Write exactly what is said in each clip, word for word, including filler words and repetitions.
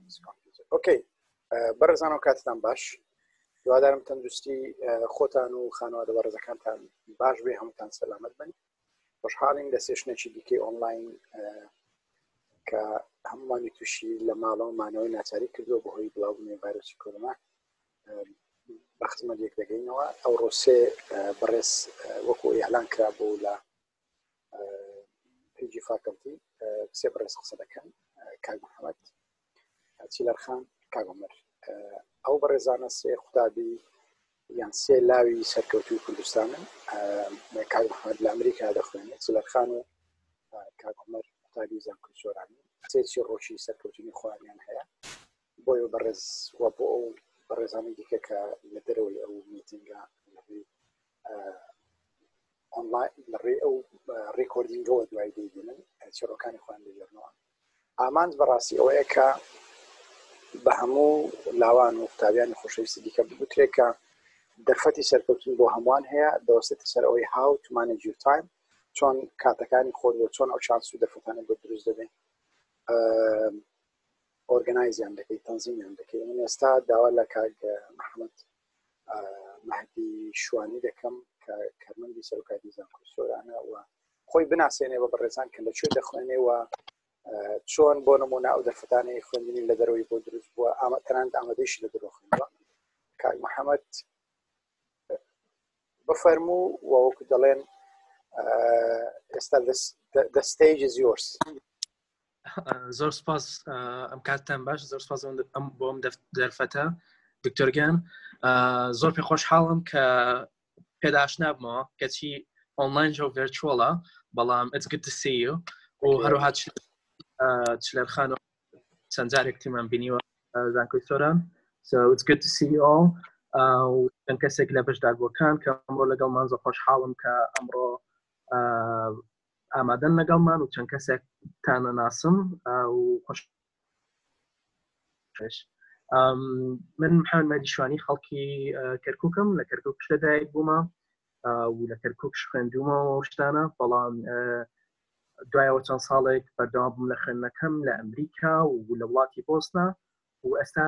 اوکی بەڕێزان و کاتتان باش هیوادارم تەندروستی خۆتان و خانەوادە بەڕێزەکانتان باش بێ هەمووتان سەلامەت بن خۆشحاڵین لە سێشنێکی دیکەی ئۆنلاین کە هەمووانی تووشی لە ماڵەوە مانەوەی ناچاری کردووە بەهۆی بڵاوبوونی ڤایرۆسی کۆرۆنا بە خزمەت یەک دەگەینەوە ئەو ڕۆسێ بەڕێز وەکو ئیعلان کرابوو لە پیجی فاکەڵتی سێ بەڕێز قسە دەکەن کاک محەممەد چیلەرخان کاک عومەر ئەو بەڕێزانە سێ قوتابی یان سێ لاوی سەرکەوتووی کوردستانن کاک محەممەد لە ئەمریکا دەخوێنێت چیلەرخان و کاک عومەر قوتابی زانکۆی سۆرانی سێچی ڕۆژی سەرکەوتنی خۆیان هەیە بۆیە بەڕێز وە بۆ ئەو بەڕێزانی دیکە کە لە دەرەوەی ئەو میتینگە ئۆنلاین لەڕێ ئەو ڕێکۆردینگەوە دوای دەیبینن چێڕۆکانی خۆیان دەگەڕنەوە ئامانج بەڕاستی ئەوەیە کە بە هەموو لاوان و قوتابیانی خۆشەویستی دیکە بگوترێت کە دەرفەتی سەرکەوتن بۆ هەمووان هەیە دەوەستێتە سەر ئەوەی هاو تو مانیج یور تایم چۆن کاتەکانی خۆت بۆ چۆن ئەو چانس و دەرفەتانە بۆ دروست دەبێت ئۆرگەنایزیان دەکەی تەنزیمیان دەکەی من ئێستا داوا لە کاک محەممەد مەهدی شوانی دەکەم کە کارمەندی سەرۆکاتی زانکۆی سۆرانە و خۆی بناسێنێ بە بەڕێزان کە لەکوێ دەخوێنێەوە چۆن بۆ نمونە ئەو دەرفەتانەی خوێندنی لە دەرەوەی بۆ دروست بووە ئامادەتەنانت ئامادەیشی لە دەرەوە خوێندووە کاک محەممەد بفەرموو و وەکو دەڵێن ئێستا the stage is yours. زۆر سپاس ئەم کاتتان باش زۆر سپاس بۆ ئەم دەرفەتە دکتۆرگیان زۆر پێ خۆشحاڵم کە پێداشنا بمەوە کەچی ئۆنلاین ژە و ڤێرچوەڵە بەڵام it's good to see you و هەروەها چلەرخان چەند جارێک تیمان بینیوە زانکۆی سۆران so it's good to see you all و چەند کەسێک لە بەشداربووەکان کە ئەمڕۆ لەگەڵمان زۆر خۆشحاڵم کە ئەمڕۆ ئامادەن لەگەڵمان و چەند کەسێک تانە ناسم و خۆش من محەممەد مەهدی شوانی خەڵکی کەرکووکم لە کەرکووک شتەدایک بوومە و لە کەرکووکش خوێندومەوە شتانە بەڵام دوایەوە چەند ساڵێک بەردەوام بووم لە خوێندنەکەم لە ئەمریکا و لە وڵاتی بۆسنا و ئێستا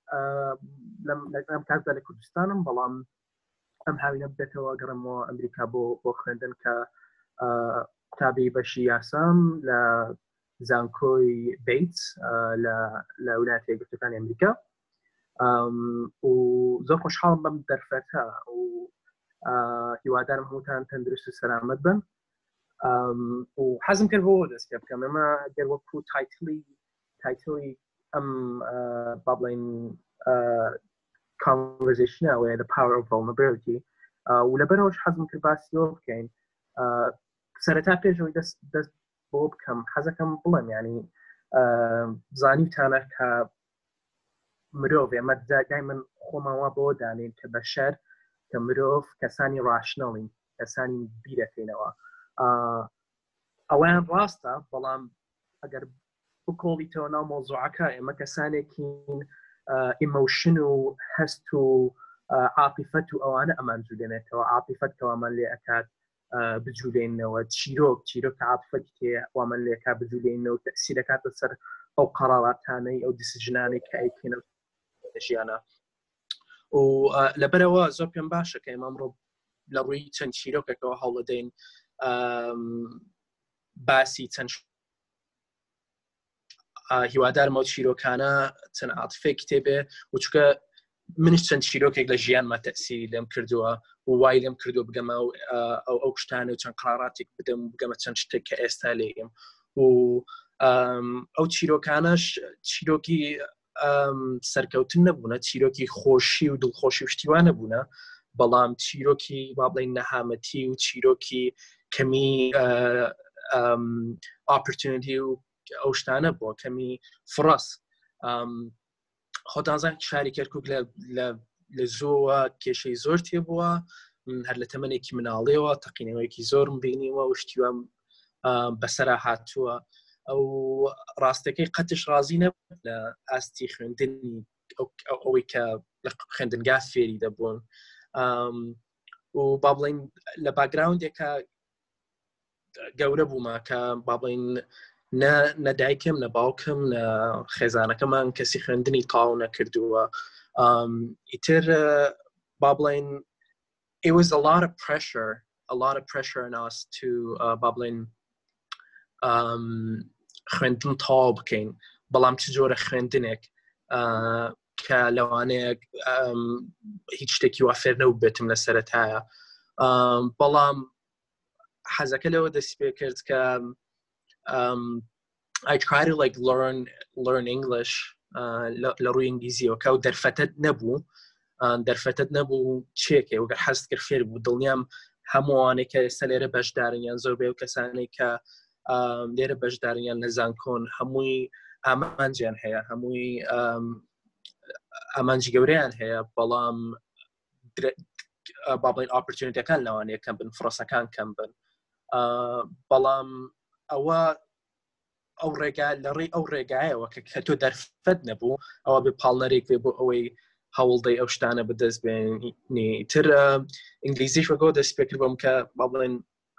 لەم کاتدا لە کوردستانم بەڵام ئەم هاوینە بدەتەوە گەڕمەوە ئەمریکا بۆ بۆ خوێندن کە قوتابی بەشی یاسام لە زانکۆی بیتس لە ویلایەتە یەکگرتووەکانی ئەمریکا و زۆر خۆشحاڵم بەم دەرفەتە و هیوادارم هەمووتان تەندروست و سەلامەت بن و حەزم کرد بۆ دەست پێ بکەم ئەمە گەر وەکو تایتڵی تایتڵی ئەم با بڵێن conversationەوەیە the power of vulnerability و لەبەرەوەش حەزم کرد باسیەوە بکەین سەرەتا پێشەوەی دەست دەست بۆ بکەم حەزەکەم بڵێم ینی زانیوتانە کە مرۆڤ ئێمە دای من خۆمەوە بۆ دانین کە بەشەر کە مرۆڤ کەسانی ڕاشنەڵین کەسانی بیرەکەینەوە ئەویان ڕاستە بەڵام ئەگەر بکۆڵیتەوە ناو مۆزوعەکە ئێمە کەسانێکین ئیمۆشن و هەست و عاطفەت و ئەوانە ئەمان جوولێنێتەوە عاطفەت کەوامان لێ ئەکات بجوولێنەوە چیرۆک چیرۆک عاطفەتی تێ وامان لێکا بجوولێنەوە تەسیرەکاتە سەر ئەو قەراراتانەی ئەو دیسیژنانێک کە ئەیکەنە ژیانە و لەبەرەوە زۆر پێم باشە کە ئێمە ئەمڕۆ لە ڕووی چەند چیرۆکێکەوە هەوڵەدەین باسی چەند هیوادارمەوە چیرۆکانە چەند عاتفێک تێبێ و چونکە منش چەند چیرۆکێک لە ژیانمە تەسیری لێم کردووە و وای لێم کردو بگەمە ئەو ئەو شتانە و چەند قراراتێک بدەم بگەمە چەند شتێک کە ئێستا لێم و ئەو چیرۆکانەش چیرۆکی سەرکەوتن نەبوونە چیرۆکی خۆشی و دڵخۆشی و شتیوانە بوونە بەڵام چیرۆکی با بڵێن نەهامەتی و چیرۆکی کەمی ئاپۆرچونیتی و ئەو شتانە بووە کەمی فڕاس خۆتانزان شاری کەرکووک لە زۆوە کێشەی زۆر تێبووە هەر لە تەمەنێکی مناڵێەوە تەقینەوەیەکی زۆرم بینیوە و شتیوان بەسەرا هاتووە ئەو ڕاستەکەی قەتش رازی نەبوو لە ئاستی خوێندنی ئەوەی کە لە خوێندنگا فێری دەبوون و با بڵێن لە باگراوندێکە گەورە بوومە کە با بڵێن نە نە دایکم نە باوکم نە خێزانەکەمان کەسی خوێندنی تاو نەکردووە. ئیتر با بڵێن it was a lot of pressure a lot of pressure on us to uh, با بڵێن um, خوێندن تاو بکەین بەڵام چ جۆرە خوێندنێک uh, کە لەوانەیە um, هیچ شتێکی وا فێر نەبێتم لە سەرەتایە um, بەڵام حەزەکە لەوە دەست پێ کرد کە um, I try to like learn learn English لە ڕووی ئینگلیزیەوە کە و دەرفەتت نەبوو دەرفەتت نەبوو چێکێ وەگەر حەست کرد فێر بوو دڵنیام هەمووانێک کە ئێستا لێرە بەشدارنیان زۆربەی و کەسانێک کە لێرە بەشداریان لە زانکۆن هەمووی ئامانجیان هەیە هەمووی ئامانجی گەورەیان هەیە بەڵام با بڵێن ئاپۆرچونیتیەکان لەوانەیە کەم بن فرۆسەکان کەم بن بەڵام ئەوە ئەو ڕێگا لەڕێی ئەو ڕێگایەوە کە تۆ دەرفەت نەبوو ئەوە بێ پاڵنەرێک بێ بۆ ئەوەی هەوڵدەی ئەو شتانە بەدەست بێنی تر ئینگلیزیش وەکەوە دەست پێکرد بۆم کە با بڵێن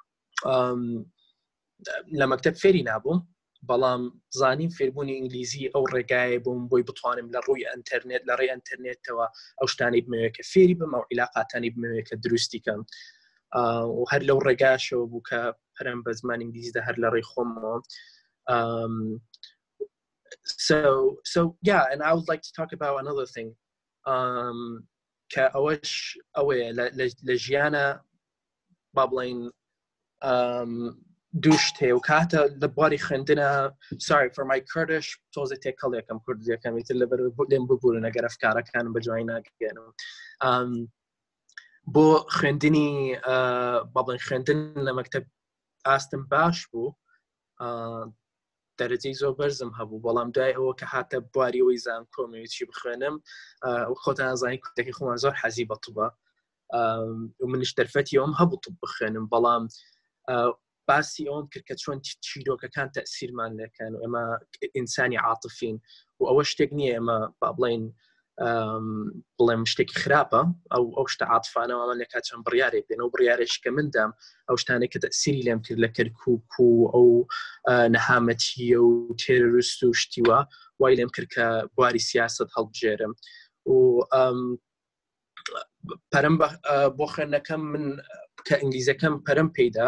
لە مەکتەب فێری نابووم بەڵام زانیم فێربوونی ئینگلیزی ئەو ڕێگایە بووم بۆی بتوانم لە ڕووی ئەنتەرنێت لە ڕێی ئەنتەرنێتەوە ئەو شتانی بمەوێت کە فێری بم ئەو عیلاقاتانی بمەوێت کە دروستی کەم و هەر لەو ڕێگاشەوە بوو کە پەرەم بە زمانی ئینگلیزیدا هەر لە ڕێی خۆمەوە. Um, so, so yeah, and I would like to talk about another thing. Um, كأوش أوي لجيانا بابلين um, دوشته وكاتا لباري خندنا. Sorry for my Kurdish. توزي تكلي كم كردية كم يتلبر بدين بقولنا أجر أفكارك كان بجوينا كأنه. Um, بو خندني uh, بابلين خندنا مكتب أستن باش بو. Uh, دەرەجەی زۆر بەرزم هەبوو بەڵام دوای ئەوە کە هاتە بواریەوەی زان کۆمیویتی بخوێنم و خۆتان زانی کوتێکی خۆمان زۆر حەزی بە توبە و منیش دەرفەتی ئەوم هەبوو توب بخوێنم بەڵام باسی ئەوم کرد کە چۆن چیرۆکەکان تەئسیرمان لەکەن و ئێمە ئینسانی عاتفین و ئەوە شتێک نییە ئێمە با بڵێن بڵێم شتێکی خراپە ئەو ئەو شتە عاتفانەوە ئەمە لە کاتچەند بڕیارێک بێن ئەو بڕیارێکی کە مندام ئەو شتانێک کە تەئسیری لێم کرد لە کەرکووک و ئەو نەهامەتیە و تێرۆریست و شتیوە وای لێم کرد کە بواری سیاست هەڵبژێرم و پەرەم بۆ خوێندنەکەم من کە ئینگلیزیەکەم پەرەم پێیدا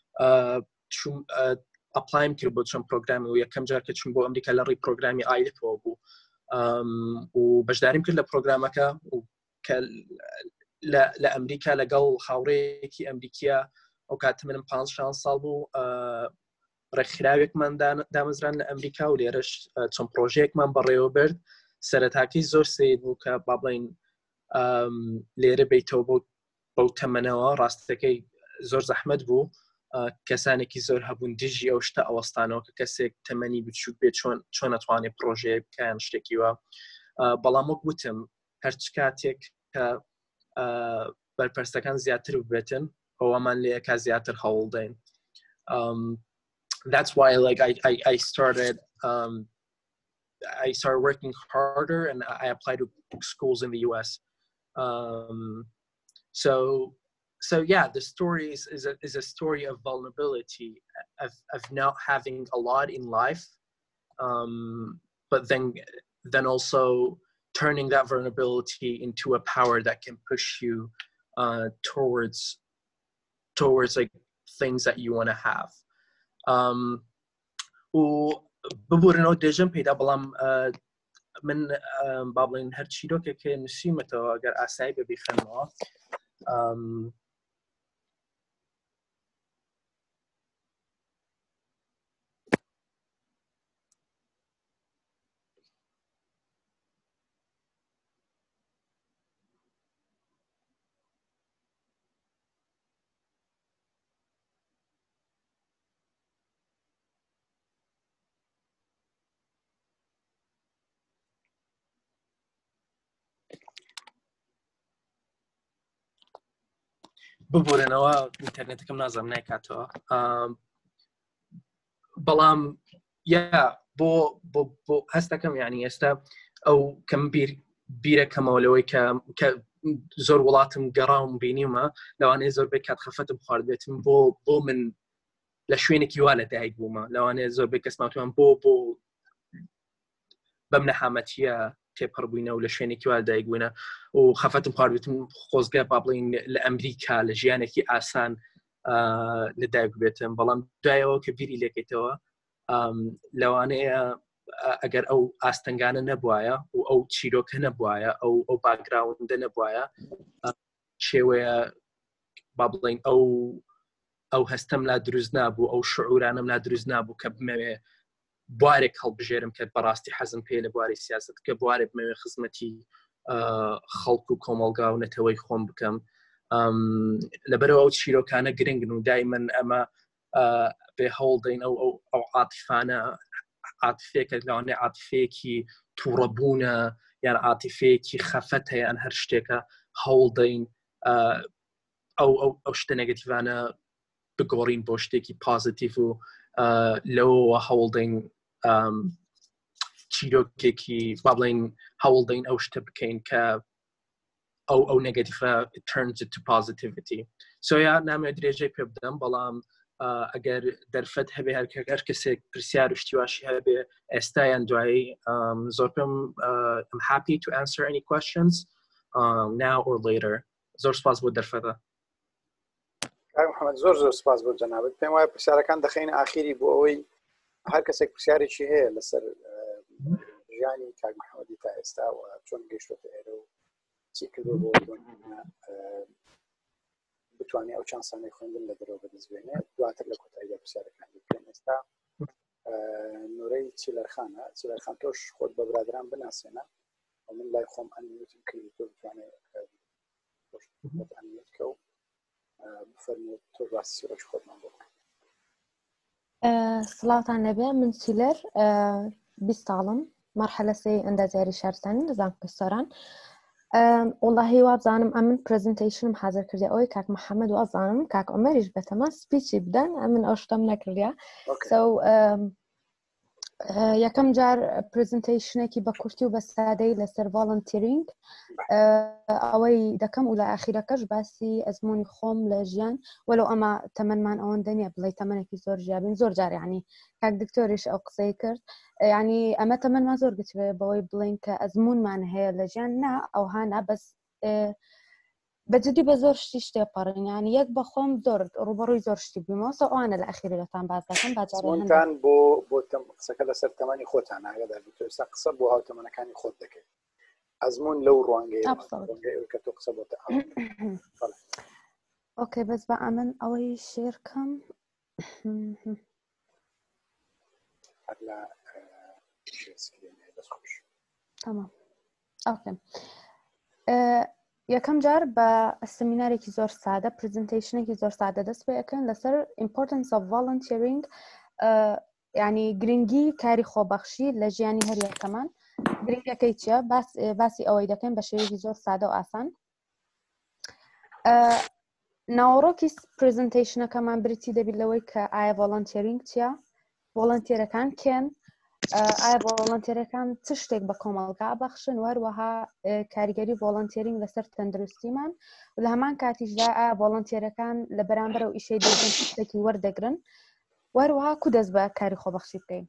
ئەپلایم کرد بۆ چەند پرۆگرامی و یەکەم جار کە چوون بۆ ئەمریکا لە ڕێی پرۆگرامی ئایلتەوە بوو و بەشداریم کرد لە پرۆگرامەکە و کە لە ئەمریکا لەگەڵ هاوڕێیەکی ئەمریکیە ئەو کاتە منم پانزە شانزە ساڵ بوو ڕێکخراوێکمان دامەزران لە ئەمریکا و لێرەش چەند پرۆژەیەکمان بەڕێوە برد سەرەتاکەی زۆر سەید بوو کە با بڵێن لێرە بیتەوە بەو تەمەنەوە ڕاستەکەی زۆر زەحمەت بوو کەسانێکی زۆر هەبوون دژی ئەو شتە ئەوەستانەوە کە کەسێک تەمەنی بچووک بێت چۆن چۆن ئەتوانێت پرۆژەیە بکەن شتێکیوە بەڵام وەک وتم هەرچ کاتێک کە بەرپرسەکان زیاتر ببێتن ئەوەمان لێ ئەکا زیاتر هەوڵ دەین. That's why like I I, I started um, I started working harder and I applied to schools in the U S. Um, so so yeah, the story is is a, is a story of vulnerability, of of not having a lot in life, um, but then then also turning that vulnerability into a power that can push you uh, towards towards like things that you want to have. Um, و ببورنەوە دێژەم پێدا بەڵام من با بڵێن هەر چیرۆکێکە نووسیمەتەوە ئەگەر ئاسایی بە بیخەنەوە ببورنەوە ئینتەرنێتەکەم نازانم نایکاتەوە بەڵام یا بۆ بۆ بۆ هەستەکەم یعنی ئێستا ئەو کەم بیر بیرەکەمەوە لەوەی کە زۆر وڵاتم گەڕاوم بینیمە لەوانەیە زۆر بێ کات خەفەتم خوارد بێتم بۆ بۆ من لە شوێنێکی وا لەدایک بوومە لەوانەیە زۆربەی کەسماتوان بۆ بۆ بەم نەحامەتیە تێپەڕبووینە و لە شوێنێکی وا لەدایک بووینە و خەفەتم خواردبێتم خۆزگای با بڵین لە ئەمریکا لە ژیانێکی ئاسان لەدایک بێتم بەڵام دوایەوە کە بیری لێکێتەوە لەوانەیە ئەگەر ئەو ئاستەنگانە نەبوایە و ئەو چیرۆکە نەبوایە ئەو ئەو باگراوندە نەبوایە شێوەیە با بڵین ئەو ئەو هەستەم لا دروست نابوو ئەو شعورانم لا دروست نابوو کە بمەوێ بوارێک هەڵبژێرم کە بەڕاستی حەزم پێ لە بواری سیاست کە بوارێک بمەوێ خزمەتی خەڵک و کۆمەڵگا و نەتەوەی خۆم بکەم لەبەرەوە ئەو چیرۆکانە گرنگن و دایمەن ئەمە بێ هەوڵدەین ئەو ئەو عاتیفانە عاتیفێکە لەوانێ عاتیفەیەکی تووڕەبوونە یان عاتیفەیەکی خەفەت هەیە ئەن هەر شتێکە هەوڵدەین ئەو ئەو شتە نەگەتیڤانە بگۆڕین بۆ شتێکی پازیتیڤ و لەوەوە هەوڵدەین چیرۆکێکی با بڵین هەوڵدەین ئەو شتە بکەین کە ئەو ئەو نەگەتیڤە turns it to positivity so یا نامێ درێژەی پێ بدەم بەڵام ئەگەر دەرفەت هەبێ هەر کەسێک پرسیار و شتیواشی هەبێ ئێستا یان دوایی زۆر پێم I'm happy to answer any questions um, now or later زۆر سپاس بۆ دەرفەتە محەممەد زۆر زۆر سپاس بۆ جەنابەت پێم وایە پرسیارەکان دەخەینە ئاخیری بۆ ئەوەی هەر کەسێک پرسیارێکی هەیە لەسەر ژیانی کاک محەممەدی تا ئێستا و چۆن گەیشتۆتە ئێرە و چی کردو بۆ بتوانێت ئەو چەند سانەی خوێندن لە دەرەوە بەدەستبێنێ دواتر لە کۆتاییدا پرسیارەکانی بکەین ئێستا نورەی چیلەرخانە چیلەرخان تۆش خۆت بە برادران بناسێنە و من لای خۆم ئەنیوتم کردی تۆ بتوانێت ئەنیوتکە و بفەرمووت تۆ باسی ڕۆژ خۆتمان بۆ بکەن. سڵاوتان لەبێ من چیلەر بیست ساڵم مەرحەلە سێی ئەندازیاری شارستانی لە زانکۆی واللهی وابزانم ئەمن پرزنتیشنم حاضر کردی ئەوەی کاک محەممەد وابزانم کاک ئۆمەریش بەتەمە سپیچی بدەن ئەمن ئەو شتەم نەکردیا یەکەم جار پرزنتیشنێکی بە کورتی و بە سادەی لەسەر ڤۆڵنتیرینگ ئەوەی دەکەم و لە ئاخیرەکەش باسی ئەزمموی خۆم لە ژیان وەلو ئەمە تەمەنمان ئەوەندە نییە بڵێ تەمەنێکی زۆر ژیابین زۆر جار یعنی کاک دکتۆریش ئەو قسەی کرد ینی ئەمە تەمەنمان زۆر گچێ بەوەی بڵین کە ئەزممومان هەیە لە ژیان نا ئەو هانا بەس بەجددی بە زۆر شتی شتێپەڕین ینی یەک بە خۆم زۆر ڕوبەڕووی زۆر شتی بوویمەوە ئەوانە لە ئەخیرەتان باز دەکەم باجارتان بۆ بۆ قسەکە لەسەر تەمەنی خۆتان ئاگادار بێت ئێستا قسە بۆ هاوتەمەنەکانی خۆت دەکەیت ئەزمون لەو ڕوانگەی کە تۆ قسە بۆتە ئۆکێ بەس بە ئەمن ئەوەی شێرکەم تمام ئۆکێ یەکەم جار بە سمینارێکی زۆر سادە پرزنتیشنێکی زۆر سادە دەست پێ یەکەن لەسەر importance of volunteering ینی گرنگی کاری خۆبەخشی لە ژیانی هەر یەکەمان گرنگەکەی چییە باسی ئەوەی دەکەین بە شێوەیەکی زۆر سادە و ئاسان ناوەڕۆکی پرزنتیشنەکەمان بریتی دەبێت لەوەی کە ئایا ڤۆڵنتیرینگ چییە ڤۆڵنتیرەکان کێن ئایا ڤۆڵنتیرەکان چ شتێک بە کۆمەڵگا بەخشن وەروەها کاریگەری ڤۆڵنتیرینگ لەسەر تەندروستیمان و لە هەمان کاتیشدا ئایا ڤۆڵنتیرەکان لە بەرامبەر و ئیشەی دەکەن شتێکی وەردەگرن وەروەها کو دەست بە کاری خۆبەخشی بکەین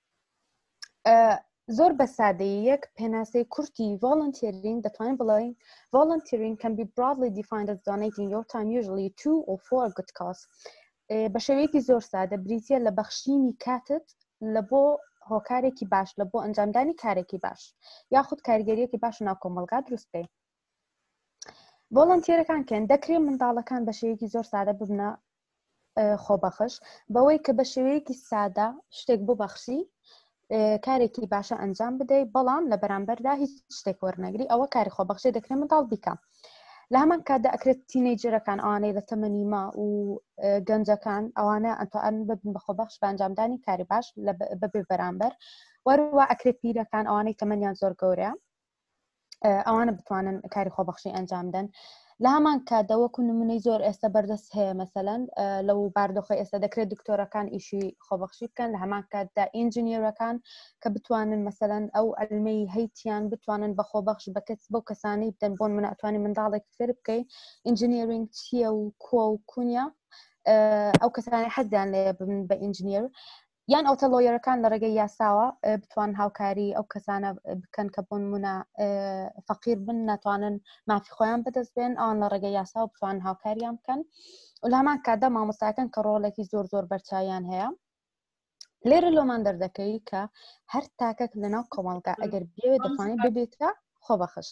زۆر بە سادەیی یەک پێناسەی کورتی ڤۆڵنتیرینگ دەتوانین بڵێین volunteering can be broadly defined as donating your time usually to or for a good cause بە شێوەیەکی زۆر سادە بریتە لە بەخشینی کاتت لە بۆ هۆکارێکی باش لە بۆ ئەنجامدانی کارێکی باش یاخود کاریگەریەکی باش ناو کۆمەڵگا دروست بکەین ڤۆڵنتیرەکان کێن دەکرێت منداڵەکان بە شێوەیەکی زۆر سادە ببنە خۆبەخش بەوەی کە بە شێوەیەکی سادە شتێک بۆ بەخشی کارێکی باشە ئەنجام بدەیت بەڵام لە بەرامبەردا هیچ شتێک وەرنەگری ئەوە کاری خۆبەخشی دەکرێت منداڵ بیکە لە هەمان کاتدا ئەکرێت تینەیجەرەکان ئەوانەی لە تەمەنی ما و گەنجەکان ئەوانە ئەتوان ببن بە خۆبەخش بە ئەنجامدانی کاری باش بەبێ بەرامبەر وەروە ئەکرێت پیرەکان ئەوانەی تەمەنیان زۆر گەورەیە ئەوانە بتوانن کاری خۆبەخشی ئەنجام بدەن لە هەمان کاتدا وەکو نمونەی زۆر ئێستا بەردەست هەیە مەسەلەن لەو باردۆخی ئێستا دەکرێت دکتۆرەکان ئیشی خۆبەخشی بکەن لە هەمان کاتدا ئینجینێرەکان کە بتوانن مەسەلەن ئەو ئەلمەی هەیتیان بتوانن بە خۆبەخش بە کەس بۆ کەسانی بدەن بۆن من ئەتوانی منداڵێک فێر بکەی ئینجینێرینگ چییە و کۆ و کونیە ئەو کەسانی حەزیان لێ بن بە ئینجینیر یان ئەوتە لۆیەرەکان لە ڕێگەی یاساوە بتوان هاوکاری ئەو کەسانە بکەن کە بۆ نمونە فەقیر بن ناتوانن مافی خۆیان بەدەست بێن ئەوان لە ڕێگەی یاساوە بتوان هاوکاریان بکەن و لە هەمان کاتدا مامۆستاکەن کە ڕۆڵێکی زۆر زۆر بەرچاویان هەیە لێرە لۆمان دەردەکەی کە هەر تاکەک لەناو کۆمەڵگا ئەگەر بێوێ دەتوانێت ببێتە خۆبەخش.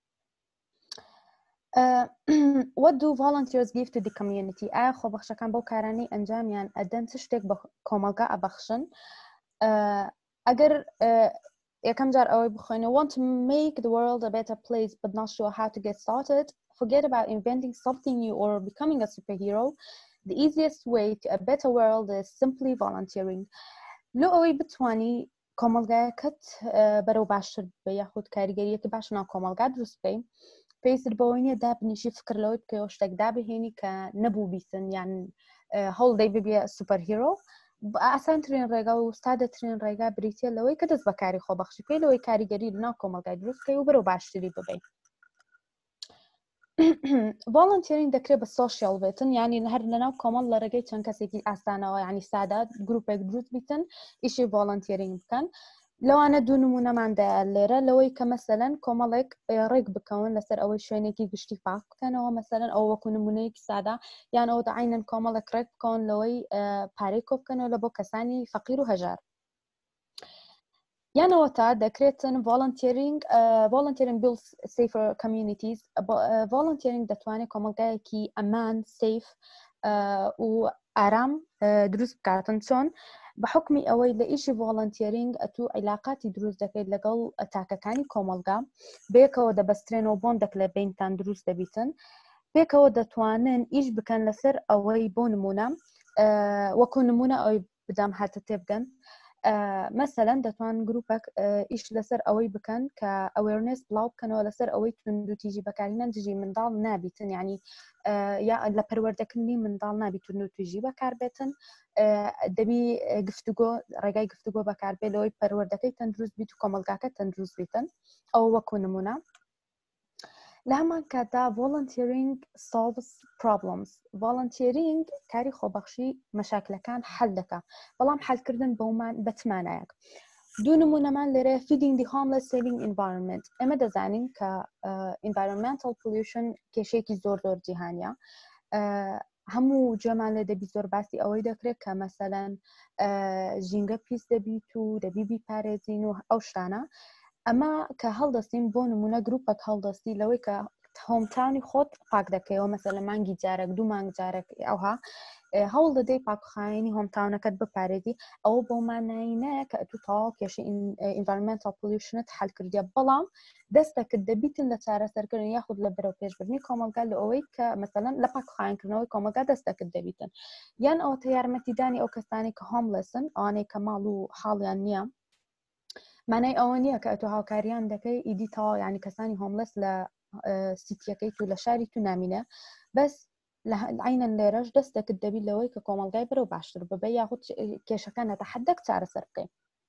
Uh, what do volunteers give to the community? ئایا خۆبەخشەکان بەو کارانەی ئەنجامیان ئەدەن چ شتێک بە کۆمەڵگا ئەبەخشن؟ ئەگەر یەکەم جار ئەوەی بخۆینە want to make the world a better place but not sure how to get started, forget about inventing something new or becoming a superhero. The easiest way to a better world is simply volunteering. لۆ ئەوەی بتوانی کۆمەڵگایەکەت بەرەو باشتر بە یاخود کاریگەریەکی باش ناو کۆمەڵگا دروست بکەی پێویستت بەوەی نییە دابنیشی فکر لەوەی بکەوە شتێک دابهێنی کە نەبوو بیسن یان هەوڵدەی ببێ سوپەرهیرۆ ئاسانترین ڕێگا و ستادەترین ڕێگا بریتە لەوەی کە دەست بەکاری خۆبەخشی پێی لەوەی کاریگەری لەناو کۆمەڵگای دروست بکەی و بەرەو باشتری ببەیت. ڤۆڵنتیرینگ دەکرێت بە سۆشیال بێتن یعنی هەر لەناو کۆمەڵ لە ڕێگەی چەند کەسێکی ئاسانەوە یعنی سادا گروپێک دروست بیتن ئیشی ڤۆڵنتیرینگ بکەن لەوانە دوو نمونەماندایە لێرە لەوەی کە مەسەلەن کۆمەڵێک ڕێک بکەون لەسەر ئەوەی شوێنێکی گشتی پاک بکەنەوە مەسەلەن ئەو وەکو نمونەیەکی سادا یان ئەوە عینەن کۆمەڵێک ڕێک بکەون لەوەی پارەی کۆ بکەنەوە لە بۆ کەسانی فەقیر و هەژار. یانەوە تا دەکرێتن ڤۆڵنتیرینگ ڤۆڵنتیرینگ builds safer communities. ڤۆڵنتیرینگ دەتوانێت کۆمەڵگایەکی ئەمان سیف و ئارام دروست بکاتن چۆن بە حکمی ئەوەی لە ئیشی ڤۆڵنتیرینگ ئەتوو عیلاقاتی دروست دەکەیت لەگەڵ تاکەکانی کۆمەڵگا بێکەوە دەبەسترێنەوە بۆندێک لە بینتان دروست دەبیتن بێکەوە دەتوانن ئیش بکەن لەسەر ئەوەی بۆ نمونە وەکو نمونە ئەوەی بدەم هاتە تێبگەن مەسەلەن دەتوان گروپێک ئیش لەسەر ئەوەی بکەن کە ئەوێرنس بڵاو بکەنەوە لەسەر ئەوەی توندوتیژی بەکارهێنان دژی منداڵ نابیتن یعنی یا لە پەروەردەکردنی منداڵ نابی توندوتیژی بەکار بێتن دەبی گفتوگۆ ڕێگای گفتوگۆ بەکاربێت لەوەی پەروەردەکەی تەندروست بیت و کۆمەڵگاکە تەندروست بیتن ئەو وەکو نمونە. لە هەمان کاتدا ڤۆڵنتیرینگ solves problems. ڤۆڵنتیرینگ کاری خۆبەخشی مەشاکلەکان حەل دەکا بەڵام حەلکردن بەتمانایەک. دوو نمونەمان لێرە feeding the homeless, saving environment. ئێمە دەزانین کە environmental pollution کێشەیەکی زۆر زۆر جیهانیە هەموو جێمان لێ دەبی زۆر باسی ئەوەی دەکرێت کە مەسەلەن ژینگە پیس دەبیت و دەبی بیپارێزین و ئەو شتانە ئەمە کە هەڵدەستین بۆ نمونە گروپێک هەڵدەستی لەوەی کە هۆمتاونی خۆت پاک دەکەیەوە مەسەلە مانگی جارێک دوو مانگ جارێک ئەوها هەوڵ دەدەی پاکخایەنی هۆمتاونەکەت بپارێزی ئەوە بۆ مانایینەیە کە ئەتوو تەواو کێشەی environmental pollutionت حەل کردیە بەڵام دەستەکەت دەبیتن لە چارەسەرکردن یاخود لە بەرەو پێشبردننی کۆمەلگا لە ئەوەی کە مەسەلەن لە پاکخایەنکردنەوەی کۆمەلگا دەستەکەت دەبیتن یان ئەوە یارمەتیدانی ئەو کەسانی کە هۆملەسن ئەوانەی کە ماڵ و حاڵیان نییە مانای ئەوە نییە کە ئەتو هاوکاریان دەکەی ئیدی تەواو یعنی کەسانی هۆملەس لە سیتیەکەی تو لە شاری تو نامینە بەس عینەن لێرەش دەستەکەت دەبی لەوەی کە کۆمەلگای بەرەو باشتر ببێ یاخود کێشەکە نەتە حەدەک چارەسەر بکەین.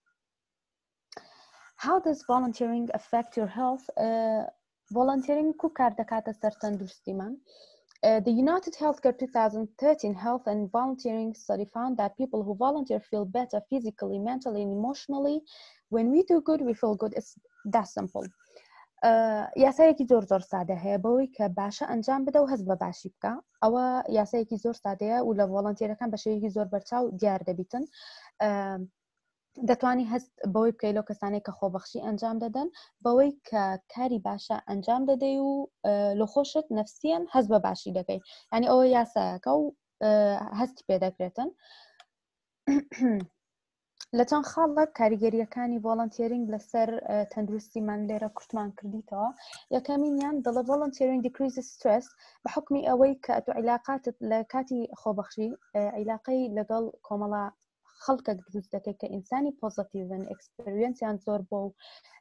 How does volunteering affect your health? Volunteering کو کار دەکاتە سەر تەندروستیمان. Uh, the United Healthcare twenty thirteen Health and Volunteering Study found that people who volunteer feel better physically, mentally, and emotionally. When we do good, we feel good. It's that simple. یاسایەکی زۆر زۆر سادە هەیە بەوەی کە باشە ئەنجام بدە و هەست بە باشی بکە ئەوە یاسایەکی زۆر سادەیە و لە ڤۆڵنتیرەکان بە شێوەیەکی زۆر بەرچاو دیار دەبیتن دەتوانی هەست بەوەی بکەی لەو کەسانەی کە خۆبەخشی ئەنجام دەدەن بەوەی کە کاری باشە ئەنجام دەدەی و لە خۆشت نەفسیان هەست بە باشی دەکەی یعنی ئەوە یاسایەکە و هەستی پێ دەکرێتن. لە چەند خاڵە کاریگەریەکانی ڤۆڵنتیرینگ لەسەر تەندروستیمان لێرە کورتمان کردیتەوە. یەکەمینیان دەڵێ ڤۆڵنتیرینگ decreases stress بە حکمی ئەوەی کە ئەتو عیلاقاتت لە کاتی خۆبەخشی عیلاقەی لەگەڵ کۆمەڵە خەڵکێک دروست دەکەی کە ئینسانی پۆزیتیڤن ئەکسپریەنسیان زۆر بۆ و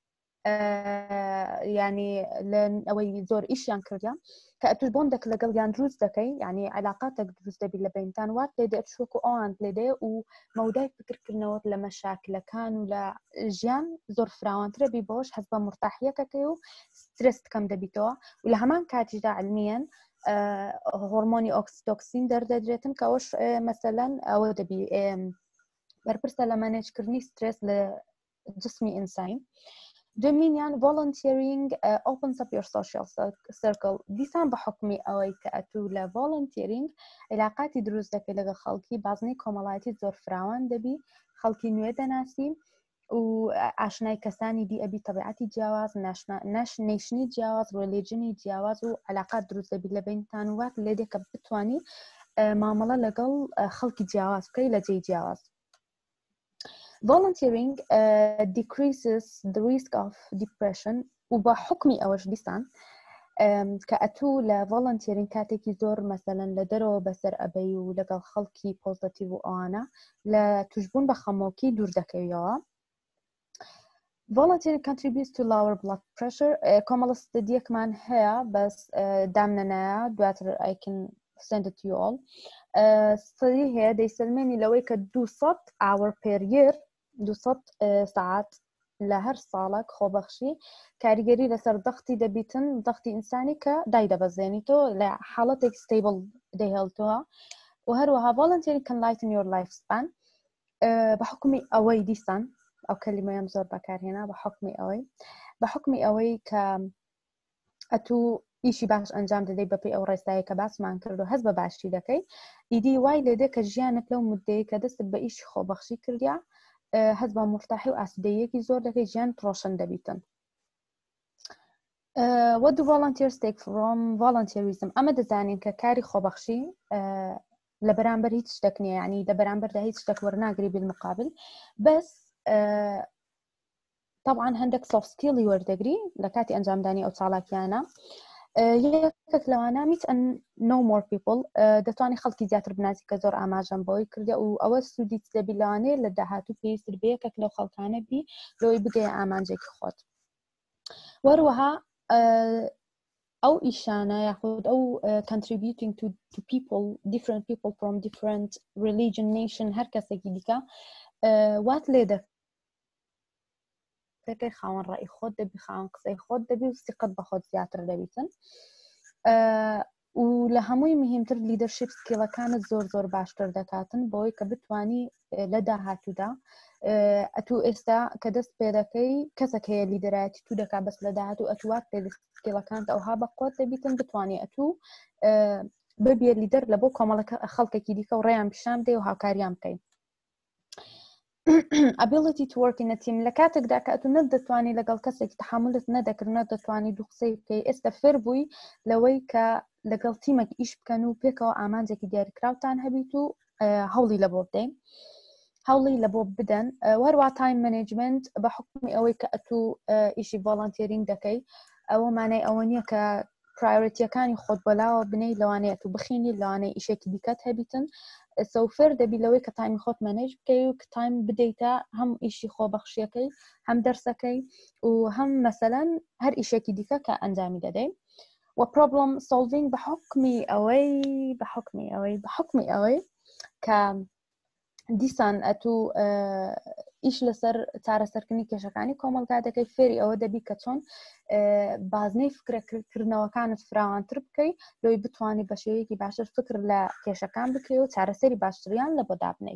ینی لە ئەوەی زۆر ئیشیان کردیان کە ئەتوش بۆندێک لەگەڵ یان دروست دەکەی ینی عیلاقاتێک دروست دەبی لە بینتان وات لێدێ ئەتشوەکو ئەوان لێدێ و مەودای فکرکردنەوەت لە مەشاکلەکان و لە ژیان زۆر فراوانترە بی بۆش هەست بە مرتاحیەکەکەی و سترس کەم دەبیتەوە و لە هەمان کاتیشدا علمیەن هۆرمۆنی ئۆکسیتۆکسین دەردەدرێتن کە ئەوش مەسەلەن ئەوە دەبی بەرپرسە لە مانێجکردنی سترێس لە جسمی ئینسانی. دومینیان volunteering uh, opens up your social circle. دیسان بە حکمی ئەوەی کە ئەتوو لە volunteering علاقاتی دروست دەکەی لەگە خەڵکی بازنەی کۆمەڵایەتی زۆر فراوان دەبی خەڵکی نوێ دەناسی و ئاشنای کەسانی دی ئەبی تەبیعەتی جیاواز نەش نیشنی جیاواز ڕێلیجنی جیاواز و علاقات دروست دەبی لە بینتان وات لێ دێکە بتوانی مامەڵە لەگەڵ خەڵکی جیاواز بکەی لە جێی جیاواز. Volunteering uh, decreases the risk of depression وبحكمي أوش ديسان كأتو ل volunteering كاتيكي زور مثلا لدرو بسر أبي ولقى خلقي positive وأنا لا تجبون بخموكي دور دكيوا. Volunteering contributes to lower blood pressure. كما الاستدية كمان هي بس دامنا دواتر I can send it to you all. استدية هي دي سلميني لويك دوصت hour per year دوصت ساعات لهر ساڵک خۆبەخشی کاریگەری لەسەر دەختی دەبیتن دەختی ئینسانی کە دایدەبەزێنیتەوە لە حاڵەتێک ستیبل دەهێڵتەوە و هەروەها volunteering can lighten your lifespan بە حکمی ئەوەی دیسان ئەو کەلیمەیەم زۆر بەکارهێنا بە حکمی ئەوەی بە حکمی ئەوەی کە ئەتوو ئیشی باش ئەنجام دەدەی بەپێی ئەو ڕێستایی کە باسمان کرد و هەست بە باشی دەکەی ئیدی وای لێدێ کە ژیانت لەو مدەیە کە دەستت بە ئیشی خۆبەخشی کردیا هەست بە مرتاحی و ئاسودەیەکی زۆر دەکەی ژیان ڕۆشن دەبیتن. What do volunteers take from volunteerism؟ ئەمە دەزانین کە کاری خۆبەخشی لە بەرامبەر هیچ شتێک نییە یعنی لە بەرامبەردا هیچ شتێک وەرناگری بالمقابل بەس طبعا هەندێک soft skilلی وەردەگری لە کاتی ئەنجامدانی ئەو چاڵاکیانە یەکێک لەوانە meet and know more people دەتوانێت خەڵکی زیاتر بناسی کە زۆر ئاماژەم بۆی کردە و ئەوە سوودیت دەبی لەوانەیە لە داهاتوو پێویستر بێ یەکێک لەو خەڵکانە بی لەوەی بگەیە ئامانجێکی خۆت. وەروەها ئەو ئیشانە یاخود ئەو contributing to, to people different people from different religion nation هەر کەسێکی دیکە وات لێ دەکە تەکەی خاوەن ڕای خۆت دەبی خاوەن قسەی خۆت دەبی و سیقت بە خۆت زیاتر دەبیتن و لە هەمووی مهمتر لیدەرشیپ سکیلەکانت زۆر زۆر باشتر دەکاتن بۆی کە بتوانی لە داهاتوودا ئەتوو ئێستا کە دەست پێ دەکەی کەسێک هەیە لیدەرایەتی تو دەکات بەس لە داهاتوو ئەتوات پێ سکیلەکانت ئەوها بە قۆت دەبیتن بتوانی ئەتوو ببێ لیدەر لە بۆ کۆمەڵەکە خەڵکێکی دیکە و ڕێیان پیشان بدەی و هاوکاریان بکەی. ability to work in a team لە کاتێکدا کە ئەتوو نەدەتوانی لەگەڵ کەسێکی تحملت نەدەکرد نەدەتوانی دوو قسەی بکەی ئێستا فێر بووی لەوەی کە لەگەڵ تیمێک ئیش بکەن و پێکەوە ئامانجێکی دیاریکراوتان هەبیت و هەوڵی لە بۆ بدەین هەوڵی لە بۆ بدەن وەروە تایم مانیجمنت بە حکمی ئەوەی کە ئەتوو ئیشی ڤۆڵەنتێرینگ دەکەی ئەوە مانای ئەوە نییە کە پرایۆریتیەکانی خۆت بەلاوە بنەی لەوانەیە تو بخینی لەوانەیە ئیشێکی دیکەت هەبیتن سەوفێر دەبی لەوەی کە تایمی خۆت مانێژ بکەی و کە تایم بدەیتە هەم ئیشی خۆبەخشیەکەی هەم دەرسەکەی و هەم مەسەلەن هەر ئیشێکی دیکە کە ئەنجامی دەدەی و پرۆبلم سۆڵڤینگ بە حکمی ئەوەی بە حکمی ئەوەی بە حکمی ئەوەی کە دیسان ئەتوو ئیش لەسەر چارەسەرکردنی کێشەکانی کۆمەلگا دەکەی فێری ئەوە دەبی کە چۆن بازنەی فکرەکردنەوەکانت فراوانتر بکەی لۆی بتوانانی بە شێوەیەکی باشتر فکر لە کێشەکان بکەی و چارەسەری باشتریان لە بۆ دابنەی.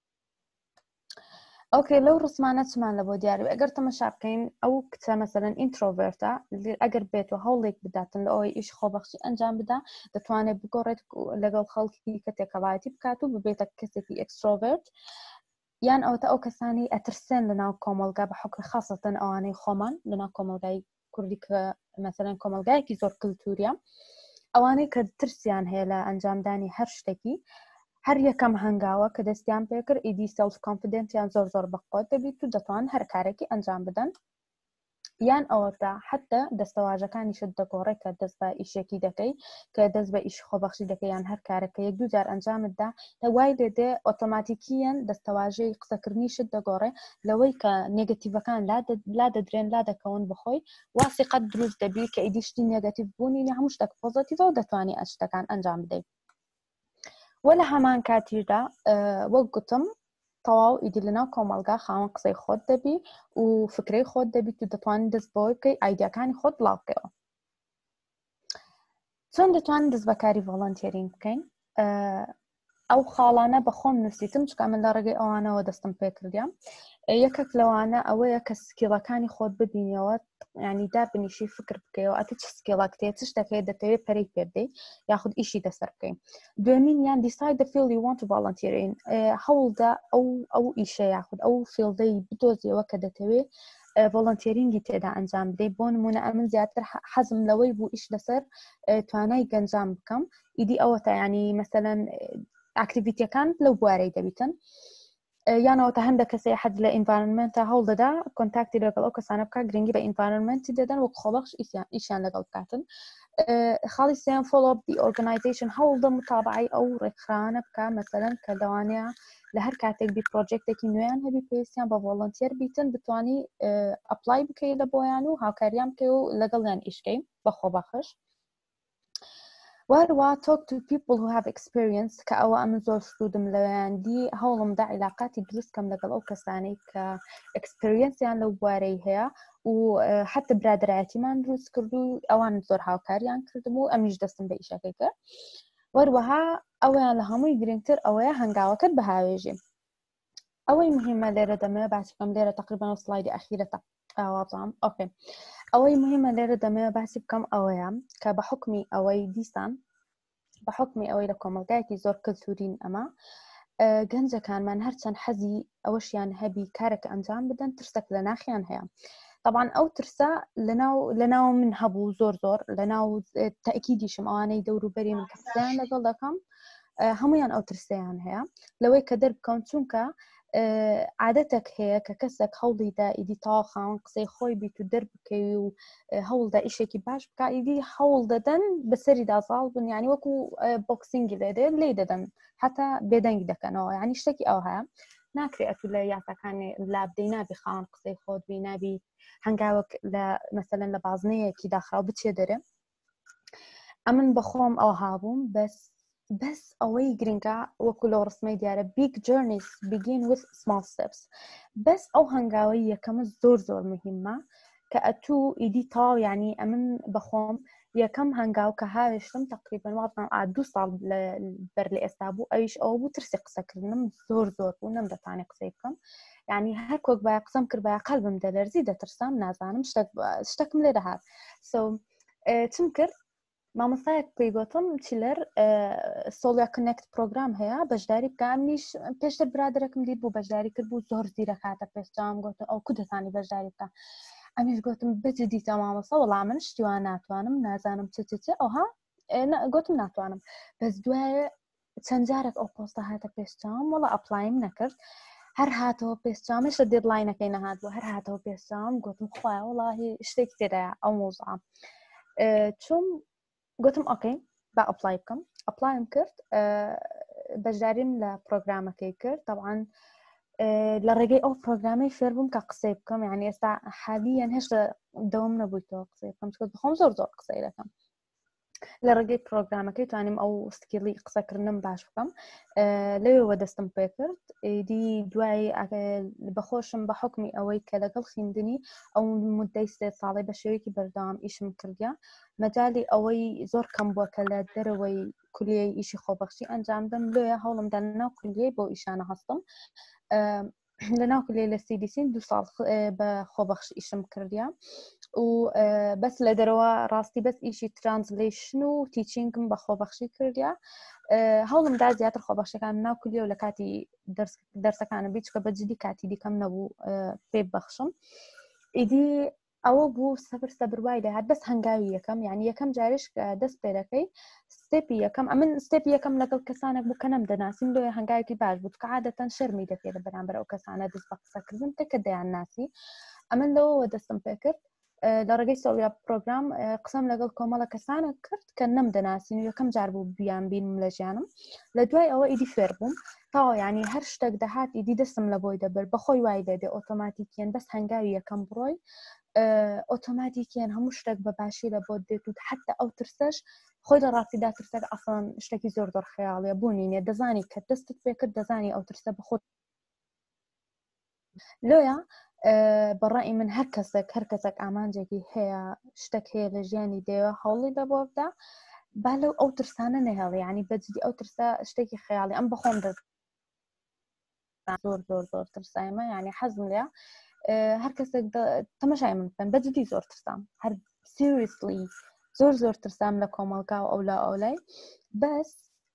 ئۆکێ لەو ڕسمانە چمان لە بۆ دیاری ئەگەر تەمەشا بکەین ئەو کچە مەسەلەن ئینترۆڤێرتە ئەگەر بێت و هەوڵێک بداتن لە ئەوەی ئیش خۆبەخشی ئەنجام بدا دەتوانێت بگۆڕێت لەگەڵ خەڵکی کە تێکەڵایەتی بکات و ببێتە کەسێکی ئەکسترۆڤێرت یان ئەوتە ئەو کەسانی ئەترسێن لەناو کۆمەلگا بە حکم خاصەتەن ئەوانەی خۆمان لەناو کۆمەلگای کوردی کە مەسەلەن کۆمەلگایەکی زۆر کلتوریە ئەوانەی کە ترسیان هەیە لە ئەنجامدانی هەر شتێکی هەر یەکەم هەنگاوە کە دەستیان پێکرد ئیدی سەلف کۆنفیدنسیان زۆر زۆر بەخۆت دەبیت و دەتوان هەر کارێکی ئەنجام بدەن یان ئەوەتا حتى دەستەواژەکانیشت دەگۆڕێت کە دەست بە ئیشێکی دەکەی کە دەست بە ئیش خۆبەخشی دەکەی یان هەر کارەکە یەک دوو جار ئەنجامتدا دەوای لێدێ ئۆتۆماتیکیەن دەستەواژەی قسەکردنیشت دەگۆڕێ لەوەی کە نێگەتیڤەکان لا دەدرێن لا دەکەون بخۆی واسی قەت دروست دەبی کە ئیدی شتی نێگەتیڤ بوونی هەموو شتێک پۆزیتیڤە و دەتوانی ئەم شتەکان ئەنجام بدەیت. وەلە هەمان کاتیشدا وەک گوتم تەواو ئیدی لەناو کۆمەلگا خاوەن قسەی خۆت دەبی و فکرەی خۆت دەبیت و دەتوانین دەست بەوەی بکەی ئایدیاکانی خۆت بڵاو بکەیەوە. چۆن دەتوانین دەست بەکاری ڤۆڵەنتیەرینگ بکەین؟ ئەو خاڵانە بەخۆم نووسیتم چکە من لە ڕێگەی ئەوانەوە دەستم پێ کردیام. یەکێک لەوانە ئەوەیە کە سکیڵەکانی خۆت ببینیەوە، ینی دابنیشی فکر بکەیەوە ئەتە چ سکیڵەک تێ چ شتێک دەتەوێت پەرەی پێ بدەیت یاخود ئیشی دەسەر بکەین. دوێمین یان decide the field you want to volunteer in، هەوڵدا ئەو ئەو ئیشە یاخود ئەو فیلدەی بدۆزیەوە کە دەتەوێت ڤۆڵەنتیەرینگی تێدا ئەنجام بدەیت. بۆ نمونە ئەمن زیاتر حەزم لەوەی بوو ئیش لەسەر توانای گەنجام بکەم، ئیدی ئەوە تا ینی مەسەلەن ئاکتیڤیتیەکان لەو بوارەی دەبیتن، یانەوە تا هەندێک کەسێ حەز لە ئینڤایرۆنمنتە هەوڵ دەدا کۆنتاکتی لەگەڵ ئەو کەسانە بکات گرنگی بە ئینڤایرۆنمنتی دەدەن وەک خۆبەخش ئیشیان لەگەڵ بکاتن. خاڵی سێیان فۆلۆ ئەپ دی ئۆرگنایزیشن، هەوڵدە متابعەی ئەو ڕێکخراوانە بکە مەسەلەن کە لەوانەیە لە هەر کاتێک بی پرۆجێکتێکی نوێیان هەبی پێویستیان بە ڤۆڵەنتیەر بیتن بتوانی ئەپلای بکەی لە بۆیان و هاوکاریان بکەی و لەگەڵیان ئیشکەی بە خۆبەخش. وەروە talk to people who have experience، کە ئەوە ئەمن زۆر سوودم لەوەیاندی هەوڵمدا عیلاقاتی دروستکەم لەگەڵ ئەو کەسانەی کە ئەکسپریەنسیان لەو بوارەی هەیە و حتی برادرایەتیمان دروست کرد و ئەوان زۆر هاوکاریان کردم و ئەمیش دەستم بە ئیشەکەی کرد. وەروەها ئەویان لە هەمووی گرنگتر ئەوەیە هەنگاوەکەت بەهاوێژی. ئەوەی مهمە لێرە دەمەوێت باسی بکەم، لێرە تقریبا سلایدی ئەخیرەتە ئاوازام ئۆکێ. ئەوەی مهمە لێرە دەمەوێت باسی بکەم ئەوەیە کە بە حکمی ئەوەی دیسان بە حکمی ئەوەی لە کۆمەلگایەکی زۆر کەلتورین ئەمە گەنجەکانمان هەرچەند حەزی ئەوەشیان هەبی کارێک ئەنجام بدەن ترسێک لە ناخیان هەیە. طبعا ئەو ترسە لەناو لەناو من هەبوو زۆر زۆر لەناو تاکیدیشم ئەوانەی دەوروبەری من کە قسەیان لەگەڵ دەکەم هەمویان ئەو ترسیان هەیە لەوەی کە دەربکەون، چونکە عادەتێک هەیە کە کەسێک هەوڵیدا ئیدی تاوا خاوەن قسەی خۆی بیت و دەربکەوی و هەوڵدا ئیشێکی باش بکە، ئیدی هەوڵ دەدەن بەسەری دازاڵ بن، ینی وەکو بۆکسینگی لێدێت لێ دەدەن حتا بێدەنگ دەکەنەوە، ینی شتێکی ئەو هەیە ناکرێت لە یاساکانی لا بدەی نابی خاوەن قسەی خۆت بی، نابی هەنگاوەک لە مەسەلەن لە بازنەیەکی داخراو بچێ دەرێ. ئەمن بەخۆم ئەو هابووم بەس بەس ئەوەی گرنگە وەکو لەو ڕسمەی دیارە big journeys begin with small steps. بەس ئەو هەنگاوەی یەکەمە زۆر زۆر مهمە کە ئەتوو ئیدی تاو، ینی ئەمن بەخۆم یەکەم هەنگاو کە هاوێشتم تقریبا وازم ئا دوو ساڵ بەر لە ئێستا بوو، ئەویش ئەوە بوو ترسی قسەکردنم زۆر زۆر بوو، نەمدەتوانێت قسەی بکەم، ینی هەر کۆک باە قسەم کرد باە قەلبم دەلەرزی، دەترسام، نازانم شتێکم لێ دەهات. سو چم کرد مامۆستایەک پێی گوتم چیلەر سۆڵیا کنێکت پرۆگرام هەیە بەشداری بکە. ئەمنیش پێشتر برادرەکەم دیت بوو بەشداری کرد بوو زۆر زیرە کاتە پێشتام، گوتم ئەو کو دەتانی بەشداری بکە. ئەمیش گوتم بجدیتە مامۆستا وەڵام من شتیوان ناتوانم، نازانم چ چ چ ئەوها گوتم ناتوانم. بەس دوایە چەند جارێک ئەو پۆستە هاتە پێشتام وەڵا ئەپلایم نەکرد، هەر هاتەوە پێشتامش لە دێدلاینەکەی نەهات بوو، هەر هاتەوە پێشتام گوتم خوایە وەڵاهی شتێکی تێدایە ئەو مۆزوعە. چوم گوتم ئۆکەی با ئەپلای بکەم، ئەپلایم کرد، بەشداریم لە پرۆگرامەکەی کرد. طبعاً لە ڕێگەی ئەو پرۆگرامی فێر بووم کە قسەی بکەم، یعنی ئێستا حالیان هێشتا دەوام نەبوویتەوە قسەی بکەم چکە بخۆم زۆر زۆر قسەی دەکەم. لە ڕێگەی پرۆگرامەکەی توانیم ئەو سکیڵی قسەکردنم باش بکەم، لەوێوە دەستم پێ کرد. ئیدی دوای بەخۆشم بە حکمی ئەوەی کە لەگەڵ خوێندنی ئەو مدەی سێ ساڵی بە شێوەیەکی بەردەوام ئیشم کردیا، مەجالی ئەوەی زۆر کەم بووە کە لە دەرەوەی کولیەی ئیشی خۆبەخشی ئەنجام بدەم، لێیە هەوڵمدا لەناو کولیەی بۆ ئیشانە هەستم. لەناو کولیەی لە سی دی سین دوو ساڵ بە خۆبەخش ئیشم کردیا و بەس لە دەرەوە ڕاستی بەس ئیشی ترانسلیشن و تیچینگم بە خۆبەخشی کردیا. هەوڵمدا زیاتر خۆبەخشەکان ناو کولیە و لە کاتی دەرسەکانە بیت کە بەجددی کاتی دیکەم نەبوو پێ بەخشم. ئیدی ئەوە بوو سەبر سەبر وای دەهات بەس هەنگاوی یەکەم، یعنی یەکەم جارش کە دەست پێ دەکەی ستێپی یەکەم، ئەمن ستێپی یەکەم لەگەڵ کەسانێک بوو کە نەمدەناسیم، لێ هەنگاوێکی باش بوو کە عادەتەن شەرمی دەکرێت بەرامبەر ئەو کەسانە دەست بە قسەکردن کە دەیان ناسی. ئەمن لەوەوە دەستم پێ کرد لە ڕێگەی سۆڵیا پرۆگرام قسەم لەگەڵ کۆمەڵە کەسانە کرد کە نەمدەناسین و یەکەم جار بوو بیان بینم لە ژیانم. لە دوای ئەوە ئیدی فێر بووم تاوە، ینی هەر شتێک دەهات ئیدی دەستم لە بۆی دەبەر بەخۆی وای دەدێ ئۆتۆماتیکیان، بەس هەنگاوی یەکەم بڕۆی ئۆتۆماتیکیان هەموو شتێک بە باشی لە بۆ دێت و حتا ئەو ترسەش خۆی لە ڕاستیدا ترسەک ئەسڵان شتێکی زۆر زۆر خەیاڵیە بوونینێ، دەزانی کە دەستت پێ کرد دەزانی ئەو ترسە بەخۆت لۆیە. بەڕای من هەر کەسێک هەر کەسێک ئامانجێکی هەیە شتێک هەیە لە ژیانی دێوە هەوڵی لە بۆ بدا، با لەو ئەو ترسانە نەهێڵ یعنی بەجددی ئەو ترسە شتێکی خەیاڵی ئەم بەخۆم دە زۆر زۆر زۆر ترسایمە یعنی حەزم لێ هەر کەسێک تەماشای من بکەن بەجددی زۆر ترسام هەر سیریسلی زۆر زۆر ترسام لە کۆمەڵگا و ئەولا ئەولای بەس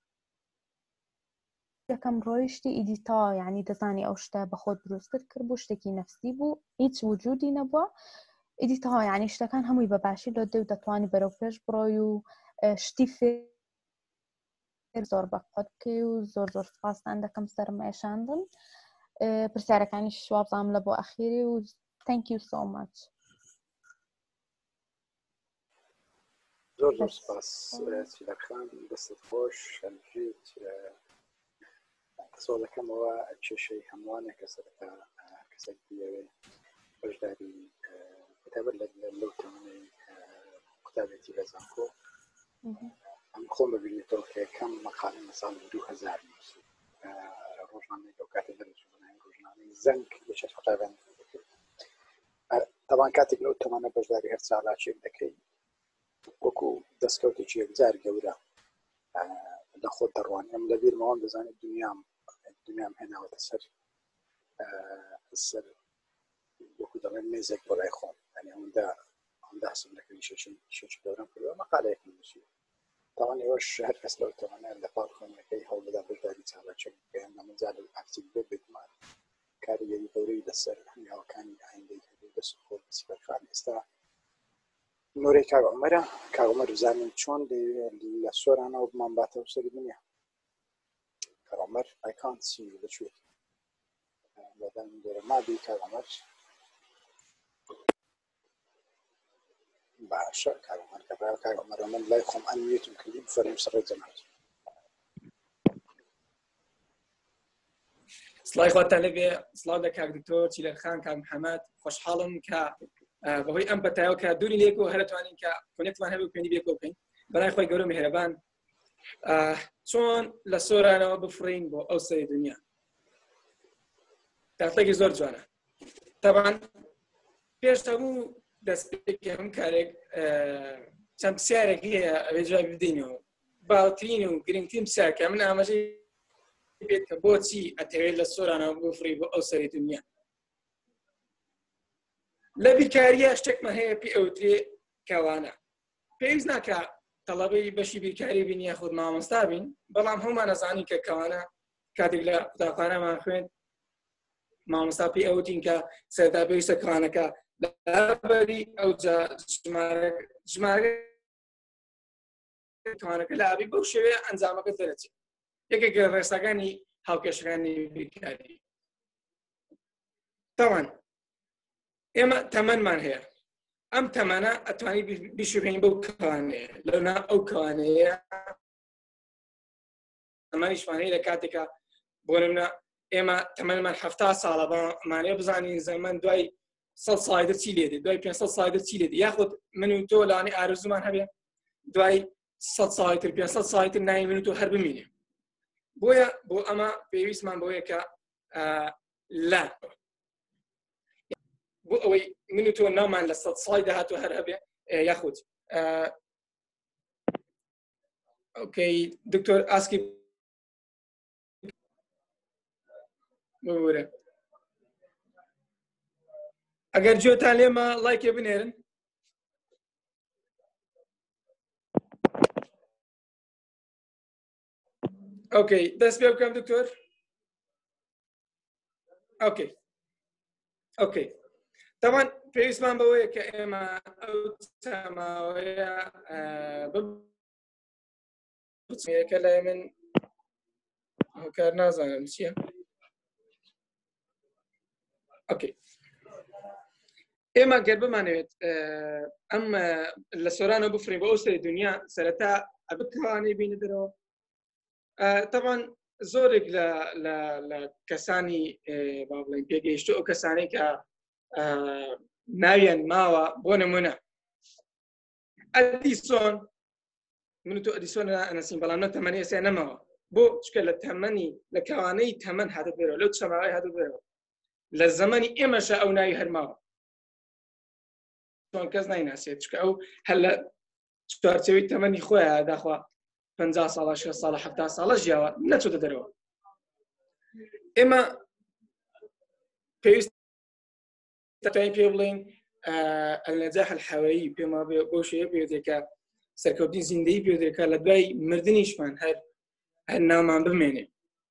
یەکەم ڕۆیشتی ئیدیتا یعنی دەزانی ئەو شتە بە خۆت دروستتر کرد بوو شتێکی نەفسی بوو هیچ وجودی نەبووە ئیدیتا یعنی شتەکان هەمووی بەباشی لۆ دێ و دەتوانی بەرەو پێش بڕۆی و شتی فێر زۆر بەقۆت بکەی و زۆر زۆر سپاسان دەکەم سەرم ئێشاندن پرسیارەکانی شوابزانم لە بۆ ئەخیری و thank you so much زۆر زۆر سپاس چیلەرخان دەستت خۆش هەلژیت قسە دەکەمەوە کێشەی هەمووانێک کە سەرەتا کەسێک بێوێ بەشداری کتابە لەو تەمەنەی قوتابێتی لە زانکۆ ئەم خۆم ببینێتەوە کە یەکەم مەقالەی لە ساڵی دوو هەزار نووسی ڕۆژنامەی لەو کاتێ دەرچوونەوەی ڕۆژنامەی زەنگ یەکێک قوتابیان دەکرد طبعاً کاتێک لەو تەمەنە بەشداری هەر چالاکێک دەکەی وەکو دەستکەوتێکی یەکجار گەورە لە خۆت دەڕوانی ئەم لەبیر ماوەم دەزانێت دنیام دنیام هێناوەتە سەر سەر وەکو دەڵێن مێزێک بۆ لای خۆم یعنی ئەوەندە ئەوەندە حسم دەکەی شێکی گەورەم کردووە مەقالەیەکی نووسی طبعاً ئێوەش هەر کەس لەو تەمەنە لە پاڵ خوێندنەکەی هەوڵدەدا بەشداری چالاکێک بکەن لە منجا لە ئاکتیڤ بێ بێتمان کاریگەری گەورەی لەسەر هەنگاوەکانی ئایندەی هەبوو دەست و خۆ سیبەرخان ئێستا نۆرەی کاک عومەرە کاک عومەر بزانین چۆن لە سۆرانەوە بمان باتەوە سەری دنیا کاک عومەر I can't see you لەکوێ بەدەم دێرە مابی کاک عومەر باشە کاک عومەر کەڕا کاک عومەر من لای خۆم ئەنمیتم کردی بفەرموو سەرڕێ جەماعەت سڵای خواتان لەبێ سڵاو لە کاک دکتۆر چیلەرخان کاک محەممەد خۆشحاڵم کە بەهۆی ئەم بەتایەوە کە دووری لێک و هەرتوانین کە کۆنێکتوان هەبوو پێنی بێکۆ بکەین بەلای خۆی گەورە میهرەبان چۆن لە سۆرانەوە بفڕین بۆ ئەو سەری دنیا داتڵێکی زۆر جوانە تەبان پێش هەموو دەستپێکی هەم کارێک چەند پرسیارێک هەیە ئەوێ جوابی بدەینەوە باوترین و گرنگترین پرسیارکە من ئاماژەی بێت کە بۆچی ئەتەوێت لە سۆرانەوە بفڕی بۆ ئەو سەری دنیا لە بیرکاریە شتێکمان هەیە پێی ئەوترێ کەوانە پێویست ناکە تەڵەبەی بەشی بیرکاری بین یا خود مامۆستا بین بەڵام هەمومان ئەزانین کە کەوانە کاتێک لە قوتابخانەمان خوێن مامۆستا پێی ئەوتین کە سەرەتا پێویستە کەوانەکە لەبەری ئەو ژمارە کەوانەکە لە ئابی بەو شێوەیە ئەنجامەکە دەرەچێت یەکێک لە ڕێساکانی هاوکێشەکانی بیرکاری تەوان ئێمە تەمەنمان هەیە ئەم تەمەنە ئەتوانی بیشوهێنین بەو کەوانەیە لەونا ئەو کەوانەیە تەمەنیشمان هەیە لە کاتێکە بۆ نمونە ئێمە تەمەنمان هەفتا ساڵە بەمانەیە بزانین زەمەن دوای سەد ساڵی چی لێدێت دوای پێنج ساڵی چی لێدێت یاخود من و تۆ لەوانەیە ئارزومان هەبێ دوای سەد ساڵی تر پێنج سەد ساڵی تر ناوی من و تۆ هەر بمینێ بۆیە بۆ ئەمە پێویستمان بۆیە کە لە بۆ ئەوەی من و تۆ نامان لە سەد ساڵی داهاتوو هەر هەبێ یاخود ئۆکەی دکتۆر ئاسکی ببورە ئەگەر گوێتان لێمە لایکێ بنێرن ئۆکەی دەست پێ بکەم دکتۆر ئۆکەی ئۆکەی طبعا پێویستمان بەوەیە کە ئێمە ئەو تەماوەیە بچێکە لای من هۆکار نازانم چییە ئۆکەی ئێمە گەر بمانەوێت ئەم لە سۆرانەوە بفڕین بە ئەو سەری دنیا سەرەتا ئەبکوانێ بینە دەرەوە طبعا زۆرێک لە کەسانی با بڵێن پێگەیشتووە ئەو کەسانەی کە ناویان ماوە بۆ نمونە ئەدیسۆن من و تۆ ئەدیسۆن ئەنەسین بەڵام نە تەمەنی ئێستا نەماوە بۆ چکە لە تەمەنی لە کەوانەی تەمەن هاتە دەرەوە لەو چەماوەی هاتە دەرەوە لە زەمەنی ئێمەشە ئەو ناوی هەرماوە چۆن کەس نایناسێت چکە ئەو هەر لە چوارچەوەی تەمەنی خۆیان داخوا پەنجا ساڵە شێ ساڵە هەفتا ساڵە ژیاوە نەچۆتە دەرەوە. ئێمە پێویست پێ بڵێن النجاح الحەوەیی پێما بۆ شێ پێوتێکە سەرکەوتنی زیندەی پێوتێکە لە دوای مردنیشمان هەر هەر نامان بمێنێ.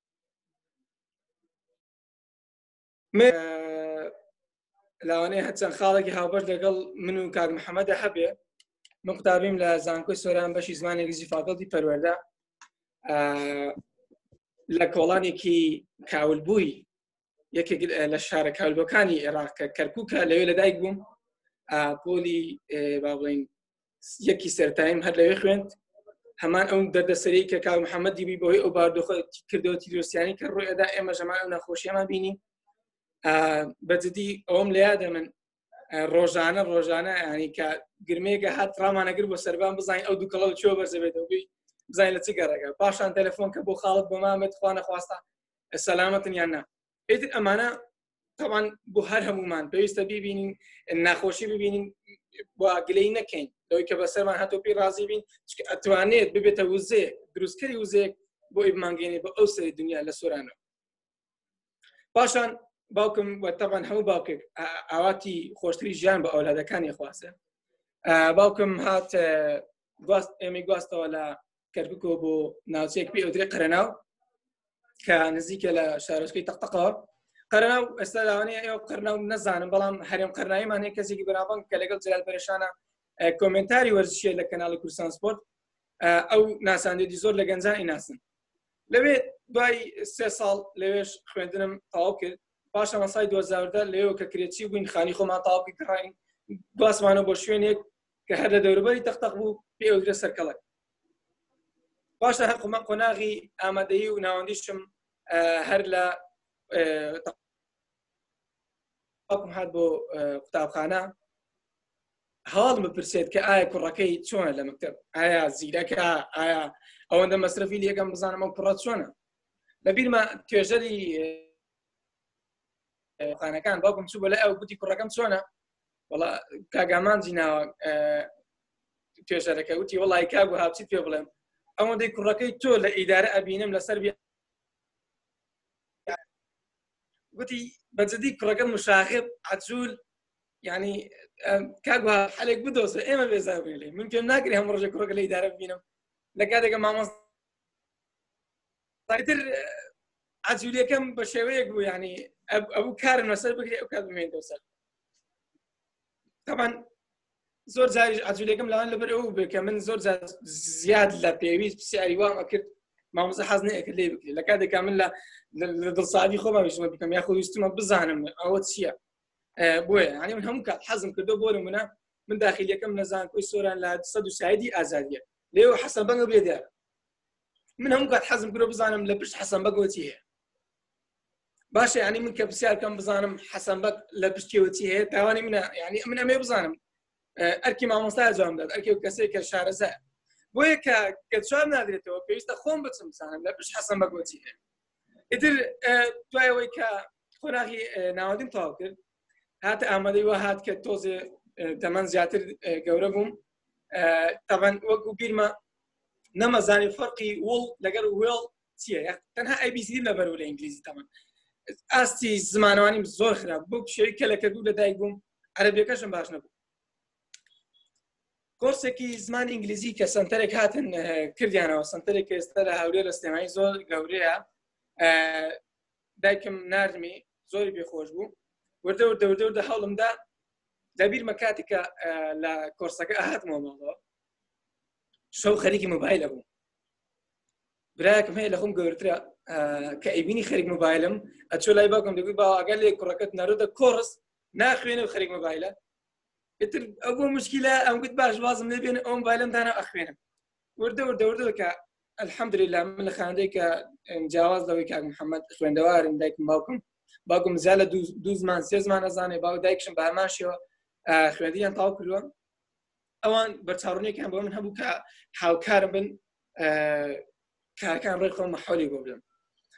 لاوانەیە هەچەند خاڵێکی هاوبەش لەگەڵ من و کاک محەممەدە هەبێ. من قوتابیم لە زانکۆی سۆران بەشی زمانێکی زیفاکەڵتی پەروەردە لە کۆڵانێکی کاولبووی یەکێک لە شارە کاولبەکانی عێراق کەرکووکە لەوێ لەدایک بووم. پۆلی با بڵێن یەکی سەرتایم هەر لەوێ خوێند. هەمان ئەو دەردەسەری کە کاک محەممەدی بووی بەهۆی ئەو باردۆخە کردەوە تیرۆسیانی کە ڕووی ئەدا ئێمە ژەمان ئەو نەخۆشیەمان بینی. بەجددی ئەوم لە یادە من ڕۆژانە ڕۆژانە ینی کە گرمەیەکە هات ڕامانەگر بۆ سەربان بزانین ئەو دوو کەڵەو چۆ بەرزەبێتەوەی بزانین لە چ گەڕێگە. پاشان تەلەفۆن کە بۆ خاڵت بۆ مامەت خوا نەخواستە سەلامەتن یان نا. ئیتر ئەمانە طبعاً بۆ هەر هەمومان پێویستە ببینین ناخۆشی ببینین بۆ گلەی نەکەین لەوەی کە بەسەرمان هاتۆ پێی ڕازی بین ئەتوانێت ببێتە وزێ دروستکەری وزەیەک بۆ ئیبمانگەێنێ بە ئەو سەری دنیا لە سۆرانەوە. پاشان باوکم وەتەبان هەموو باوکێک ئاواتی خۆشتری ژیان بە ئەولادەکانی خواسە. باوکم هات گواست ئێمەی گواستەوە لە کەرکووکەوە بۆ ناوچەیەک پێی ئەودرێ قەرەناو کە نزیکە لە شارۆچکەی تەقتەقەوە. قەرەناو ئێستا لاوانەیە ئێوە قەرناو نەزانم بەڵام هەرێم قەرناویمان هەیە کەسێکی بەرامبەر کە لەگەڵ جەلال پەرێشانە کۆمنتاری وەرزشیە لە کەناڵی کوردستان سپۆرت ئەو ناساندێتی زۆر لە گەنجانی ناسن. لەوێ دوای سێ ساڵ لەوێش خوێندنم تەواو کرد. پاشە مەسای دوو هەزار و دە لەوێ کە کرێتی بووین خانی خۆمان تەواو کردین گواستمانە بۆ شوێنێک کە هەر لە دەوروبەری تەقتەق بوو پێ ئەودرێ سەرکەڵک. پاشە هەر قۆناغی ئامادەیی و ناوەندیشم هەر لە باوکم هات بۆ قوتابخانە هەواڵم بپرسێت کە ئایا کوڕەکەی چۆنە لە مەکتەب، ئایا زیرەکە، ئایا ئەوەندە مەسرەفی لێکم بزانم ئەو کوڕە چۆنە. لە بیرمە توێژەری خانەکان باوکم چوو بە لای ئەو گوتی کوڕەکەم چۆنە، وەڵا کاگامانجی ناوە توێژەرەکە وتی وەڵای کاگ و هاوچیت پێ بڵێم ئەوەندەی کوڕەکەی تۆ لە ئیدارە ئەبینم لەسەر گوتی بەجددی کوڕەکەم مشاغب عەجوول ینی کاگوها حەلێک بدۆزە ئێمە بێزار لێ من پێم ناگری هەموو ڕۆژێک کوڕەکە لە ئیدارە ببینم لە کاتێکە مامۆستاتر عەجوولیەکەم بە شێوەیەک بوو ینی ئەبوو کارم لەسەر بگری ئەو کات بمێنێتەوە سەر. طبعاً زۆر جاریش عەجوولیەکەم لەوان لەبەر ئەو بێ کە من زۆر زیاد لە پێویست پرسیاری وامە کرد مامۆستا حەز نەیەکرد لێ بکرێت. لە کاتێکا من لە دڵسادی خۆمان ویستمە بکەم یاخۆ ویستمە بزانم ئەوە چییە بۆیە ینی من هەموو کات حەزم کردو بۆرە منە من داخلیەکەم لە زانکۆی سۆران لە سەد و سایدی ئازادیە لێوە حەسەن بەنگە بێ دیارە. من هەموو کات حەزم کردو بزانم لە پشت حەسەن بەگەوە چی هەیە. باشە ینی من کە پرسیارکەم بزانم حەسەن بەگ لە پشتیەوە چی هەیە تاوانی منە ینی من ئەمێ بزانم ئەرکی مامۆستای جواب داد ئەرکی و کەسێک کە شارەزە بۆیە کە کە جواب نادرێتەوە پێویستە خۆم بچم بزانم لە پشت حەسەن بەگەوە چی هەیە. ئیتر دوایەوەی کە قۆناغی ناوەندیم تەواو کرد هاتە ئامادەی وە هات کە تۆزێ تەمەن زیاتر گەورە بووم. طبعاً وەکو بیرمە نەمەزانی فەرقی وڵ لەگەڵ وێڵ چییە تەنها ئەی بی سی دی لەبەرەوە لە ئینگلیزی تەمەن ئاستی زمانەوانیم زۆر خراپ بوو شێوەی کە لە کردوو لەدایک بووم عەرەبیەکەشم باش نەبوو. کۆرسێکی زمان ئینگلیزی کە سنتەرێک هاتن کردیانەوە سنتەرێک کە ئێستا لە هەولێر لە سلێمانی زۆر گەورەیە دایکم ناردمی زۆری پێخۆش بوو وردە وردە وردە وردە هەوڵمدا لەبیرمە کاتێکە لە کۆرسەکە ئاهاتمەوە ماڵەوە شەو خەریکی مۆبایلە بوو. برایەکم هەیە لە خۆم گەورترە کە ئەیبینی خەریک مۆبایلم ئەچۆ لای باوکم دەگوت باوە ئەگەر لێ کوڕەکەت نەڕۆدە کۆرس ناخوێنێ و خەریک مۆبایلە. ئیتر ئەو بۆ مشکیلە ئەم گوت باش وازم لێ بێنێ ئەو مۆبایلم دانا ئەخوێنم وردە وردە وردە کە الحەمدولله من لە خانەدەی کە جیاواز لەوەی کاک محەممەد خوێندەوارم دایکم باوکم باوکم زیاد لە دوو زمان سێ زمان نەزانێ باو دایکشم بە هەماشەوە خوێندیان تەواو کردووە. ئەوان بەرچاوڕوونێکیان بۆ من هەبوو کە هاوکارم بن کارەکان ڕێی خۆم مەحەولی بۆ بدەم.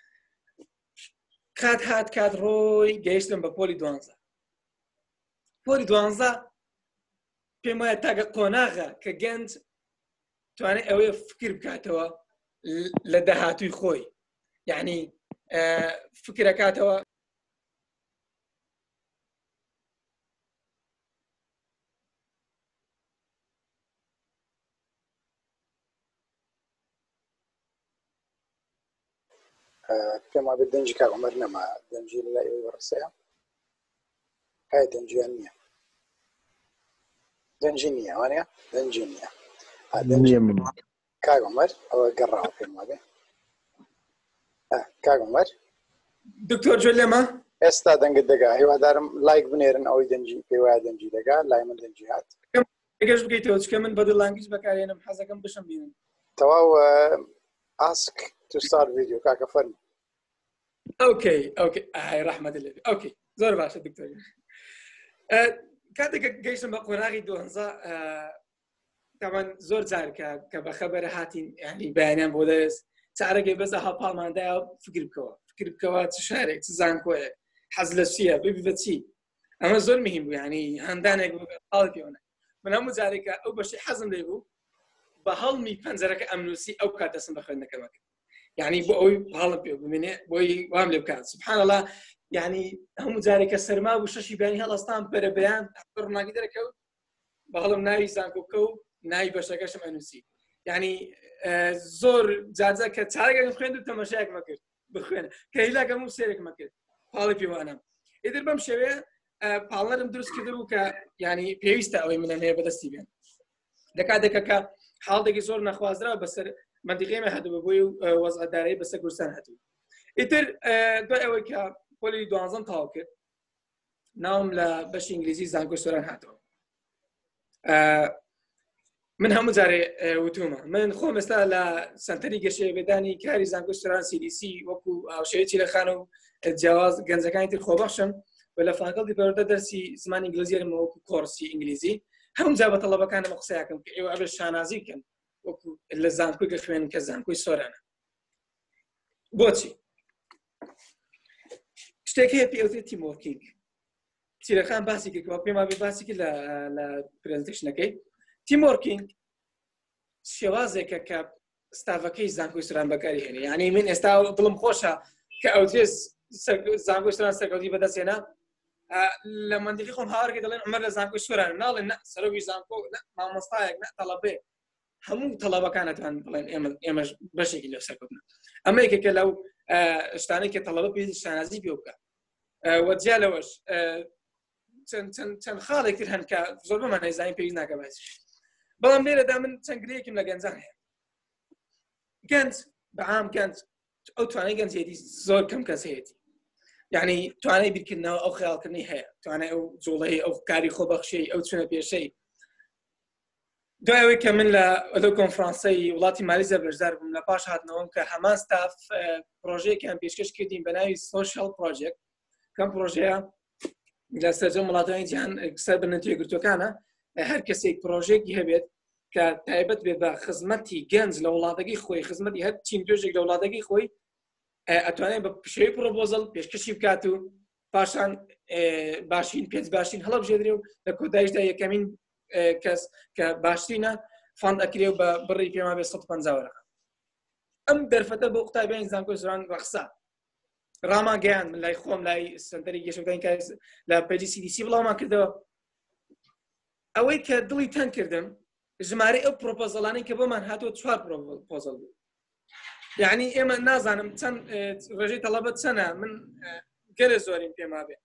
کات هات کات ڕۆی گەیشتم بە پۆلی دوانزە. پۆلی دوانزە پێم وایە تاگە قۆناغە کە گەنج توانێت ئەوەیە فکر بکاتەوە لە داهاتووی خۆی یعنی فکرەکاتەوە پێم وابێت دەنجی کاک عومەر نەما دەنجی لە ئێوەی بەڕسەیە ئایا دەنجیان نییە دەنجی نییە وانە دەنجی نییە کاک عومەر ئەوە گەڕاوە پێم وابێ کاک عومەر دکتۆر جۆ لێمە ئێستا دەنگت دەگا هیوادارم لایک بنێرن ئەوەی دەنجی پێ وایە دەنجی دەگا لای من دەنجی هات ئەگەش بگەیتەوە چکە من بەدڵ لانگیش بەکارێنم حەزەکەم بشم بینم تەواو ask to start video کاکە فەرموو اوكي اوكي هاي رحمة الله اوكي زۆر باشە دکتۆر کاتێک گەیشتم بە قۆناغی دوهەزا تاوان زۆر جار کە بە خەبەرە هاتین ینی بەیانیان بۆ دەست چارەکەی بەسە هەڵپاڵماندایە فکر بکەوە فکر بکەوە چ شارێک چ زانکۆیەک حەز لە چییە ببی بە چی ئەمە زۆر مهم بوو ینی هەندانێک هەڵی پێوەنە من هەموو جارێکە ئەو بەشی حەزم لێ بوو بە هەڵمی پەنجەرەکە ئەمنووسی ئەو کات دەستم بە خوێندنەکەمەکە يعني بۆ ئەوی هەڵم پێ بمێنێ بۆی وام لێ بکات سبحان الله يعني هەموو جارێکە سەرما و شەشی بەیانی هەڵەستان بەرە بەیان ڕۆناگی دەرەکەوت بە هەڵم ناوی زانکۆکە و ناوی بەشەکەشم ئەنووسی يعني زۆر جاجە کە چارەکەم خوێند و تەماشایەکمە کرد بخوێنە کە هیلاکەم و سێرێکمە کرد پاڵی پێوانە ئیتر بەم شێوەیە پاڵنەرم دروست کرده بوو کە يعني پێویستە ئەوەی منە هەیە بەدەستی بێن دەکاتێکە کە حاڵێکی زۆر نەخوازرا بەسەر منطقەیەمە هاتووە بۆی وەزعدارایی بەسەر کوردستان هاتووە ئیتر دوای ئەوەی کە پۆلی دوانزەم تەواو کرد ناوم لە بەشی ئینگلیزی زانکۆی سۆران هاتەوە من هەموو جارێ وتومە من خۆم ئێستا لە سەنتەری گەشەیەبێدانی کاری زانکۆی سۆران سی دی سی وەکو هاوشێوەیەکی لە خانە و جیاواز گەنجەکانی تر خۆبەخشم و لە فاکەڵتی پەروەردە دەرسی زمانی ئینگلیزیەرم وەکو کۆرسی ئینگلیزی هەموو جا بە تەڵەبەکانم قسەیەکەم کە ئێوە ئەبێ شانازی بکەن وەکو لە زانکۆی کە خوێن کە زانکۆی سۆرانە بۆچی شتێک هەیە پێوتێت تیمۆرکینگ چیرەخان باسی کردەوە پێم وابێ باسی کرد لە پرێزنتیشنەکەی تیمۆرکینگ شێوازێکە کە ستافەکەی زانکۆی سۆران بەکاری هێنێ یعنی من ئێستا دڵم خۆشە کە ئەوتێ زانکۆی سۆران سەرکەوتی بەدەستێنا لە مندیقی خۆم هاوارکە دەڵێن عومەر لە زانکۆی سۆران ناڵێن نە سەرۆکی زانکۆ مامۆستایەک نە تەڵەبێ هەموو تەڵەبەکانەتوان بڵێن ئێمەش بەشێکی لەو سەرکەوتنە ئەمە یەکێکە لەو شتانەی کە تەڵەبە پێویستی شانازی پێ بکات وەجیا لەوەش چەند خاڵێک تر هەن کە زۆر بەمان نەیزانین پێویست ناکە باسی بەڵام لێرەدا من چەند گرەیەکم لە گەنجان هەیە گەنج بەعام گەنج ئەو توانای گەنجێتی زۆر کەم کەس هەیەی یعنی توانای بیرکردنەوە ئەو خەیاڵکردنی هەیە توانای ئەو جوڵەی ئەو کاری خۆبەخشەی ئەو چونە پێشەی دوای ئەوەی کە من لە ئەو کۆنفرانسەی وڵاتی مالیزیا بەشدار بووم لە پاش هاتنەوەم کە هەمان ستاف پرۆژەیەکیان پێشکەش کردین بە ناوی سۆشیال پرۆژێکت کەم پرۆژەیە لە سەرجەم وڵاتانی جیهان سەر بنەتی یەکگرتووەکانە هەر کەسێک پرۆژێکی هەبێت کە تایبەت بێت بە خزمەتی گەنج لە وڵاتەکەی خۆی خزمەتی هەر چین توێژێک لە وڵاتەکەی خۆی ئەتوانێت بە پشەی پرۆپۆزەڵ پێشکەشی بکات و پاشان باشین پێنج باشین هەڵەبژێدرێ و لە کۆدایشدا یەکەمین کەس کە باشترینە فاند ئەکرێ و بە بڕی پێما بێ سەد و پەنجا وەرەقە ئەم دەرفەتە بۆ قوتابیانی زانکۆی سۆران ڕەخسا ڕاماگەیان من لای خۆم لای سەنتەری گەشتیاری کاری لە پێجی سی دی سی بڵاومان کردەوە ئەوەی کە دڵی تەنگ کردم ژمارەی ئەو پرۆپۆزەڵانەی کە بۆمان هاتووە چوار پرۆپۆزەڵ بوو یعنی ئێمە نازانم چەند ڕێژەی تەڵەبەت چەنە من گەلە زۆرین پێما بێ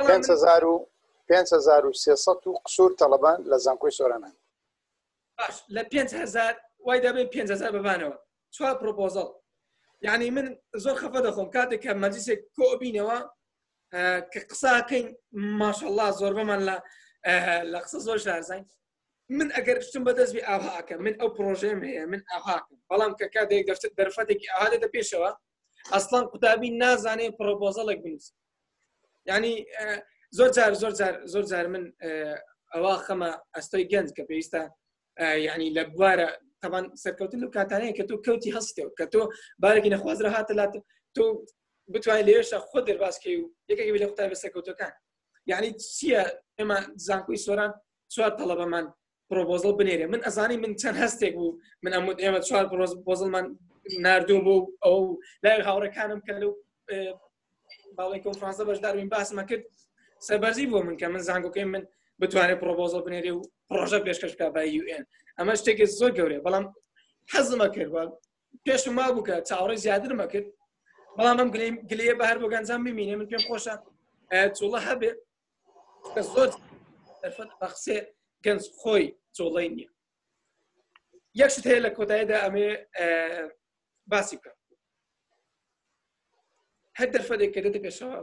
پێنج هەزار و سێسەد و قسوور تەڵەبان لە زانکۆی سۆرانان باش لە پێنج هەزار وای دەبێت پێنج هەزار ببانەوە چوار پرۆپۆزەڵ یعنی من زۆر خەفە دەخۆم کاتێک کە مەجلیسێک کۆبینەوە کە قساکەین ماشەڵڵا زۆر بەمان لە قسە زۆر شارزین من ئەگەر شتم بەدەست بێ ئاهاکەم من ئەو پرۆژەم هەیە من ئاهاکەم بەڵام کە کاتێک دەرفەتێکی ئاها دێتە پێشەوە ئەسڵان قوتابی نازانێت پرۆپۆزەڵێک بنووسێت یعنی زۆر جار زۆر جار زۆر جار من ئەوە خەمە ئەستۆی گەنج کە پێویستە یعنی لە بوارە تەمان سەرکەوتن و کاتانەیە کە تۆ کەوتی هەستێەوە کە تۆ بارێکی نەخوازرا هاتە لات تۆ بتوانین لێشە خۆ دەرباسکەی و یەکێکی لە قوتابی سەرکەوتەکان یعنی چییە ئێمە زانکۆی سۆران چوار تەڵەبەمان پرۆپۆزڵ بنێرێ من ئەزانی من چەند هەستێک بوو من ئەم ئێمە چوار پرۆپۆزڵمان نردوو بوو ئەو لای هاوڕەکانم کە لەو باڵی کۆنفرانسە بەشداروین باسمە کرد سەربەرزی بووە من کە من زانکۆکەی من بتوانێت پرۆپۆزڵ بنێرێ و پرۆژە پێشکەش بکات بە یو ئێن ئەمە شتێکی زۆر گەورەیە بەڵام حەزمە کرد پێشم ما بوو کە چاوەڕێی زیاترمە کرد بەڵام ئەم گلەیە بە هەر بۆ گەنجان ببینێ من پێم خۆشە جوڵە هەبێ کە زۆر بە قسێ گەنج خۆی جوڵەی نییە یەک شت هەیە لە کۆتاییدا ئەمێ باسی بکەم هەر دەرفەتێک کە دێتە پێشەوە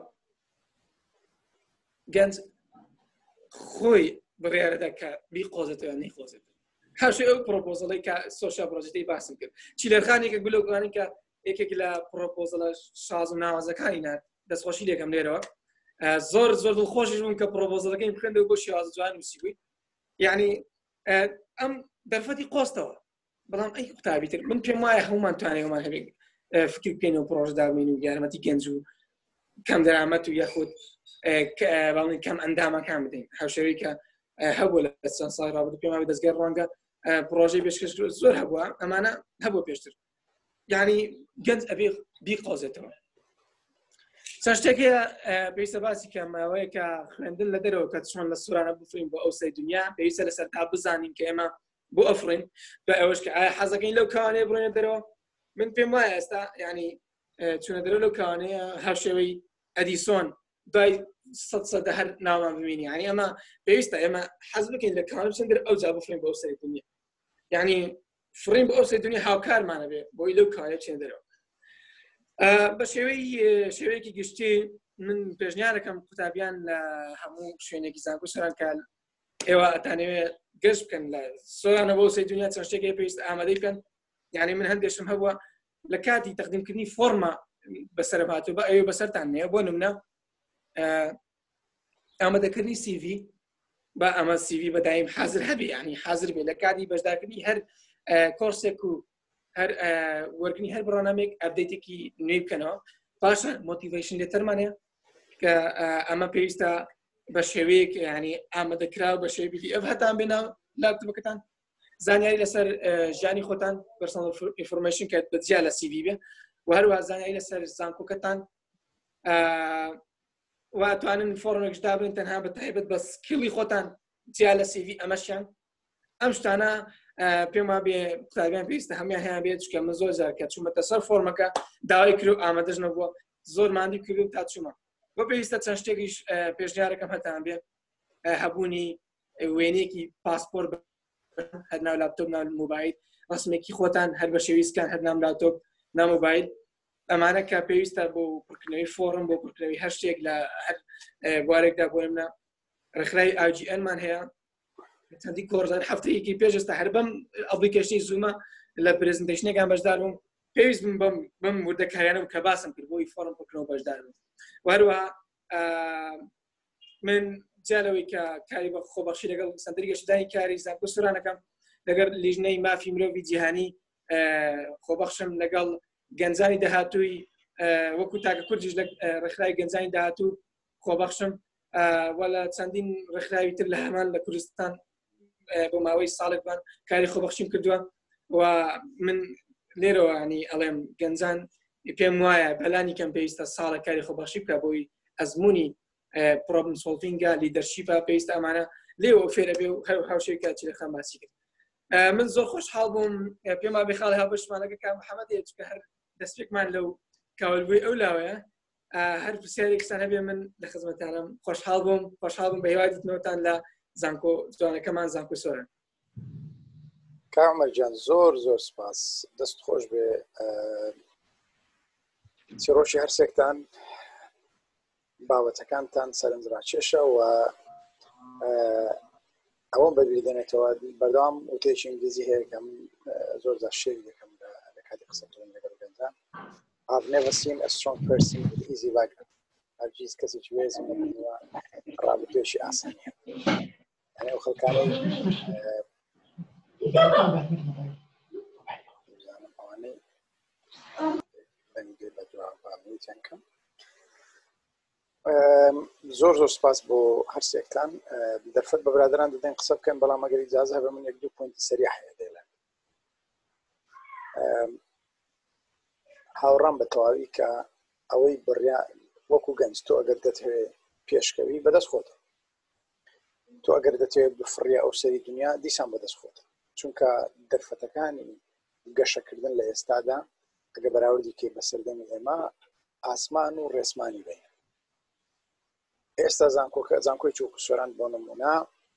گەنج خۆی بڕیارەدا کە بیقۆزێتەوە نەیخۆزێت هەشێ ئەو پرۆپۆزڵی کە سۆشیال پرۆژەکەی باسم کرد چیلەرخانێکە گولۆکانی کە یەکێک لە پرۆپۆزڵە شاز و ناوازەکانی نات دەستخۆشی لێکم لێرەوە زۆر زۆر دڵخۆشیش بووم کە پرۆپۆزڵەکەی بخێندەوە بۆ شێواز جوان نووسی بووی یعنی ئەم دەرفەتی قۆستەوە بەڵام ئەی قوتابی تر من پێم وایە هەمومان توانێت هەمان هەبێت فکر بکەینەوە پرۆژەدا بین و یارمەتی گەنج و کەم دەرامەت و یاخود باڵین کەم ئەندامەکان بدەین هاوشێوەی کە هەبوو لە چەند ساڵی ڕابردوو پێم وایە دەستگای ڕوانگە پرۆژەی پێشکەش زۆر هەبووە ئەمانە هەبوو پێشتر یعنی گەنج ئەبێ بیقۆزێتەوە چەند شتێکە پێویستە باسی کەم ئەوەیە کە خوێندن لە دەرەوە کە چۆن لە سوورانە بفرین بۆ ئەو سەی دنیا پێویستە لەسەرتا بزانین کە ئێمە بۆ ئەفرین بە ئەوەش کە ئایا حەزەکەین لەو کاوانەیە بڕۆینە دەرەوە من پێم وایە ئێستا ینی چونە دەرەوە لەو کاوانەیە هاوشێوەی ئەدیسۆن دوای سەد سەدە هەر ناومان ببینی ینی ئەمە پێویستە ئێمە حەز بکەین لە کاوانە بچین دەرە ئەو جا بفرین بۆ ئەو سەی دنیا ینی فرین بە ئەو سەی دنیا هاوکارمانە بێ بۆی لەو کاوانەیە بچین دەرەوە بە شێوەی شێوەیەکی گشتی من پێشنیارەکەم قوتابیان لە هەموو شوێنێکی زانکۆ سەران کە ئێوە ئەتانەوێت گەشت بکەن لە سۆرانە بۆ سەی دنیا چەند شتێکی پێویست ئامادەی بکەن یعنی من هەندێشم هەبووە لە کاتی تەقدیمکردنی فۆرمە بەسەرم هاتووە بە ئەوێ بەسەرتان نەیە بۆ نمونە ئامادەکردنی سیڤی بە ئەمە سیڤی بەدایم حاضر هەبێ ینی حاضر بێ لە کاتی بەشدارکردنی هەر کۆرسێک و هەر وەرگنی هەر بڕۆنامێک ئەپدەیتێکی نوێی بکەنەوە پاشە مۆتیڤیشن لێتەرمانەیە کە ئەمە پێویستە بە شێوەیەک ینی ئامادەکراوە بە شێوی پی دی ئەف هەتان بێنە لاپتۆپەکەتان زانیاری لەسەر ژیانی خۆتان پەرسۆنەڵ ئینفۆرمێشن کە بەجیا لە سیڤی بێ و هەروە زانیاری لەسەر زانکۆکەتان واتوانن فۆرمێکش دابن تەنها بە تایبەت بە سکیڵی خۆتان جیا لە سیڤی ئەمەشیان ئەم شتانە پێم وا بێ قوتابیان پێویستە هەمیان هەیە بێت چکە من زۆر جار کە چوومەتە سەر فۆرمەکە داوای کرد و ئامادەش نەبووە زۆر ماندی کرد و تا چوومە بۆ پێویستە چەند شتێکیش پێشنیارەکەم هەتان بێ هەبوونی وێنەیەکی پاسپۆر هەر ناو لاپتۆپ ناو موبایل ڕسمێکی خۆتان هەر بە شێویستکان هەر نام لاپتۆپ نام موبایل ئەمانە کە پێویستە بۆ پڕکردنەوەی فۆرم بۆ پڕکردنەوەی هەر شتێک لە هەر بوارێکدا بۆ منە ڕێکخراوی ئای جی ئەنمان هەیە چەندی کۆرزان هەفتەیەکی پێش ئێستا هەر بەم ئەپلیکیشنی زوومە لە پرێزنتیشنێکان بەشدار بووم پێویست بم بەم وردەکاریانە کە باسم کرد بۆی فۆرم پڕکردنەوە بەشدار بووم و هەروەها من جالەوەی کە کاری بە خۆبەخشی لەگەڵ سەنتەری گەشتدانی کاری زانکۆ سوورانەکەم لەگەڵ لیژنەی مافی مرۆڤی جیهانی خۆبەخشم لەگەڵ گەنجانی داهاتووی وەکو تاکە کوردیش لە ڕێکخراوی گەنجانی داهاتوو خۆبەخشم وە لە چەندین ڕێکخراوی تر لە هەمان لە کوردستان بۆ ماوەی ساڵێکمان کاری خۆبەخشیم کردووە و من لێرەوە ینی ئەڵێم گەنجان پێم وایە بەلانی کەم پێویستە ساڵە کاری خۆبەخشی بکە بۆی ئەزمموی پرۆبلم سۆڵڤینگە لیدەرشیپە پێویستە ئەمانە لێوە فێرە بێ و هەر هاوشێوی چی لە خەم باسی کرد من زۆر خۆشحاڵ بووم پێما بێخاڵی هاوبەشمانەکە کە محەممەد چکە هەر دەستپێکمان لەو کاولبووی ئەو لاوەیە هەر پرسیارێکسان هەبێ من لە خزمەتانم خۆشحاڵ بووم خۆشحاڵ بووم بە هێوادیتنەوەتان لە زانکۆ جوانەکەمان زانکۆ سۆرن کامەر جان زۆر زۆر سپاس دەست خۆش بێ چیرۆشی هەرسێکتان بابەتەکانتان سەرنجڕاکێشە و ئەوەم بەبیری دێنێتەوە بەردەوام وتێکی ئینگلیزی هەیە کە من زۆر جار شێری دەکەم لە کاتی قسەکردن لەگەڵ گەنجان I've never seen a strong person with easy background. هەرگیز کەسێکی وێزم نەبینیوە ڕابردوێکی ئاسانیە یعنی ئەو خەڵکانەی بزانم ئەوانەی بەنگێ بە دوا بامویتیان کەم زۆر زۆر سپاس بۆ هەرسێکتان دەرفەت بە برادران دەدەین قسە بکەن بەڵام ئەگەر ئیجازە هەبێ من یەک دوو پۆینتی سەریع هەیە دێڵێن هاوڕام بە تەواوی کە ئەوەی بڕیا وەکو گەنج تۆ ئەگەر دەتەوێت پێشکەوی بەدەست خۆتە تۆ ئەگەر دەتەوێت بفڕیە ئەو سەری دنیا دیسان بەدەست خۆتە چونکە دەرفەتەکانی گەشەکردن لە ئێستادا ئەگە بەراوردی کێ بەسەردەمی ئێمە ئاسمان و ڕێسمانی بین ئێستا زانکۆکە زانکۆی چۆکو سۆران بۆ نمونە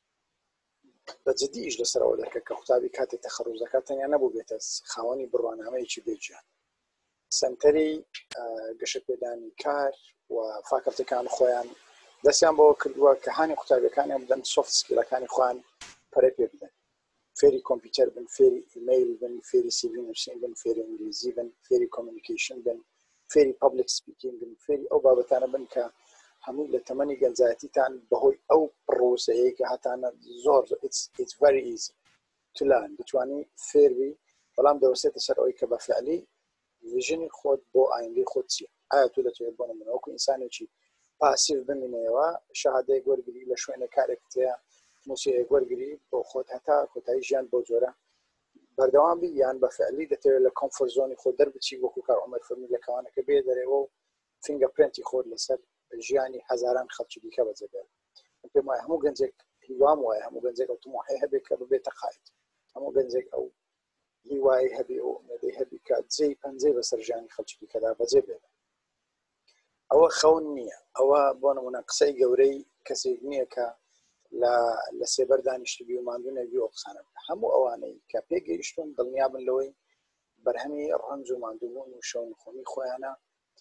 بەجددی ئیش لەسەرەوە دەکە کە قوتابی کاتێک تەخەڕوزەکە تەنیا نەبوو بێتە خاوەنی بڕوانامەیەکی بێجیان سنتەری گەشەپێدانی کار و فاکەڵتەکان خۆیان دەستیان بۆ کردووە کە هانی قوتابیەکانی بدەن سۆفت سکیلەکانی خۆیان پەرە پێ بدەن فێری کۆمپیوتەر بن فێری ئیمەیل بن فێری سیڤی نووسین بن فێری ئینگلیزی بن فێری کۆمیونیکیشن بن فێری پابلیک سپیکینگ بن فێری ئەو بابەتانە بن کە هەموو لە تەمەنی گەنجایەتیتان بەهۆی ئەو پرۆسەیە کە هەتانە زۆر it's very easy to learn بتوانی فێربی بەڵام دەوەسێتە سەر ئەوەی کە بەفعلی ڤیژنی خۆت بۆ ئایندەی خۆت چییە ئایا تۆ دەتوێت بۆ نمونە وەکو ئینسانێکی پاسیڤ بمینەوە شەهادەیەک وەرگری لە شوێنە کارێک تەیە موسیقەیەک وەرگری بۆ خۆت هەتا کۆتایی ژیان بۆ جۆرە بەردەوام بی یان بەفعلی دەتەوێت لە کۆمفۆرت زۆنی خۆت دەربچی وەکو کار عومەر فەرمی لە کەوانەکە بێ دەرێەوە و فینگە پرنتی خۆت لەسەر ژیانی هەزاران خەڵکی دیکە بەجێبێت پێم وایە هەموو گەنجێک هیوام وایە هەموو گەنجێک ئەو تمۆحی هەبێت کە ببێتە قاید هەموو گەنجێک ئەو هیوای هەبێ و ئومێدەی هەبی کە جێی پەنجەی بەسەر ژیانی خەڵکی دیکەدا بەجێبێت ئەوە خەون نییە ئەوە بۆ نمونە قسەی گەورەی کەسێک نییە کە لە سێبەر دانیشتبی و ماندوونەبی و قسانە هەموو ئەوانەی کە پێگەیشتون دڵنیابن لەوەی بەرهەمی ڕەنج و ماندووبوون و شەون خۆمی خۆیانە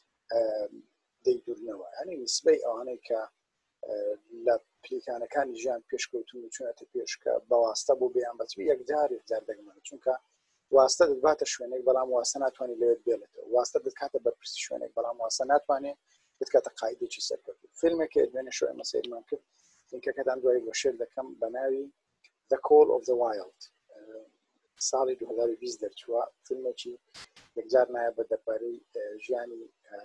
دەیدورنەوە ینی نسبەی ئەوانەی کە لە پلیکانەکانی ژیان پێشکەوتون و چونەتە پێشکە بەواستە بۆ بەیان بەچوی یەکجار یەکجار دەگمەنە چونکە واستە دەباتە شوێنێک بەڵام واستە ناتوانانی لەوێت بێڵێتەوە واستە دەکاتە بەرپرسی شوێنێک بەڵام واستە ناتوانێت بکاتە قاعدێکی سەرکەوتو فیلمێکی دوێنێ شوێ ئێمە سەیرمان کرد فیلمەکەتان دوای بۆ شێر دەکەم بە ناوی The Call of the Wild ساڵی دوو هەزار و بیست دەرچووە فیلمێکی یەکجار نایە بە دەربارەی ژیانی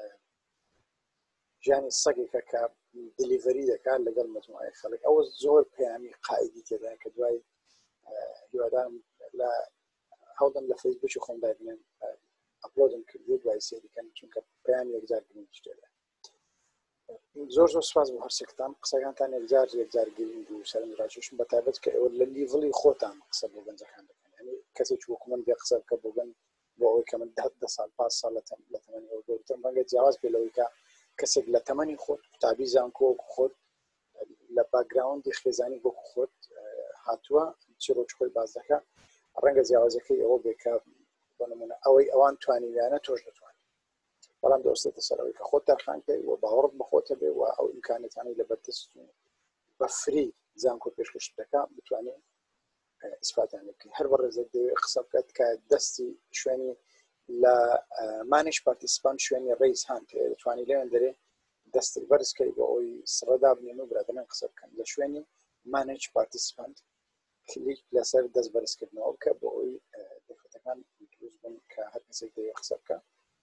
ژیانی سەگێکە کە دلیڤەری دەکات لەگەڵ مجموعەی خەڵک ئەوە زۆر پەیامی قاعدی تێدایە کە دوای هیوادارم لە هەوڵدەم لە فەیسبووکی خۆمدا بینێن ئەپلۆدم کردی دوای سێریکەن چونکە پەیامی یەکجار گرنگی تێدایە زۆر زۆر سپاس بۆ هەرسێکتان قسەکانتان یەکجار یەکجار گرنگ و سەرنجڕاکێشم بەتایبەت کە ئێوە لە لیڤڵی خۆتان قسە بۆ گەنجەکان دەکەن یعنی کەسێکی وەکو من بێ قسە بکە بۆ گەن بۆ ئەوەی کە من دە ساڵ پاش ساڵ لە تەمەنی ئەو گەورەترم ڕەنگە جیاواز بێ لەوەی کە کەسێک لە تەمەنی خۆت قوتابی زانکۆ وەکو خۆت لە باکگراوندی خێزانی وەکو خۆت هاتووە چیرۆکی خۆی باز دەکات ڕەنگە جیاوازەکەی ئەوە بێ کە بۆ نمونە ئەوەی ئەوان توانیویانە تۆش دەتوانێت بەڵام دەوەستێتە سەرەوەی کە خۆت دەرخانکەی و باوەڕت بە خۆتە بێ و ئەو ئیمکانەتانی لە بەردەست بە فری زانکۆ پێشکەش دەکات بتوانێت ئیسفادیان بکەیت هەر بەڕێزێک دەوێت قسە بکات کە دەستی شوێنی لە مانیش پارتیسپانت شوێنی ڕێیز هاند دەتوانی لێوێن دەرێ دەستی بەرزکەی بۆ ئەوی سڕەدا بنێن و برادران قسە بکەن لە شوێنی مانیج پارتیسپانت کلیک لەسەر دەست بەرزکردنەوە بکە بۆ ئەوی دەرفەتەکان دروست بن کە هەر کەسێک دەوێت قسە بکە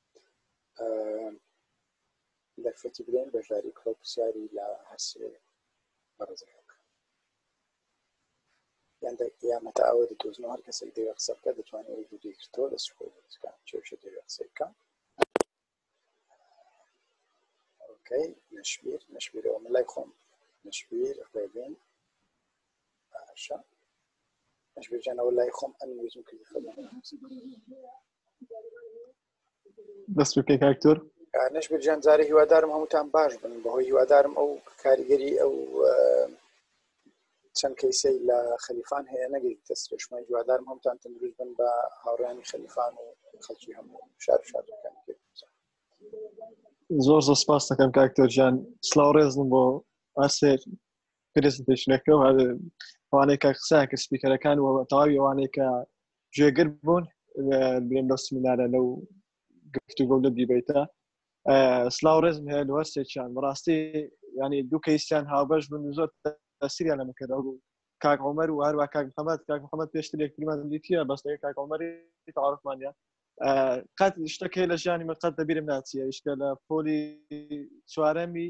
دەرفەتی بدەین بەشداری کڕە و پرسیاری لە هەرسێ بەڕێزەکە بکە یان یامەتە ئەوە دەدۆزنەوە هەر کەسێک دەوێت قسە بکە دەتوانێت ئەوی ڤیدیۆی کردەوە دەستی خۆی بکە چێوشە دەوێت قسە بکە اوكي نشبير نشبير او ملاي خون نشبير غيبين عشا نشبير جانا ولا يخوم ان يجم كل خدمه بس بكي كاكتور نشبير جان زاري هو دارم هم تام باش بن بهو هو دارم او كاريجري او چەند کەیسەی لە خەلیفان هەیە نەگەی تەسرێشمای هیوادارم هەمووتان تەندروست بن بە هاوڕێیانی خەلیفان و خەڵکی هەموو شار و شادەکانی پێ زۆر زۆر سپاس دەکەم کاکتۆر جان سڵاو ڕێزم بۆ هەرسێ پرێزنتێشنەکە و ئەوانەی کە قسەیان کرد سپیکەرەکان و تەواوی ئەوانەی کە گوێگر بوون بێن لەو سمینارە لەو گفتوگۆ لە دیبەیتە سڵاو ڕێزم هەیە لە هەرسێکیان بەڕاستی ینی دوو کەیسیان هاوبەش بن زۆر تەسیریان لەمە کردەوە کاک عومەر و هەروە کاک محەممەد کاک محەممەد پێشتر یەکترمان دیتیە بەستەکە کاک عومەری تەعارفمانە قەت شتێک هەیە لە ژیانی من قەت لەبیرم ناچیە ئیشکە لە پۆلی چوارەمی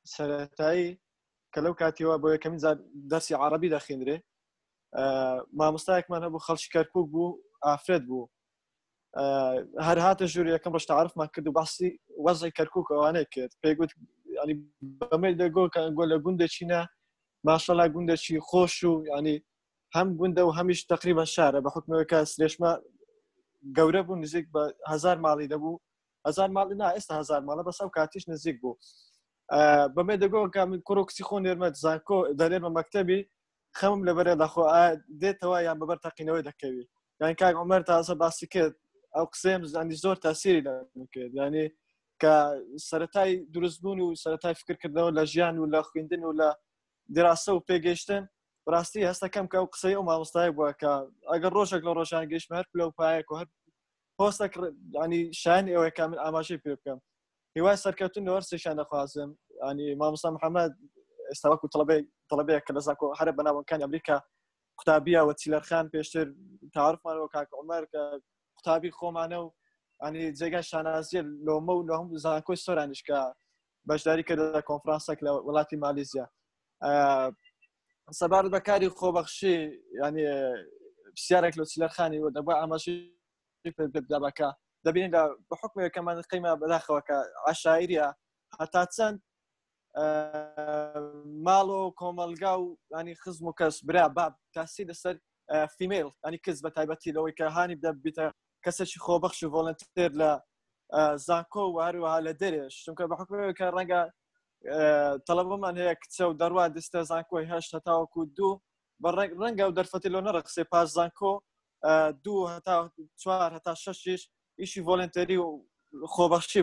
سەرەتایی کە لەو کاتیەوە بۆ یەکەمین جار دەرسی عەرەبی دەخوێنرێ مامۆستایەکمان هەبوو خەڵکی کەرکووک بوو ئافرەت بوو هەر هاتە ژوور یەکەم ڕۆژ تەعارفمان کرد و باسی وەزعی کەرکووک ئەوانەی کرد پێی گوت ینی بەمەی دەگۆ کە گۆ لە گوندێکینە ماشەڵا گوندێکی خۆش و ینی هەم گوندە و هەمیش تقریبا شارە بە حکمەوەی کە سرێشمە گەورە بوو نزیک بە هەزار ماڵی دەبوو هەزار ماڵی نا ئێستا هەزار ماڵە بەس ئەو کاتیش نزیک بوو بەمێ دەگۆ کە من کوڕ و کچی خۆ نێرمە زانکۆ دەرێنمە مەکتەبی خەمم لەبەرێ دەخۆ دێتەوە یان بەبەر تەقینەوەی دەکەوی یان کاک عومەر تازە باسی کرد ئەو قسەم زانی زۆر تاسیری لەم کرد ینی کە سەرەتای دروستبوون و سەرەتای فکرکردنەوە لە ژیان و لە خوێندن و لە دراسە و پێگەیشتن ڕاستی هەستەکەم کە ئەو قسەی ئەو مامۆستای بووە کە ئەگەر ڕۆژێک لە ڕۆژان گەیشتمە هەر لەو پایەک و هەر پۆستێک ینی شایانی ئەوەیە کە من ئاماژەی پێ بکەم هیوای سەرکەوتن لە وەرسێکیان دەخوازم ینی مامۆستا محەممەد ئێستا وەکو تەڵەبەیەک کە لە زانکۆ هەرە بەناوەکانی ئەمریکا قوتابیە وە چیلەرخان پێشتر تعارفمانەوە کاک عومەر کە قوتابی خۆمانە و ینی جێگای شانازیە لۆمە و لە هەموو زانکۆی سۆرانیش کە بەشداری کردە کۆنفرانسێک لە وڵاتی مالیزیا سەبارەت بەکاری خۆبەخشی ینی پرسیارێک لە چیلەرخانی و دەبووە ئاماژەی دابەکە دەبینین لە بە حکمێکەمان قیمە بەداخەوە کە عشایریە هەتا چەند ماڵ و کۆمەلگا و ینی خزم و کەس برا باب تاسی لەسەر فیمیل ینی کەس بە تایبەتی لەوەی کە هانی بدەبیتە کەسێکی خۆبەخش و ڤۆڵنتێر لە زانکۆ و هەروەها لە دەرێش چونکە بە حکمێکە ڕەنگە تەڵەبەمان هەیە کچە و دەڕوا دەستە زانکۆی هەشت هەتاوەکو دوو بە ڕەنگە و دەرفەتی لۆ نەڕەقسێ پاش زانکۆ دوو هەتا چوار هەتا شەشیش ئیشی ڤۆڵنتەری و خۆبەخشی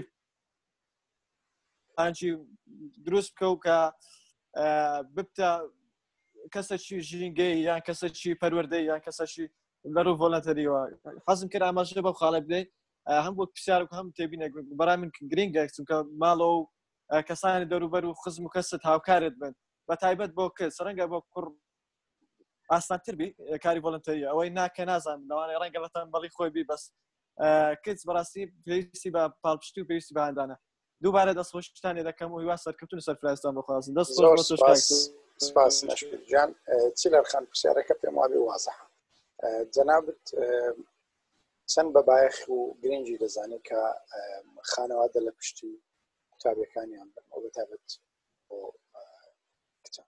ئەنجی دروست بکە و کە ببتە کەسێکی ژینگەی یان کەسێکی پەروەردەی یان کەسێکی لەڕوو ڤۆڵنتەریەوە حەزم کرد ئاماژە بەو خاڵە بدەیت هەم بۆ پرسیارێک هەم تێبینێک بەرای من گرینگە چونکە ماڵە و کەسانی دەوروبەر و خزم و کەست هاوکارت بن بە تایبەت بۆ کەس ڕەنگە بۆ کوڕ ئاسانتر بی کاری ڤۆڵنتەریە ئەوەی ناکە نازانم لەوانەیە ڕەنگە بە تەنبەڵی خۆی بی بەس کەس بەڕاستی پێویستی بە پاڵپشتی و پێویستی بە هەندانە دووبارە دەستخۆشتانی دەکەم و هیوا سەرکەوتن سەرفرازتان بخوازم دەست سپاس نەشکرجان چیلەرخان پرسیارەکە پێم وابێ وازەحە جەنابەت چەند بەبایەخ و گرنگی دەزانێت کە خانەوادە لە پشتی قوتابیەکانیان بن ئەو بەتایبەت بۆ کچان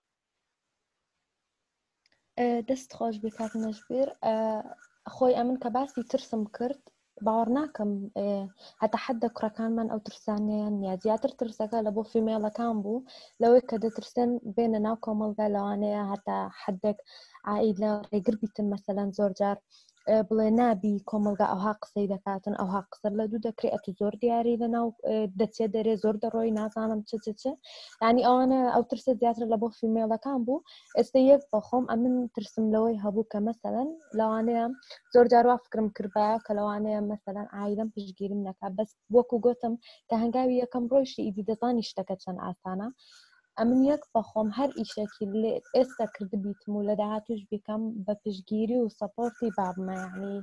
دەست خۆش بێ کاک نەژبیر خۆی ئەمن کە باسی ترسم کرد باوەڕ ناکەم هەتا حەدە کوڕەکانمان ئەو ترسانیان نیە زیاتر ترسەکە لە بۆ فیمێڵەکان بوو لەوەی کە دەترسن بێنە ناو کۆمەڵگا لەوانەیە هەتا حەدێک عائیلە ڕێگر بیتن مەسەلەن زۆر جار بڵێ نابی کۆمەلگا ئەوها قسەی دەکاتن ئەوها قسە لە دوو دەکرێت ئەت زۆر دیاری لەناو دەچێت دەرێ زۆر دەڕۆی نازانم چ چ چ ینی ئەوانە ئەو ترسە زیاتر لە بۆ فیمێڵەکان بوو ئێستا یەک بەخۆم ئەمن ترسم لەوەی هەبوو کە مەسەلەن لەوانەیە زۆر جار وا فکرم کردبایە کە لەوانەیە مەسەلەن عایلەم پشتگیرم نەکات بەس وەکو گوتم کە هەنگاوی یەکەم ڕۆیشتی ئیدی دەزانی شتەکە چەند ئاسانە ئەمن یەک بەخۆم هەر ئیشێکی لێ ئێستا کرد بیتم و لە داهاتوش بیکەم بە پشتگیری و سەپۆرتی بابمە یعنی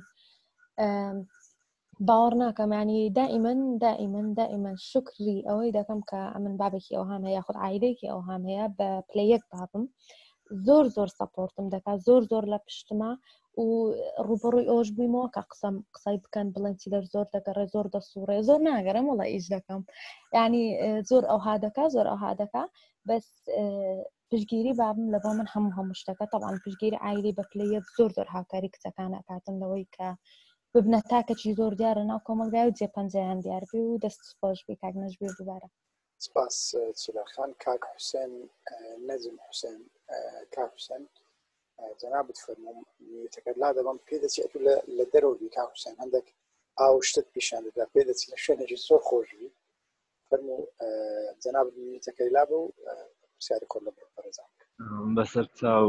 باوەڕ ناکەم ینی دائیمەن دائیمەن دائیمەن شکری ئەوەی دەکەم کە ئەمن بابێکی ئەوهام هەیە یاخود عایلەیەکی ئەوهام هەیە بە پلەیەک بابم زۆر زۆر سەپۆرتم دەکات زۆر زۆر لە پشتمە و ڕوبەڕووی ئەوش بوویمەوە کە قسەم قسەی بکەن بڵێن چیلەر زۆر دەگەڕێ زۆر دەسوڕێ زۆر ناگەرم وەڵا ئیش دەکەم ینی زۆر ئەوها دەکا زۆر ئەوها دەکا بەس پشتگیری بابم لە بۆ من هەموو هەموو شتەکە تەڵان پشتگیری عایلی بە پلەیەک زۆر زۆر هاوکاری کچەکانە کاتن لەوەی کە ببنە تاکەی زۆر دیارە ناو کۆمەلگای و جێپەنجەیان دیار بێ و دەست خۆش بێ کاک نەژبیر دووبارە سپاس چیلەرخان کاک حوسێن نەجم حوسێن کاک حوسێن جەنابەت فەرمووم نیەتەکەت لا دەبم پێ دەچێت و لە دەرەوەی کاک حوسێن هەندێک ئاو شتت پیشان دەدا پێ دەچێت لە شوێنێکی زۆر خۆشبی فەرموو جەنابەت نیەتەکەی لا بوو پرسیاری کۆر لە بەرەزان بەسەر چاو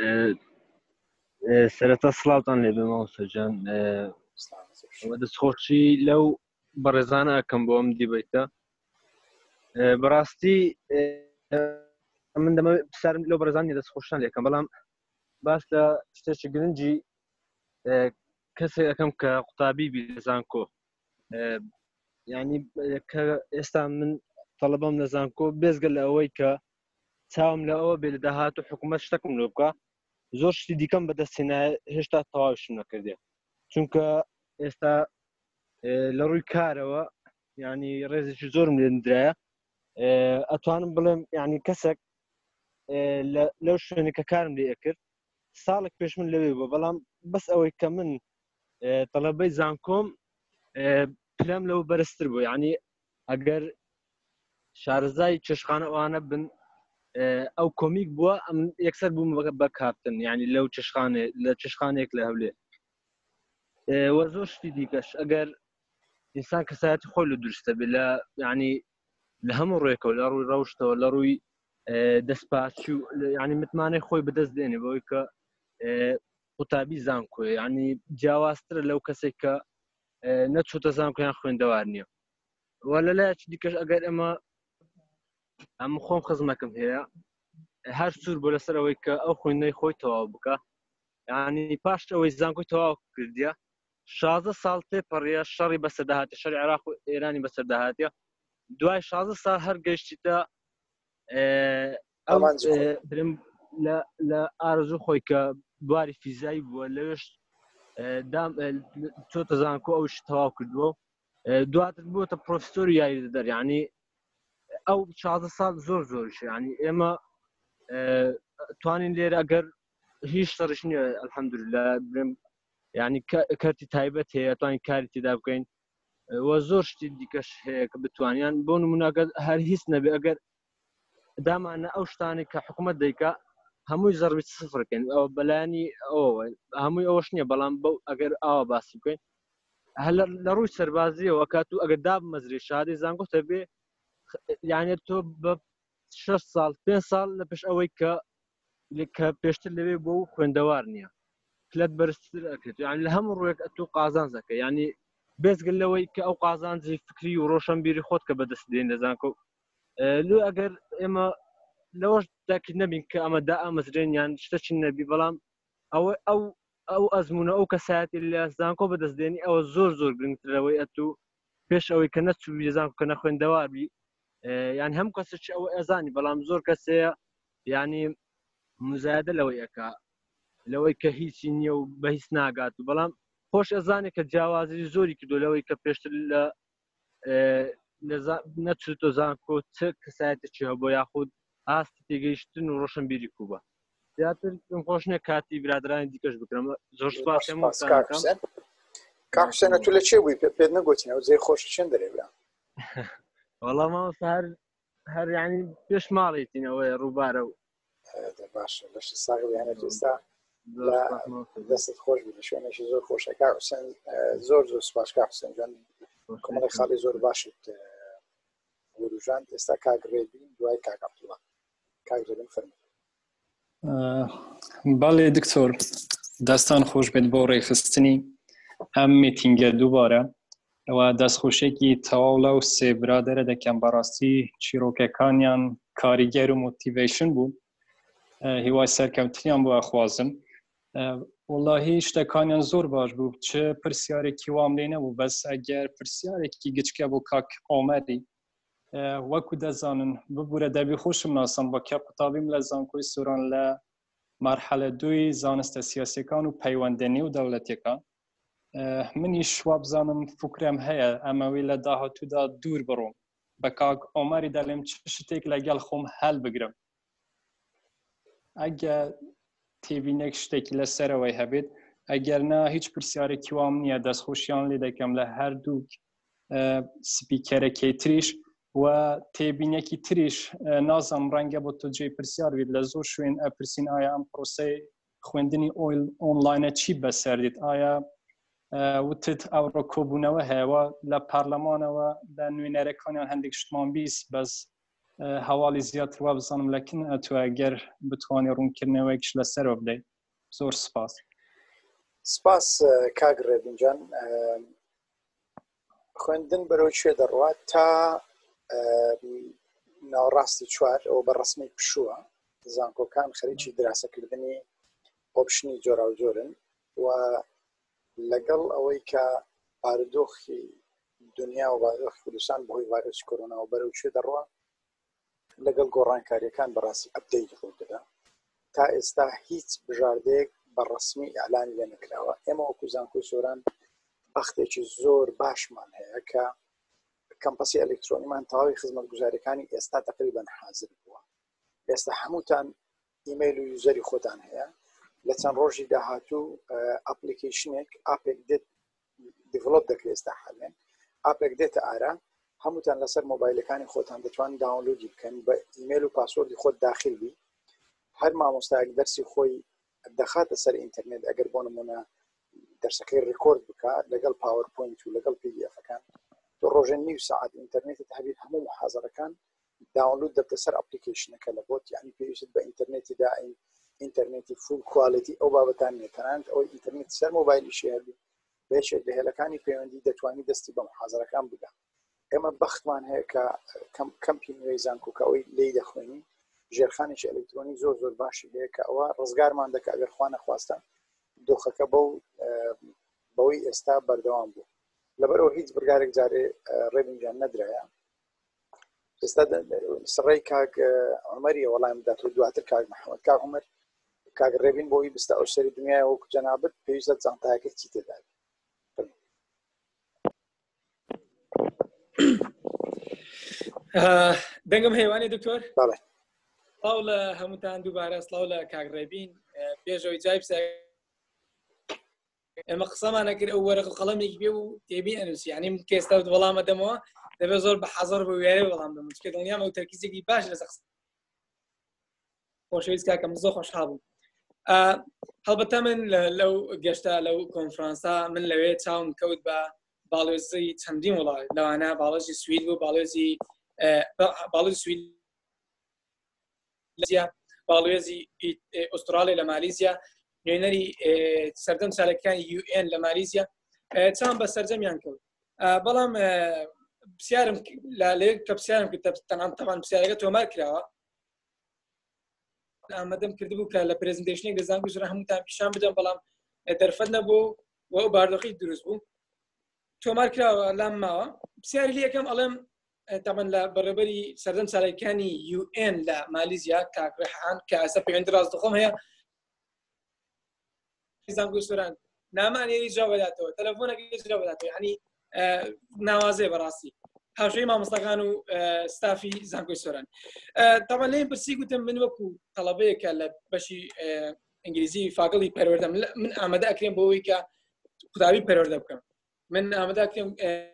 سەرەتا سڵاوتان لێ بێ مامۆستاجان دەستخۆشی لەو بەڕێزانە ئەکەم بۆ ئەم دیبەیتە بەڕاستی من دەمە پرسیارم لەو بەڕێزانی دەستخۆشیان لێ یەکەم بەڵام باس لە شتێکی گرنگی کەسێک ئەەکەم کە قوتابی بی لە زانکۆ یعنی کە ئێستا من تەڵەبەم لە زانکۆ بێزگە لە ئەوەی کە چاوم لە ئەوە بێ لە داهات و حکوومەت شتێکم لێ بکە زۆر شتی دیکەم بەدەستێنە هێشتا تەواوشم نەکردێ چونکە ئێستا لە ڕووی کارەوە ینی ڕێزێکی زۆرم لێنرایە ئەتوانم بڵێم ینی کەسێک لەو شوێنە کە کارم لێ کرد ساڵێک پێش من لەوێ بووە بەڵام بەس ئەوەی کە من تەڵەبەی زانکۆم پلەم لەو بەرزتر بوو ینی ئەگەر شارەزای چێشخانە ئەوانە بن ئەو کۆمیک بووە ئەم یەکسەر بووم بە کاپتن ینی لەو چێشخانێ لە چێشخانێک لە هەولێر وە زۆر شتی دیکەش ئەگەر ئینسان کەسایەتی خۆی لە دروستە بێ لە ینی لە هەموو ڕێکەوە لە ڕووی ڕەوشتەوە لە ڕووی دەستپاچی و ینی متمانەی خۆی بەدەست دێنێ بەوەی کە قوتابی زانکۆیە ینی جیاوازترە لەو کەسێک کە نەچووتە زانکۆیان خوێندەوار نییە وە لەلایەکی دیکەش ئەگەر ئەمە ئەم خۆم خزمەکەم هەیە هەر سوور بۆ لەسەر ئەوەی کە ئەو خوێندەی خۆی تەواو بکە ینی پاش ئەوەی زانکۆی تەواو کردیە شازدە ساڵ تێپەڕیە شەڕی بەسەرداهاتێ شەڕی عێراق و ئێرانی بەسەرداهاتیە دوای شازدە ساڵ هەر گەیشتیتە لە ئارزوو خۆی کە بواری فیزایی بووە لەوێش چۆتە زانکۆ ئەوش تەواو کردووە دواتر بووەتە پرۆفیسۆری یاریدەدەر ینی ئەو شازدە ساڵ زۆر زۆرش ینی ئێمە توانین لێرە ئەگەر هیچ شەڕش نییە ئەلحەمدولillah بڵێم ینی کەرتی تایبەت هەیە توانین کاری تێدا بکەین وە زۆر شتی دیکەش هەیە کە بتوانیان بۆ نمونەگەر هەر هیچ نەبێ ئەگەر دامانە ئەو شتانی کە حکوومەت دەیکا هەمووی زەربی سفرکەین ئەو بەلایانی ئەوە هەمووی ئەوەش نییە بەڵام بەو ئەگەر ئاوا باسی بکەین لە ڕووی سەربازیەوە کات و ئەگەر دابمەزرێ شادەی زانکۆتە بێ یانێت تۆ بە شەش ساڵ پێنج ساڵ لە پێش ئەوەی کە کە پێشتر لەوێ بۆ و خوێندەوار نییە کلەت بەرزتر ئەکرێت یانی لە هەموو ڕوویەک تۆ قازانج دەکە ینی بێزگل لەوەی کە ئەو قازانجی فکری و ڕۆشنبیری خۆت کە بەدەست دێن لە زانکۆ لێ ئەگەر ئێمە لەوەش تاکید نەبین کە ئەمە دا ئامەزرێن یان شتەچی نەبی بەڵام ئەوە ئەو ئەو ئەزمونە ئەو کەسایەتی لە زانکۆ بەدەستدێنی ئەوە زۆر زۆر گرنگترەوەی ئەتوو پێش ئەوەی کە نەچوو زانکۆ کە نەخوێندەوار بی یان هەم کەسێکی ئەوە ئەزانی بەڵام زۆر کەسەیە ینی مزایدە لەوەی ئەکا لەوەی کە هیچی نییە و بە هیچ ناگات و بەڵام خۆش ئەزانێت کە جیاوازی زۆری کردو لەوەی کە پێشتر لە نەچوتۆ زانکۆ چ کەسایەتێکی هەبوو بۆ یاخود ئاستی تێگەیشتن و ڕۆشنبیری کوبە زیاتر پێم خۆش نییە کاتی برادرانی دیکەش بکرم زۆر سپاس کاک حوسێنە تو لە چێ بووی پێت نەگوتینەوە جێی خۆش چێن دەرێ برا وەڵام ماوەستا هەر هەر یعنی پێش ماڵێتینەوەی ڕووبارە و باشە لەش ساغ یانێت ئێستا دەستت خۆش بوو لە شوێنێکی زۆر خۆشە کاک حوسێن زۆر زۆر سپاس کاک حوسێن جان کۆمەڵی خاڵی زۆر باشت وروژاند ئێستا کاک ڕێبین دوای کاک عەبدوڵڵا کاک ڕێبین فەرمووی بەڵێ دکتۆر دەستان خۆش بێت بۆ ڕێخستنی ئەم میتینگە دووبارە ئەوە دەستخۆشێکی تەواو لەو سێ برادەرە دەکەم بەڕاستی چیرۆکەکانیان کاریگەر و مۆتیڤیشن بوو هیوای سەرکەوتنیان بۆ ئەخوازم وەڵاهی شتەکانیان زۆر باش بوو چ پرسیارێکی وام لێ نەبوو بەس ئەگەر پرسیارێکی گچکە بۆ کاک ئۆمەری وەکو دەزانن ببوورە دەبی خۆشم ناسم بە کە قوتابیم لە زانکۆی سووران لە مەرحەلە دووی زانستە سیاسیەکان و پەیوەندێنی و دەوڵەتیەکان منیش وا بزانم فکرم هەیە ئەمەوەی لە داهاتوودا دوور بڕۆم بە کاک ئۆمەری دەڵێم چ شتێک لەگەڵ خۆم هەل بگرم ئەگە تێبینێک شتێکی لەسەرەوەی هەبێت ئەگەر نا هیچ پرسیارێکی وام نییە دەستخۆشیان لێ دەکەم لە هەردوو سپیکەرەکەی تریش و تێبینێکی تریش نازم ڕەنگە بۆ تۆ جێی پرسیار بێت لە زۆر شوێن ئەپرسین ئایا ئەم پرۆسەی خوێندنی ئۆنلاینە چی بەسەردێت ئایا وتت ئەوڕۆ کۆبوونەوە هەیەوە لە پارلەمانەوە لە نوێنەرەکانیان هەندێک شتمان بیست بەس هەواڵی زیاتر وا بزانم لەکن ئەتوە گەر بتوانێ ڕوونکردنەوەیکش لەسەرەوە بدەیت زۆر سپاس سپاس کاک ڕێبینجان خوێندن بەرەو کوێ دەڕوات تا ناوەڕاستی چوار ئەوە بە ڕسمی پشووە زانکۆکان خەریکی دراسەکردنی ئۆپشنی جۆرا و جۆرن و لەگەڵ ئەوەی کە بارودۆخی دنیا و بارۆخی کوردستان بەهۆی ڤایرۆسی کۆرۆنا و بەرەو کوێ دەڕوا لەگەڵ گۆڕانکاریەکان بەڕاستی ئەپدەیت ڕوو دەدا تا ئێستا هیچ بژاردەیەک بە ڕسمی ئەعلانی لێ نەکراوە ئێمە وەکو زانکۆی سۆران بەختێکی زۆر باشمان هەیە کە کەمپەسی ئەلکترۆنیمان تەواوی خزمەتگوزاریەکانی ئێستا تقریباً حازر بووە ئێستا هەمووتان ئیمەیل و یوزەری خۆتان هەیە لە چەند ڕۆژی داهاتوو ئاپلیکیشنێک ئاپێک دێت دیڤلۆپ دەکرێت ئێستا حالێن ئاپێک دێتە ئارا هەمووتان لەسەر مۆبایلەکانی خۆتان دەتوانن داونلۆدی بکەن بە ئیمێل و پاسوەردی خۆت داخل بی هەر مامۆستایەک دەرسی خۆی دەخاتە سەر ئینتەرنێت ئەگەر بۆ نمونە دەرسەکەی ڕێکۆرد بکات لەگەڵ پاوەرپۆینت و لەگەڵ پی دی ئەفەکان تۆ ڕۆژە نیو سەعات ئینتەرنێتت هەبێت هەموو محازەرەکان داونلود دەبتە سەر ئەپلیکیشنەکە لە بۆت یعنی پێویست بە ئینتەرنێتی دائیم ئینتەرنێتی فول کوالیتی ئەو بابەتان نێتەناند ئەوەی ئینتەرنێت سەر مۆبایلیشی هەبی بێشێک لە هێلەکانی پەیوەندی دەتوانی دەستی بە محازەرەکان بگە ئێمە بەختمان هەیە کە کەمپی نوێی زانکۆکە ئەوەی لی دەخوێنی ژێرخانێکی ئەلکترۆنی زۆر زۆر باشی هەیە کە ئەوە ڕزگارمان دەکە ئەگەر خوا نەخواستە دۆخەکە بەو بەوەی ئێستا بەردەوام بوو لەبەرەوە هیچ بڕگارێک جارێ ڕێبنجان نەدرایە ئێستا سڕێی کاک عومەریە وەڵام داتۆ دواتر کاک محەممەد کاک عومەر کاک ڕێبین بۆی بستە ئەو سەری دنیای وەکو جەنابەت پێویستە جانتایەکە چی تێدا دەنگم هەیوانی دکتۆر باڵێ سڵاو لە هەمووتان دووبارە سڵاو لە کاک ڕێبین پێشەوەی جای پرسیار ئێمە قسەمانە کرد ئەو وەرەق و قەڵەمێکی بێ و تێبی ئەنووسی یعنی من کە ئێستا وەڵامە دەمەوە دەبێت زۆر بە حەزەر بە وێرە وەڵام دەم چکە دڵنیامە و تەرکیزێکی باش لەسەر خۆشەویست کاکەم زۆر خۆشحاڵ بووم هەڵبەتە من لەو گەشتە لەو کۆنفرانسا من لەوێ چاوم کەوت بە باڵێزی چەندین وڵات لەوانە باڵێزی سوید بوو باڵێزی باڵێزی سوید باڵێزی ئوسترالیا لە مالیزیا نوێنەری سەردەم چالەکانی یو ئێن لە مالیزیا چام بە سەرجەمیان کەوت بەڵام پرسیارم لەلێک کە پرسیارم کرد تەنان تەمان پرسیارەکە تۆمار کراوە ئامادەم کردبوو کە لە پرێزنتێشنێک لە زانکۆی هەمووتان پیشان بدەم بەڵام دەرفەت نەبوو و ئەو باردۆخی دروست بوو تۆمار کراوە لام ماوە پرسیاری لێ یەکەم ئەڵێم تەمەن لە بەڕێبەری سەردەم چالەکانی یو ئێن لە مالیزیا کاک ڕێحان کە ئەستا پەیوەندی ڕاستەخۆم هەیە زانکۆی سۆران نامانێری جاوەداتەوە تەلەفۆنەکەی جاوەداتەوە یعنی ناوازێ بەڕاستی هاوشەی مامۆستاکان و ستافی زانکۆی سۆران تەمەن لێم پرسی گوتم من وەکو تەڵەبەیەکە لە بەشی ئینگلیزی فاگڵی پەروەردەم من ئامادە ئەکرێم بۆەوەی کە قوتابی پەروەردە بکەم من ئامادە ئەکرێم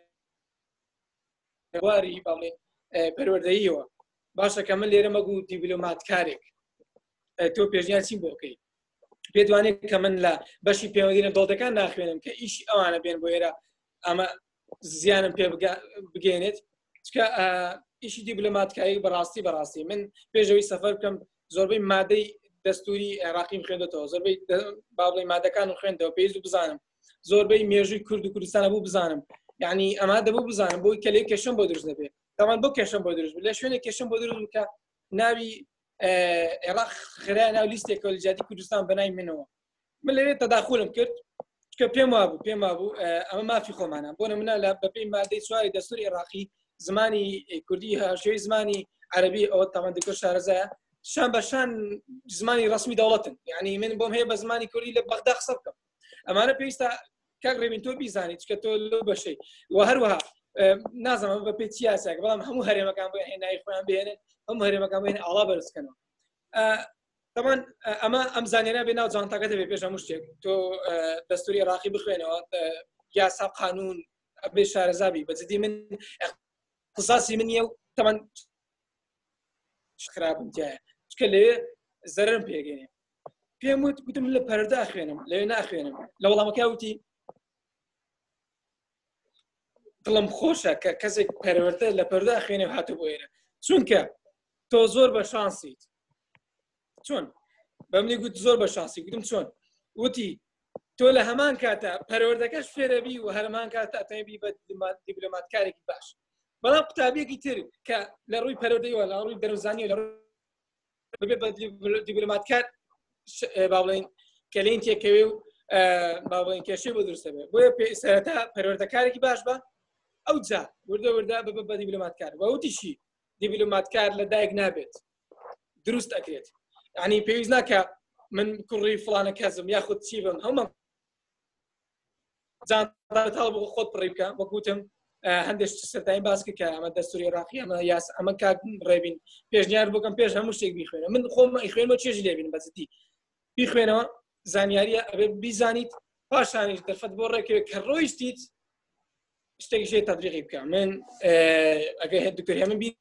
واری باڵێن پەروەردەییەوە باشە کە من لێرە مەگوو دیبلۆماتکارێک تۆ پێشنیار چیم بۆکەی پێدوانێت کە من لە بەشی پەیوەندی دەوڵەتەکان ناخوێنم کە ئیشی ئەوانە بێن بۆ ئێرە ئەمە زیانم پێ بگەێنێت چکە ئیشی دیبلۆماتکاری بەڕاستی بەڕاستی من پێشەوەی سەفەر بکەم زۆربەی مادەی دەستوری عێراقیم خوێندێتەوە زۆربەی بابڵی مادەکان و خوێندەوە پێویست بزانم زۆربەی مێژووی کورد و کوردستانە بوو بزانم یعنی ئەمە دەبوو بزانم بۆی کەلەی کێشم بۆ دروست دەبێت تاوان بۆ کێشم بۆ دروست لە شوێنێک کێشم بۆ دروست بکە ناوی عێراق خرای ناو لیستێکەوە لە جیاتی کوردستان بەنای منەوە من لەوێت تەداخولم کرد کە پێم وابوو پێم وابوو ئەمە مافی خۆمانە بۆ نمونە لە بەپێی مادەی چواری دەستوری عێراقی زمانی کوردی هاشوی زمانی عەربی ئەوە تاوان دکتۆر شارەزایە شان بەشان زمانی ڕسمی دەوڵەتن یعنی من بۆم هەیە بە زمانی کوردی لە بەغدا قسە بکەم ئەمانە پێویستە کاک ڕێبین تۆ بیزانیت چکە تۆ لەو بەشەی و هەروەها نازانم بە پێی سیاسەکە بەڵام هەموو هەرێمەکان بۆ هێنایی خۆیان بهێنن هەموو هەرێمەکان بۆ هێن ئاڵا بەرزکەنەوە طبعا ئەمە ئەم زانێنە بێ ناو جانتاکە دەبێت پێش هەموو شتێک تۆ دەستوری عێراقی بخوێنەوە یاسا قانون بێ شارەزابی بەجددی من اختصاصی من نییە و طبعا خراپم تایە چکە لەوێ زەرم پێگەێنێ پێم وت گوتم لە پەردا خوێنم لەوێ ناخوێنم لە وەڵامەکە وتی دڵم خۆشە کە کەسێک پەروەردە لە پەردا خوێنێ هاتوو بۆ ئێرە چونکە تۆ زۆر بە شانسیت چۆن بە منی گوت زۆر بە شانسی گوتم چۆن وتی تۆ لە هەمان کاتە پەروەردەکەش فێرەبی و هەرمان کاتە ئەتەبی بە دیبلۆماتکارێکی باش بەڵام قوتابیەکی تر کە لە ڕووی پەروەردەیەوە لە ڕووی دەروزانی لە بێت بە دیبلۆماتکار با بڵێن کەلەین تێکەوێ و با بڵێن کێشەی بۆ دروستە بێت بۆیە سەرەتا پەروەردەکارێکی باش بە ئەو جا وردە وردە بە دیبلۆماتکار وەوتیشی دیبلۆماتکار لە دایک نابێت دروست ئەکرێت یعنی پێویست ناکە من کوڕی فڵانە کەسم یاخود چی بم هەموو جانتاڵ بۆ خۆت پڕی بکە وەکوتم هەندێک سەرتاین باس کە ئەمە دەستوری عێراقی ئەمە یاس ئەمە کات ڕێبین پێشنیار بکەم پێش هەموو شتێک بیخوێنە من خۆم خوێنمە چێژی لێبین بەزتی بیخوێنەوە زانیاریە ئەبێ بیزانیت پاشانیش دەرفەت بۆ ڕێکەوە کە ڕۆیشتیت شتێکی شێ تەدریقی بکە من ئەگەر هێت دکتۆر هێمن بی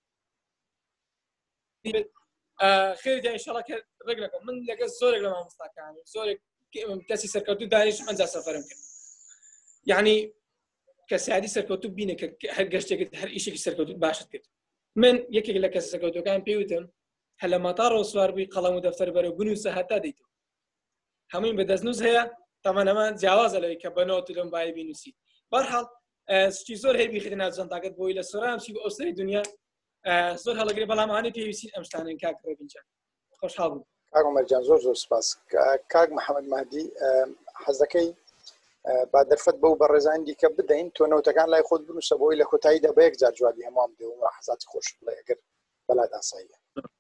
خێری ئینشاڵڵا کە ڕێک لەکەم من لەگەڵ زۆرێک لە مامۆستاکان زۆرێک کەسی سەرکەوتوو دانیشم ئەنجا سەفەرم کرد یعنی کەسیادی سەرکەوتوو بینە کە هەر گەشتێکت هەر ئیشێکی سەرکەوتوت باشت کرد من یەکێک لە کەس سەرکەوتوەکان پێوتم هە لە ماتاڕۆ سوار بووی قەڵەم و دەفتەر بەرەو بنووسە هەتا دەیتەوە هەمووی بەدەستنووس هەیە تەمەنەمان جیاوازە لەوەی کە بەنەوە لەم باە بینوسی بەرحاڵ شتی زۆر هەیە بیخێتە ناو جەنتاکەت بۆی لە سۆرامشی بە ئەوسەری دنیا زۆر هەڵەگرێ بەڵامانەی پێویستی ئەم شتانەی کاک ڕێبینجان خۆشحاڵ بوو کاک عومەرجان زۆر زۆر سپاس کاک محەممەد مهدی حەزەکەی با دەرفەت بەو بەڕێزانی دیکە بدەین تۆ نەوتەکان لای خۆت بنووسە بۆی لە کۆتاییدا بە یەک جار جوابی هەمووان بدەین و حەزاتی خۆش بڵێ ئەگەر بەلاد ئاساییە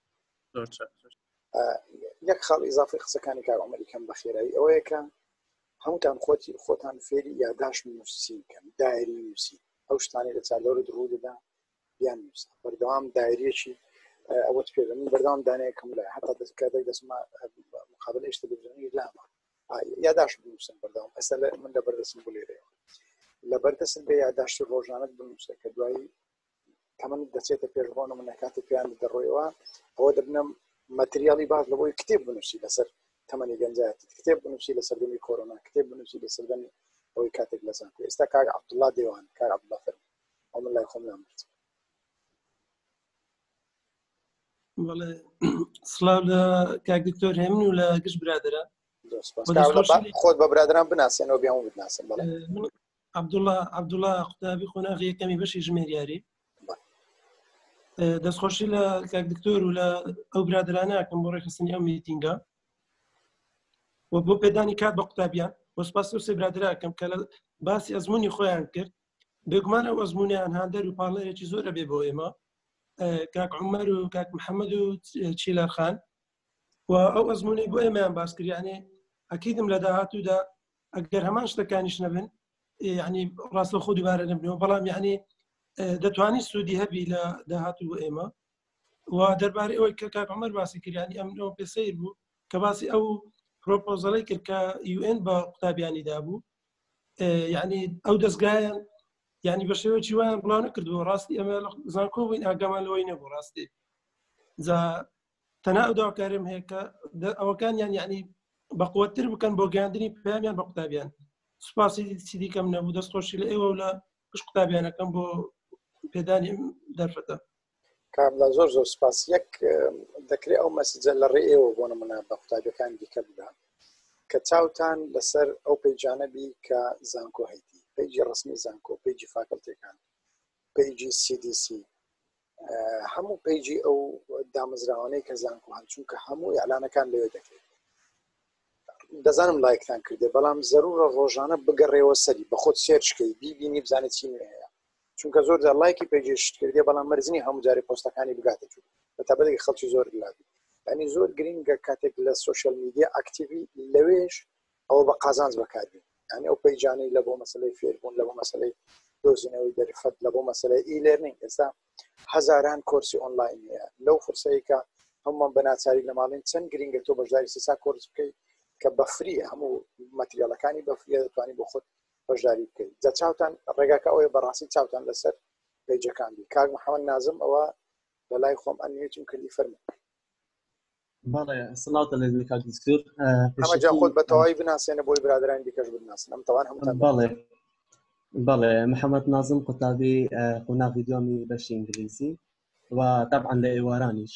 یەک خاڵ ئیزافی قسەکانی کاک عومەری کەم بە خێرایی ئەوەیە کە هەمووتان خۆتی خۆتان فێری یادداشت نووسی بکەن دایری نووسی ئەو شتانی لە چاردەورت ڕوو دەدا بیان نووسە بەردەوام دایرێکی ئەوەت پێ من بەردەوام دانەیەکەم لای حتا دەستکاتێک دەسما مقابل هێشتا ببزنی لامە یادداشت بنووسن بەردەوام ئەستا من لە بەردەستم بۆ لێرەیە لە بەردەستم بێ یادداشتی ڕۆژانەت بنووسە کە دوایی تەمەن دەچێتە پێشبڕۆنە من نەکاتی پێیان دەڕۆیەوە ئەوە دەبنم مەتریاڵی باش لە بۆی کتێب بنووسی لەسەر تەمەنی گەنجایەتی کتێب بنووسی لە سەردەمی کۆرۆنا کتێب بنووسی لە سەردەمی ئەوەی کاتێک لەزان ئێستا کاک عەبدوڵڵا دێوان کاک عەبدوڵڵا فەرمی ئەو من لای خۆم نامرد بەڵێ سڵاو لە کاک دکتۆر هێمن و لە گشت برادرە خۆت بە برادران بناسیێنەوە بیان بناسن بەڵێ عەبدوڵڵا عەبدوڵڵا قوتابی خۆناغی یەکەمی بەشی ژمێریاری دەستخۆشی لە کاک دکتۆر و لە ئەو برادرانەکەم بۆ ڕێخستنی ئەو میتینگە و بۆ پێدانی کات بە قوتابیان بۆ سپاس و سێ برادراکەم کە لە باسی ئەزمموی خۆیان کرد بێگومان ئەو ئەزممونیان هاندەر و پاڵەیەکی زۆرە بێ بۆ ئێمە کاک عومەر و کاک محەممەد و چیلەرخان و ئەو ئەزمموی بۆ ئێمەیان باس کرد یعنی ئەکیدم لە داهاتوودا ئەگەر هەمان شتەکانیش نەبن یعنی ڕاستە خۆ دووبارە نەبنەوە بەڵام یعنی دەتوانی سوودی هەبی لە داهاتوو بۆ ئێمە و دەربارەی ئەوەی کە کاک عومەر باسی کرد ینی ئەمەوە پێسەیر بوو کە باسی ئەو پرۆپۆزەڵی کرد کە یو ئێن بە قوتابیانی دابوو یعنی ئەو دەستگایان یعنی بە شێوەیەکی وایان بڵاو نەکردووە ڕاستی ئەمە زانکۆ بووین ئاگامان لەوەی نەبوو ڕاستی جا تەنها ئەو داواکارم هەیە کە ئەوەکانیان یعنی بەقووەتر بکەن بۆ گەیاندنی پەیامیان بە قوتابیان سوپاسی چی دیکەم نەبوو دەستخۆشی لە ئێوە و لە پشت قوتابیانەکەم بۆ پێدانی دەرفەتە کاملا زۆر زۆر سپاس یەک دەکرێت ئەو مەسیجە لە ڕێ ئێوە بۆ نمونە بە قوتابیەکان دیکە بدا کە چاوتان لەسەر ئەو پەیجانەبی کە زانکۆ هەیتی پەیجی ڕسمی زانکۆ پەیجی فاکەڵتیەکان پەیجی سی دی سی هەموو پەیجی ئەو دامەزراوانەی کە زانکۆ هەن چونکە هەموو ئیعلانەکان لەوێ دەکرێت دەزانم لایکتان کردێ بەڵام زەرورە ڕۆژانە بگەڕێەوە سەری بە خۆت سێرچکەی بیبینی بزانێت چی نوێ هەیە چونکە زۆر جار لایکی پێیجشت کردێ بەڵام مەرزنی هەموو جارێ پۆستەکانی بگاتە چوو بە تابەتێکی خەڵکی زۆر لابی ینی زۆر گرنگە کاتێک لە سوۆشیال میدیا ئاکتیڤی لەوێش ئەوە بە قازانج بەکاربێت ینی ئەو پەیجانەی لە بۆ مەسەلەی فێربوون لە بۆ مەسەلەی دۆزینەوەی دەرفەت لە بۆ مەسەلەی ئی لێرنینگ ئێستا هەزاران کۆرسی ئۆنلاین هەیە لەو فرسەیەکە هەمومان بە ناچاری لە ماڵین چەند گرنگە تۆ بەشداری سێسا کۆرس بکەیت کە بەفریە هەموو مەتریالەکانی بەفریە دەتوانانی بۆ خۆت بەشداری بکەیت جا چاوتان ڕێگاکە ئەوەیە بەڕاستی چاوتان لەسەر پەیجەکانی کاک محەممەد نازم ئەوە لە لای خۆم ئەنوێتیم کردی فەرمێ بەڵێ سڵاوتە لە کاک دکتۆر ئەمەجا خۆت بە تەواوی بناسیێنە بۆی برادرانی دیکەش بناسن ئەم تەوان هەمووتان بەڵێ بەڵێ محەممەد نازم قوتابی قۆناغی دووەمی بەشی ئینگلیزی و طبعا لە ئێوارانیش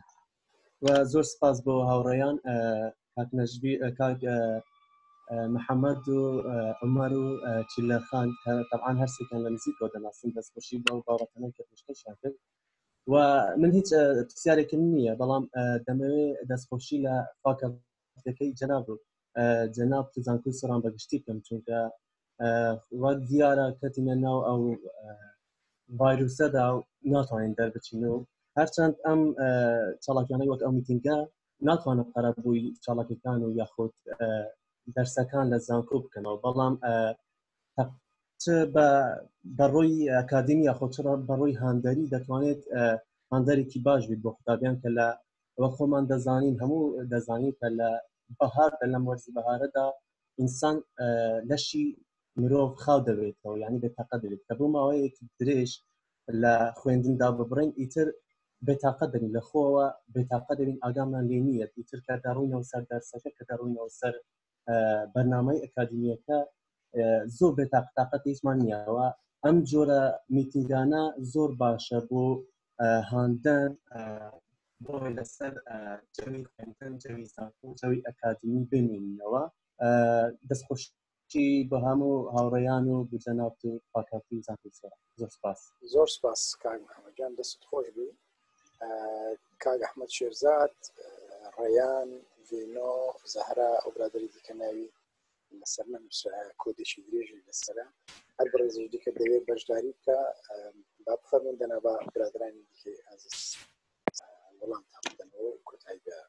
و زۆر سپاس بۆ هاوڕێیان کاک نەجبی کاک محەممەد و عومەر و چیلەرخان طبعا هەرسێکیان لە نزیکەوە دەناسن دەستخۆشی بۆ باوەڕەتەنەی کە پێشکەشیان کرد و من هیچ پرسیارێکم نییە بەڵام دەمەوێت دەستخۆشی لە فاکەڵتیەکەی جەناب و جەناب زانکۆی سۆران بەگشتی بکەم چونکە وا دیارە کەتینە ناو ئەو ڤایرۆسەدا و ناتوانین دەربچین و هەرچەند ئەم چاڵاکیانەی وەک ئەو میتینگە ناتوانێت قەرەبووی چاڵاکیەکان و یاخود دەرسەکان لە زانکۆ بکەنەوە بەڵام چ بەڕۆی ئەکادمی یاخۆ چ بەڕۆی هاندەری دەتوانێت هاندەرێکی باش بیت بۆ قوتابیان کە لە وەک خۆمان دەزانین هەموو دەزانین کە لە بەهار لەم وەرزی بەهارەدا ئینسان لەشی مرۆڤ خاو دەبێتەوە یعنی بێتاقە دەبێت کە بۆ ماوەیەکی درێژ لە خوێندندا ببڕین ئیتر بێتاقە دەبین لە خۆوە بێتاقە دەبین ئاگامان لێ نییە ئیتر کە دەڕووینەوە سەر دەرسەکە کە دەڕووینەوە سەر بەرنامەی ئەکادمیەکە زۆر بێتاقەتاقەت هیچمان نییەوە ئەم جۆرە میتینگانە زۆر باشە بۆ هاندن بۆی لەسەر جەوی خوێندن جەوی زانکۆ جەوی ئەکادمی بمێنینەوە دەستخۆشی بە هەموو هاوڕێیان و بجەنابت و پاکەتی زانکۆی زۆر سپاس زۆر سپاس کاک محەممەدجان دەستت خۆش بوو کاک ئەحمەد شێرزاد ڕێیان ڤینۆ زەهرا ئەو برادری دیکە ناوی لەسەر من کۆدێکی درێژی لەسەرە هەر بەڕێزی دیکە دەوێت بەشداری بکە با بفەرمون دەنا بە برادرانی دیکەی ئازیز وەڵام تامدەنەوە کۆتایی بە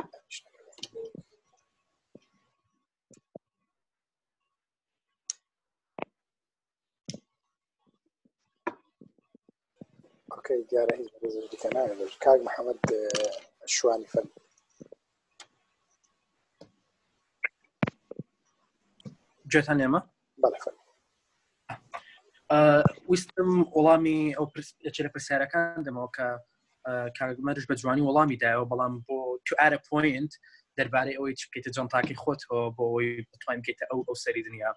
ئۆکەی دیارە هیچ بەڕێزی دیکە ناوێت کاک محەممەد شوانی فەرموو گوێتان لێمە؟ بەڵێ فەرموو ویستم وەڵامی ئەو چرە پرسیارەکان دەمەوە کە کاگمەرش بە جوانی وەڵامی دایەوە بەڵام بۆ تو ئارە پوینت دەربارەی ئەوەی چ بکەیتە جانتاکەی خۆتەوە بۆ ئەوەی بتوانین بکەیتە ئەو ئەو سەری دنیا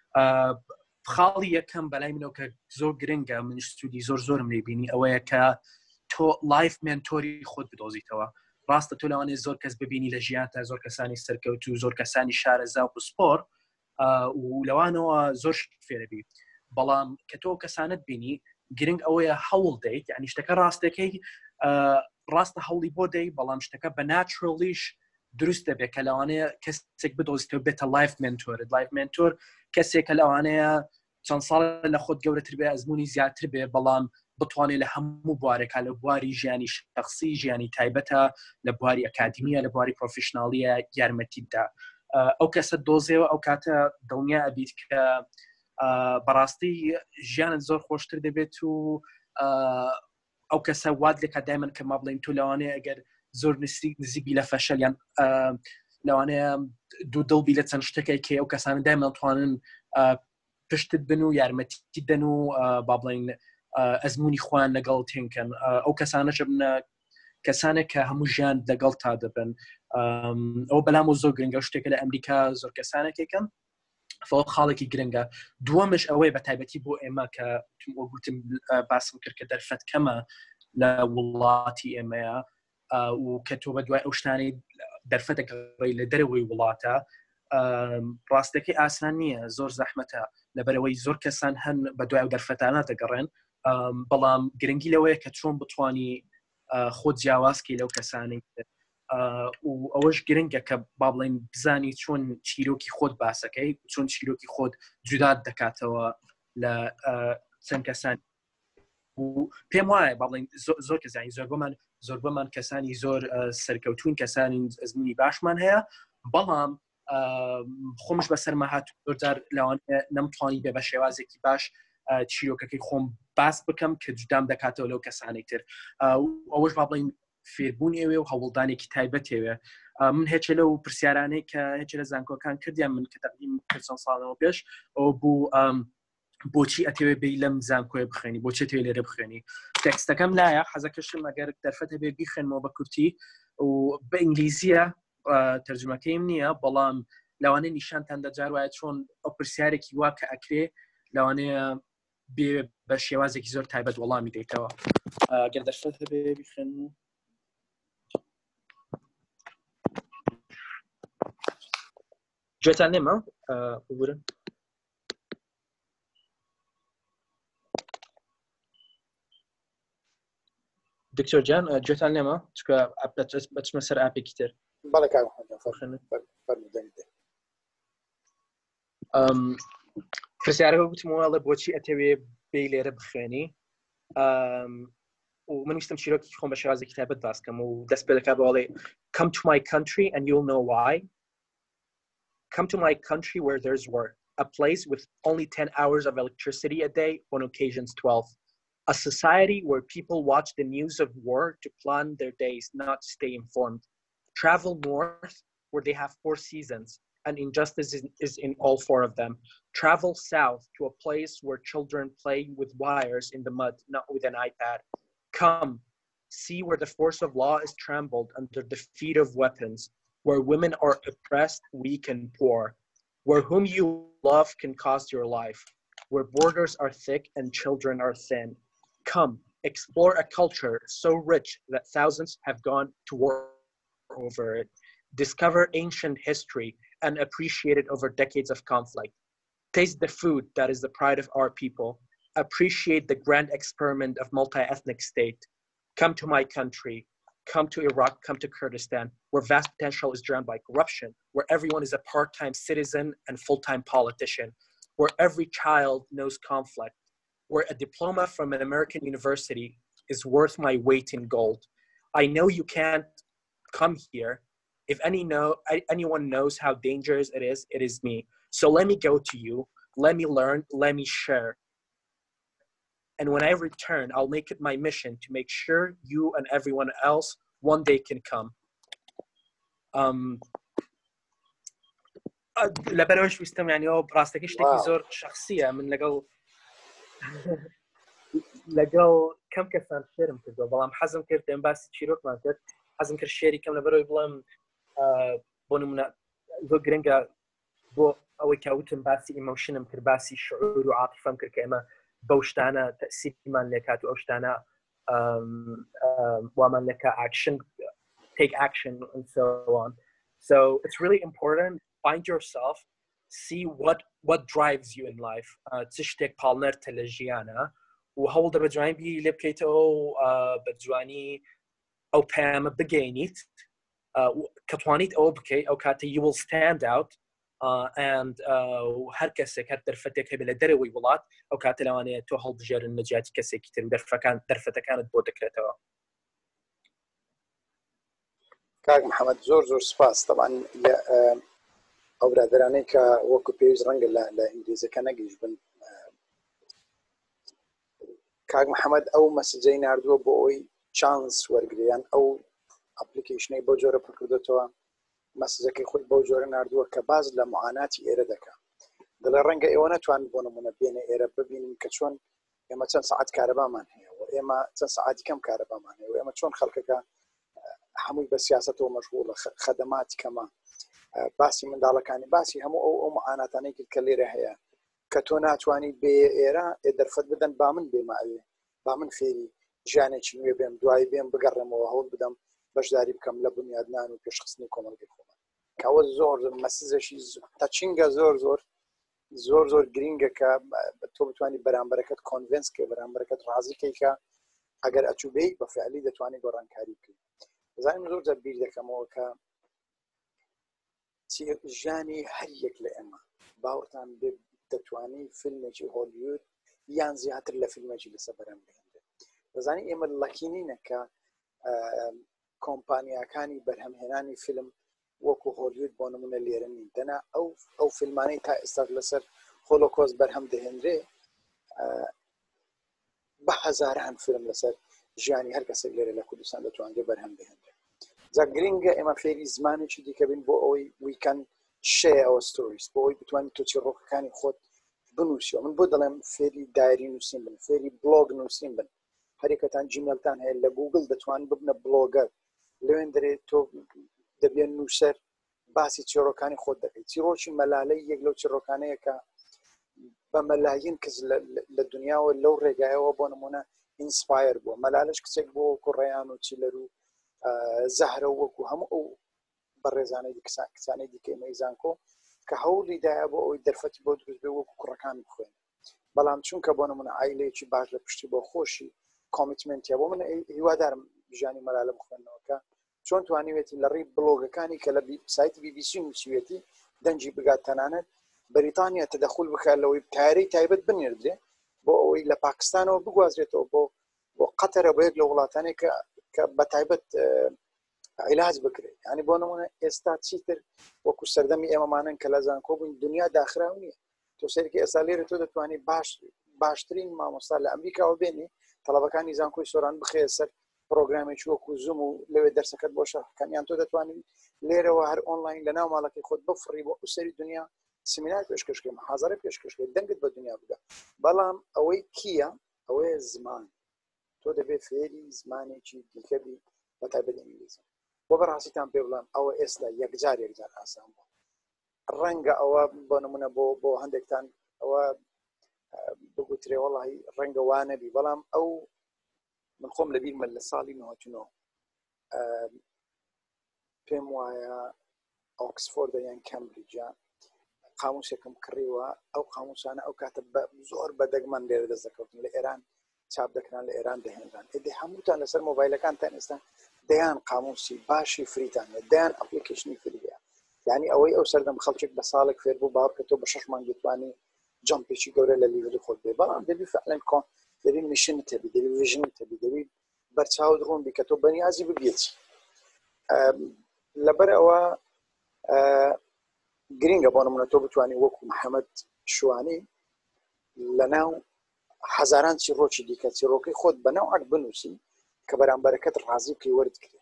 خاڵی یەکەم بەلای منەوە کە زۆر گرنگە من ستودی زۆر زۆرم لێ بینی ئەوەیە کە تۆ لایف مێنتۆری خۆت بدۆزیتەوە ڕاستە تۆ لەوانێت زۆر کەس ببینی لە ژیانتە زۆر کەسانی سەرکەوت و زۆر کەسانی شارەزا و سپۆر و لەوانەوە زۆر فێرەبی بەڵام کە تۆ کەسانت بینی گرنگ ئەوەیە هەوڵ دەیت یعنی شتەکە ڕاستەکەی ڕاستە هەوڵی بۆ دەی بەڵام شتەکە بە ناتچڕلیش دروست دەبێت کە لەوانەیە کەسێک بدۆزیتەوە بێتە لایف مێنتۆرت لایف مێنتۆر کەسێک کە لەوانەیە چەند ساڵ لە خۆت گەورەتر بێ ئەزمموی زیاتر بێ بەڵام بتوانێت لە هەموو بوارێکە لە بواری ژیانی شخصی ژیانی تایبەتە لە بواری ئەکادمیە لە بواری پرۆفشناڵیە یارمەتیدا ئەو کەسە دۆزێەوە ئەو کاتە دڵنیا ئەبیت کە بەڕاستی ژیانت زۆر خۆشتر دەبێت و ئەو کەسە واد لێکە دایمەن کە ما بڵین تو لەوانەیە ئەگەر زۆر نزیبی لە فەشەلیان لەوانەیە دوو دڵبی لە چەند شتێکی کێ ئەو کەسانە دایمەن توانن پشتت بن و یارمەتی دەن و با بڵین ئەزمموی خوان لەگەڵ تێنکەن ئەو کەسانەش بنە کەسانێک کە هەموو ژیان لەگەڵ تا دەبن ئەو بەلام و زۆر گرنگە شتێکە لە ئەمریکا زۆر کەسانێکێکن فۆ خاڵێکی گرنگە دووەمش ئەوەی بە تایبەتی بۆ ئێمە کە گوتم باسم کرد کە دەرفەت کەمە لە وڵاتی ئێمەیە و کە تۆ بە دوای ئەو شتانی دەرفەتەکەڕی لە دەرەوەی وڵاتە ڕاستەکەی ئاسان نییە زۆر زەحمەتە لەبەرەوەی زۆر کەسان هەن بە دوای ئەو دەرفەتانە دەگەڕێن بەڵام گرنگی لەوەیە کە چۆن بتوانی خۆت جیاوازکەی لەو کەسانی و ئەوەش گرنگە کە با بڵێن بزانی چۆن چیرۆکی خۆت باسەکەی چۆن چیرۆکی خۆت جودات دەکاتەوە لە چەند کەسان و پێم وایە با بڵێن زۆر کەسانی زۆر بۆمان زۆر بۆمان کەسانی زۆر سەرکەوتوون کەسانی ئەزمموی باشمان هەیە بەڵام خۆمش بەسەرمە هات زۆرجار لەوانەیە نەمتوانی بێ بە شێوازێکی باش چیرۆکەکەی خۆم باس بکەم کە جودام دەکاتەوە لەو کەسانی تر ئەوەش با بڵێن فێربوونی ئەوێ و هەوڵدانێکی تایبەتێوێ من هێچە لەو پرسیارانەی کە هێچ لە زانکۆکان کردیان من کە تەقدیم چەند ساڵەوە پێش ئەو بوو بۆچی ئەتەوێ بێ لەم زانکۆی بخوێنی بۆچی تێ لێرە بخوێنی تێکستەکەم لایە حەزەکەشم ئەگەر دەرفەتە بێ بیخوێنمەوە بە کورتی و بە ئینگلیزیە تەرجمەکەیم نییە بەڵام لەوانەیە نیشانتان دەجار وایە چۆن ئەو پرسیارێکی وا کە ئەکرێ لەوانەیە بێ بە شێوازێکی زۆر تایبەت وەڵامی دەیتەوە ئەگەر دەرفەتە بێ بیخوێن گوێتان لێمە ببورن دکتۆر جان گوێتان لێمە چکە بچمە سەر ئاپێکی تر بەڵێ کاک محەممەد فەرموودەنی پرسیارەکە گوتمەوەڵە بۆچی ئەتەوێ بێ لێرە بخوێنی و من ویستم چیرۆکی خۆم بە شێوازی کتابەت باس بکەم و دەست پێ دەکات بەڵێ come to my country and you'll know why come to my country where there's war a place with only ten hours of electricity a day on occasions twelve a society where people watch the news of war to plan their days not stay informed travel north where they have four seasons and injustice is, is in all four of them. Travel south to a place where children play with wires in the mud, not with an iPad. Come, see where the force of law is trampled under the feet of weapons, where women are oppressed, weak, and poor, where whom you love can cost your life, where borders are thick and children are thin. Come, explore a culture so rich that thousands have gone to war over it. Discover ancient history and appreciate it over decades of conflict. Taste the food that is the pride of our people. Appreciate the grand experiment of multi-ethnic state. Come to my country. Come to Iraq. Come to Kurdistan, where vast potential is drowned by corruption, where everyone is a part-time citizen and full-time politician, where every child knows conflict, where a diploma from an American university is worth my weight in gold. I know you can't come here. If any know, anyone knows how dangerous it is, it is me. So let me go to you, let me learn, let me share. And when I return, I'll make it my mission to make sure you and everyone else one day can come. Um, لبروش ويستم يعني أو براستكش تكي زور شخصية من لقو لقو كم كسان شيرم كده بلام حزم كرت إمباسي تشيروك ما كرت حزم كرت شيري كم لبروي بلام بونمنا زو جرينجا بو أو كاوتن باسي إيموشنم كر باسي شعور وعاطفة مكر كأما بوشتانا تأثير من لكات وأوشتانا ومن لكا action take action and so on. So it's really important. Find yourself, see what what drives you in life. تشتك بالنر تلجيانا وهول ده بجواني بي لبكيتو بجواني أو بام بجينيت كتوانيت أو بكي أو كاتي you will stand out uh, and هر كسك هر درفتك هبلا دروي ولات أو كاتي لو أنا توهل بجار النجات كسك كتير درفة كان درفتك كانت بودكرتها. کاک محەممەد زۆر زۆر سپاس طبعا ئەو برادرانەی کە وەکو پێویست ڕەنگە لە ئینگلیزەکە نەگەیشت بن کاک محەممەد ئەو مەسجەی نردووە بۆ ئەوی چانس وەرگریان ئەو ئەپلیکیشنەی بۆ جۆرە پڕکردێتەوە مەسجەکەی خۆی بۆ جۆرە نردووە کە باز لە معاناتی ئێرە دەکا دەڵێ ڕەنگە ئێوە نەتوان بۆ نمونە بێنە ئێرە ببینین کە چۆن ئێمە چەند سعات کارەبامان هەیە و ئێمە چەند سعاتی کەم کارەبامان هەیە و ئێمە چۆن خەڵکەکە هەمووی بە سیاسەتەوە مەشغوڵە خەدەماتی کەمە باسی منداڵەکانی باسی هەموو ئەو ئەو معاناتانەی کرد کە لێرە هەیە کە تۆ ناتوانیت بێ ئێرە دەرفەت بدەن با من بێمە ئەوێ با من فێری ژیانێکی نوێ بێم دوای بێم بگەڕێمەوە هەوڵ بدەم بەشداری بکەم لە بنیادنان و پێشخستنی کۆمەڵگەی خۆمان کەوە زۆر مەسزەشی تەچینگە زۆر زۆر زۆر زۆر گرینگە کە تۆ بتوانانی بەرامبەرەکەت کۆنڤنس کە بەرامبەرەکەت ڕازیکەی کە ئەگەر ئەچوبەی بە فعلی دەتوانانی گۆڕانکاری بکەیت زانیم زۆر جار بیر دەکەمەوە کە ژیانی هەر یەک لە ئێمە باوەڕتان بێ دەتوانی فیلمێکی هۆلیوود یان زیاتر لە فیلمێکی لەسەر بەرەم بهێنرێت دەزانی ئێمە لەکینینە کە کۆمپانیاکانی بەرهەمهێنانی فیلم وەکو هۆلیوود بۆ نمونە لێرە نین دەنا ئەو ئەو فیلمانەی تا ئێستا لەسەر هۆلۆکۆست بەرهەم دەهێنرێ بە هەزاران فیلم لەسەر ژیانی هەر کەسێک لێرە لە کوردستان دەتوانێت بەرهەم بهێنرێت جا گرینگە ئێمە فێری زمانێکی دیکە بین بۆ ئەوەی ویکەن شێ ئەوە ستۆریس بۆ ئەوی بتوانانی تۆ چیرۆکەکانی خۆت بنووسیەوە من بۆ دەڵێم فێری دایری نووسین بن فێری بلۆگ نووسین بن هەرێکەتان جیمێلتان هەیە لە گوگل دەتوان ببنە بلۆگەر لەوێن دەرێت تۆ دەبێن نووسەر باسی چیرۆکانی خۆت دەکەیت چیرۆکی مەلالەی یەک لەو چیرۆکانەیە کە بە مەلایین کەس لە دنیاوە لەو ڕێگایەوە بۆ نمونە ئینسپایر بووە مەلالش کچێک بۆ کوڕێیان و چیلەر و زەهرە وەکو هەموو ئەو بەڕێزانەی کسانەی دیکەی مەیزانکۆ کە هەوڵی دایە بۆ ئەوی دەرفەتی بۆ دروست بێ وەکو کوڕەکان بخوێن بەڵام چونکە بۆ نمونە عایلەیەکی باش لە پشتی بۆ خۆشی کۆمیتمنتیە بۆ من هیوادارم ژیانی مەلالە بخوێنەوەکە چۆن توانیوێتی لە ڕێی بلۆگەکانی کە لە سایتی بی بی سی نووسیوێتی دەنجی بگات تەنانەت بریتانیا تدخل بکات لەوەی تاری تایبەت بنێردرێ بۆ ئەوەی لە پاکستانەوە بگوازرێتەوە بۆ بۆ قەتەرە بۆ یەک لە وڵاتانێک کە بە تایبەت عیلاج بکرێت ینی بۆ نمونە ئێستا چیتر وەکو سەردەمی ئێمەمانن کە لە زانکۆ بووین دنیا داخراو نییە تۆ سەرکی ئێستا لێرە تۆ دەتوانانی باش باشترین مامۆستا لە ئەمریکاوە بێنی تەڵەبەکانی زانکۆی سۆران بخێ سەر پرۆگرامێکی وەکو زوم و لەوێ دەرسەکەت بۆ شەڕەکەمیان تۆ دەتوانین لێرەوە هەر ئۆنلاین لە ناو ماڵەکەی خۆت بفڕی بۆ ئوسەری دنیا سمینار پێشکەشکە محازەرە پێشکەشکێت دەنگت بە دنیا بدە بەڵام ئەوەی کیە ئەوەیە زمان تۆ دەبێت فێری زمانێکی دیکەبی بە تایبەت ئینگلیزی بۆ بەڕاستیتان پێ بڵام ئەوە ئێستا یەکجار یەکجار ئاسان بوو ڕەنگە ئەوە بۆ نمونە بۆ بۆ هەندێکتان ئەوە بگوترێ وەڵی ڕەنگە وانەبی بەڵام ئەو من خۆم لە بیرمە لە ساڵی نۆهەتونەوە پێم وایە ئۆکسفۆردە یان کەمبریجە قاموسێکم کڕیوە ئەو قاموسانە ئەو کاتە زۆر بەدەگمان لێرە دەست دەکەوتن لە ئێران چاپ دەکران لە ئێران دەهێنران ئێدی هەمووتان لەسەر مۆبایلەکانتان ئێستا دەیان قاموسی باشی فریتان دەیان ئەپلیکیشنی فریە یعنی ئەوەی ئەو سەردەم خەڵکێک بە ساڵێک فێر بوو باوەڕ کە تۆ بە شەش مانگ دەتوانی جەمپێکی گەورە لە لیڤلی خۆت بێ بەڵام دەبی فعلەن کۆن دەبی میشنت هەبی دەبی ڤیژنت هەبی دەبی بەرچاوت ڕوون بی کە تۆ بەنیازی ببیێتی لەبەر ئەوە گرینگە بۆ نمونە تۆ بتوانانی وەکو محەممەد شوانی لە ناو هەزاران چیرۆکی دیکە چیرۆکەی خۆت بە ناو عەک بنووسی کە بەرامبەرەکەت ڕازی پێی وەردکرێت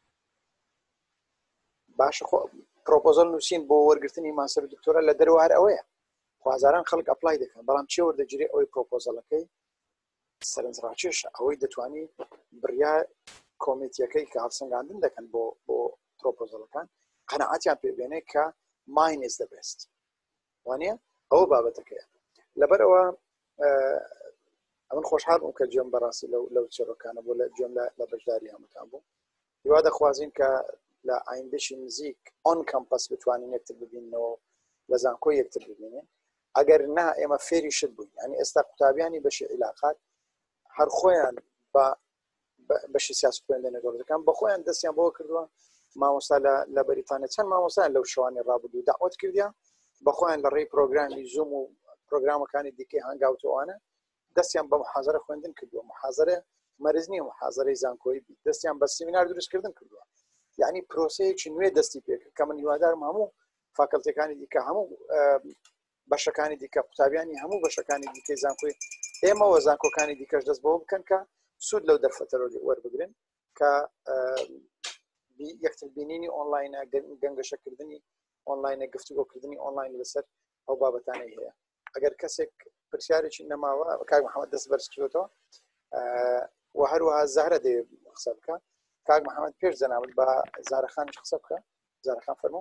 باشە خۆ پرۆپۆزەل نووسین بۆ وەرگرتنی ماسەر دکتۆرە لە دەرەوە هەر ئەوەیە هزاران خەڵک ئەپلای دەکەن بەڵام چی وەردەگیرێ ئەوەی پرۆپۆزەلەکەی سەرنجڕاکێشە ئەوەی دەتوانی بریا کۆمیتیەکەی کە هەڵسەنگاندن دەکەن بۆ بۆ پرۆپۆزەلەکان قەنەعەتیان پێبێنێ کە mine is the best وانە ئەوە بابەتەکەیە لەبەرەوە ئەمن خۆشحال بووم کە گوێم بەڕاستی لەو لەو چێڕەکانە بۆ لە گوێم لە بەشداری هەمووتان بوو هیوا دەخوازیین کە لە ئایندەشی نزیک ئۆن کەمپەس بتوانین یەکتر ببینەوە لە زانکۆی یەکتر ببینێن ئەگەر نا ئێمە فێری شت بووین ینی ئێستا قوتابیانی بەشی عیلاقات هەر خۆیان بە بەشی سیاست خوێندنە گەورەکان بە خۆیان دەستیان بۆ کردووە مامۆستا لە بەریتانیا چەند مامۆستایان لەو شەوانی ڕابردوو داوەت کردیان بە خۆیان لە ڕێی پرۆگرامی زوم و پرۆگرامەکانی دیکەی هەنگاوتەوانە دەستیان بە محازەرە خوێندن کردووە محازەرە مەرز نییە محازەرەی زانکۆی دەستیان بە سیمینار دروستکردن کردووە یعنی پرۆسەیەکی نوێ دەستی پێکرد کە من هیوادارم هەموو فاکەڵتیەکانی دیکە هەموو بەشەکانی دیکە قوتابیانی هەموو بەشەکانی دیکەی زانکۆی ئێمەوە زانکۆکانی دیکەش دەست بەوە بکەن کە سوود لەو دەرفەتەرە وەربگرن کە یەکتر بینینی ئۆنلاینە گەنگەشەکردنی ئۆنلاینە گفتوگۆکردنی ئۆنلاین لەسەر ئەو بابەتانەی هەیە ئەگەر کەسێک پرسیارێکی نەماوە کاک محەممەد دەست بەرز کردێتەوە و هەروەها زارە دێ قسە بکە کاک محەممەد پێش جەنابەت بە زارەخانیش قسە بکە زارەخان فەرموو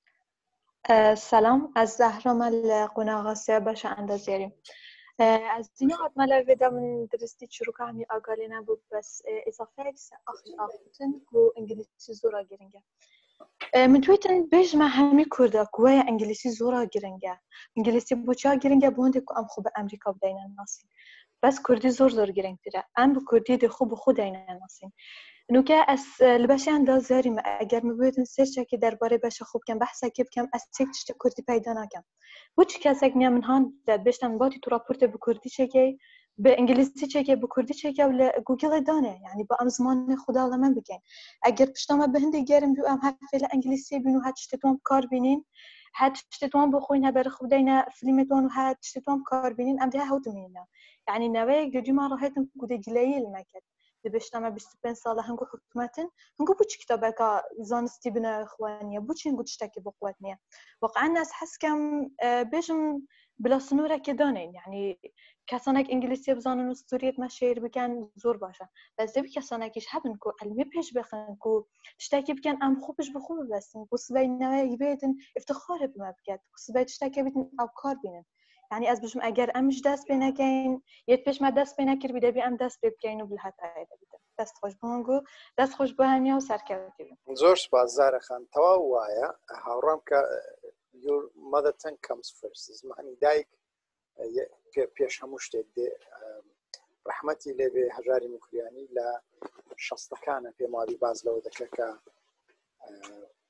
سلام از زهرامە لە قۆناغاسیا بەشە ئەندازیاری از دنیا هاتمە لە وێدا من درستی چروکانی ئاگالێ نەبوو بەس ئیزافەیەک ئاخی ئاخوتن و ئینگلیسی زۆرە گرنگە من تویتن بێژمە هەمی کووردە کووەیە ئینگلیسی زۆرە گرنگە ئینگلیسی بۆچیا گرنگە بۆ هەندێک ئەم خۆ بە ئەمریکا بدەینە ناسین بەس کوردی زۆر زۆر گرنگترە ئەم بە کوردی دێ خۆ بە خۆ داینە ناسین نوکە ئەس لە بەشیاندا زاریمە ئەگەر مبێتن سێرچێکی دەربارەی بەشە خوب بکەم بەحسێکی بکەم ئەس چێک تشتە کوردی پەیدا ناکەم بۆچی کەسێک نییە من هەان بێشتان باتی تو راپۆرتە بە کوردی چێکی بە ئینگلیسی چێکی بە کوردی چێکە و لە گوگڵێ دانێ یعنی بە ئەم زمانی خوددا لە من بکەین ئەگەر پشتەمە بە هەندێک گەرم بوو ئەم هەفێ لە ئینگلیسی بین و هەت شتێتوان بکار بینین هەت شتێتوان بۆ خۆین هەبەر خوددەینە فلیمێتوان و هەت شتێتوان بکار بینین ئەم دێ هەوتمینە یعنی نەوەیەک گەجیمان ڕاهێتم گودە گلەیی لمەکرد دەبێشتەمە بیست و پێنج ساڵە هەنگو حکومەتن هەنگو بچ کتابەکە زانستی بنە خوانیە بچ هەنگو تشتێکی بۆ قوت نییە واقعا ناس حەسکەم بێژم بلا سنوورێکی دانین یعنی کەسانێک ئینگلیسی بزانن و ستوریێتمە شێر بکەن زۆر باشە بەس دەبی کەسانێکیش هەبن و ئەلمی پێش بخن و تشتێکی بکەن ئەم خوبش بخۆ ببەستن و سبەی نەوەیەک بێتن افتخارە بمە بکات و سبەی تشتێکی بیتن ئەو کار بینن یعنی ئەس بژم ئەگەر ئەمش دەست پێ نەکەین یەت پێشمە دەست پێ نەکردبی دەبی ئەم دەست پێ بکەین و بلهەتایە دەبیتن دەست خۆش بۆنگو دەست خۆش بۆ هەمیا و سەرکەوتی زۆر سپاس زارەخان تەواو وایە هاوڕام کە your mother tongue comes first زمانی دایک پێش هەموو شتێک دێ ڕەحمەتی لێبێ هەژاری مکریانی لە شەستەکانە پێم وابی باز لەوە دەکە کە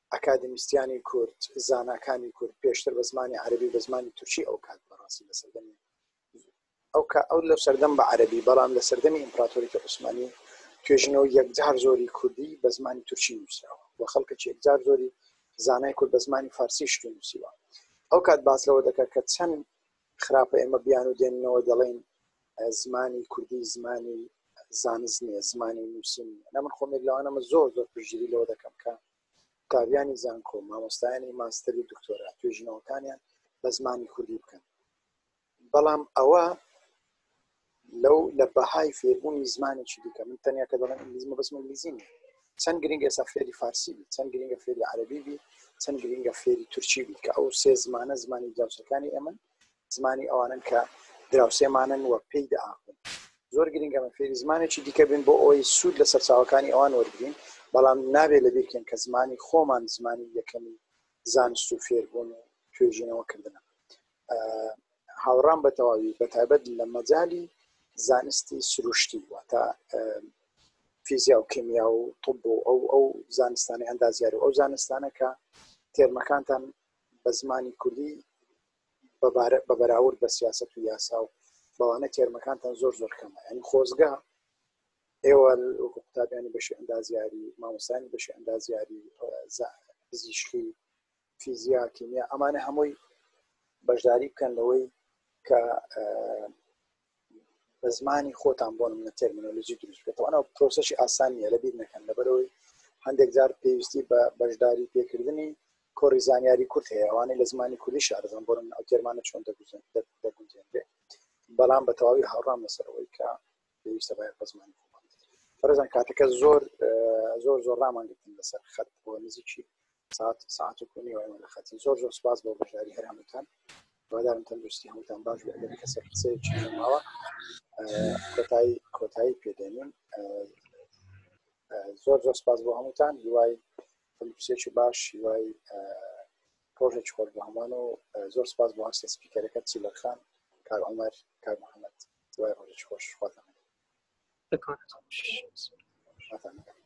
ئەکادمیستیانی کورد زاناکانی کورد پێشتر بە زمانی عەربی بە زمانی تورکی ئەو کات بەڕاستی لە سەردەمی ئەو ئەو لە سەردەم بە عەربی بەڵام لە سەردەمی ئیمپراتۆریەتی عوسمانی توێژینەوە یەکجار زۆری کوردی بە زمانی تورکی نووسراوە و خەڵکێکی یەکجار زۆری زانای کورد بە زمانی فارسی شتو نووسیوە. ئەو کات باس لەوە دەکات کە چەند خراپە ئێمە بیان و دێننەوە دەڵێن زمانی کوردی زمانی زانست نییە زمانی نووسین نە من خۆم لەوانەمە زۆر زۆر پشتگیری لەوە دەکەم کە قوتابیانی زانکۆ مامۆستایانی ماستەری دکتۆرا توێژینەوەکانیان بە زمانی کوردی بکەن بەڵام ئەوە لەو لە بەهای فێربوونی زمانێکی دیکە من تەنیا کە دەڵێن ئینگلیزی بەس ئینگلیزی نیە چەند گرنگە ئێستا فێری فارسی بی چەند گرنگە فێری عەربی بی چەند گرنگە فێری تورکی بی کە ئەو سێ زمانە زمانی دراوسەکانی ئێمە زمانی ئەوانن کە دراوسێمانن وە پێی داهاتن زۆر گرنگە من فێری زمانێکی دیکە بین بۆ ئەوەی سوود لە سەرچاوەکانی ئەوان وەرگین بەڵام نابێت لە بیرکەن کە زمانی خۆمان زمانی یەکەمی زانست و فێربوون و توێژینەوەکردنە. هاوڕام بە تەواوی بە تایبەت لە مەجالی زانستی سروشتی واتە فیزیا و کیمیا و طب و ئەو ئەو زانستانی ئەندازیاری و ئەو زانستانە کە تێرمەکانتان بە زمانی کوردی بە بەراورد بە سیاست و یاسا و بەوانە تێرمەکانتان زۆر زۆر کەمە ینی خۆزگا ئێوە وەکو قوتابیانی بەشی ئەندازیاری مامۆستایانی بەشی ئەندازیاری پزیشکی فیزیا کیمیا ئەمانە هەمووی بەشداری بکەن لەوەی کە بە زمانی خۆتان بۆ نمونە تێرمینۆلۆژی دروست بکەیتەوە پرۆسەشی ئاسان نیە لە بیر نەکەن لەبەرەوەی هەندێک جار پێویستی بە بەشداری پێکردنی کۆڕی زانیاری کورد هەیە ئەوانەی لە زمانی کوردی شارەزان بۆ ئەو تێرمانە چۆن دەگونجێنرێ بەڵام بە تەواوی هاوڕام لەسەرەوەی کە پێویستە باید بە زمانی فەرزان کاتەکە زۆر زۆر زۆر ڕامانگرتن لەسەر خەت بۆ نزیکی ساعت ساعت و کۆنی وایمە لە خەتی زۆر زۆر سپاس بۆ بەشداری هەر هەمووتان بەدارم تەندروستی هەمووتان باش بێ ئەگەر کەسێک قسەیەکی ماوە کۆتایی کۆتایی پێدێنین زۆر زۆر سپاس بۆ هەمووتان هیوای تەندروستیێکی باش هیوای ڕۆژێکی خۆش بۆ هەمووان و زۆر سپاس بۆ هەستە سپیکەرەکەت چیلەرخان کاک عومەر کاک محەممەد هیوای ڕۆژێکی خۆش خواتان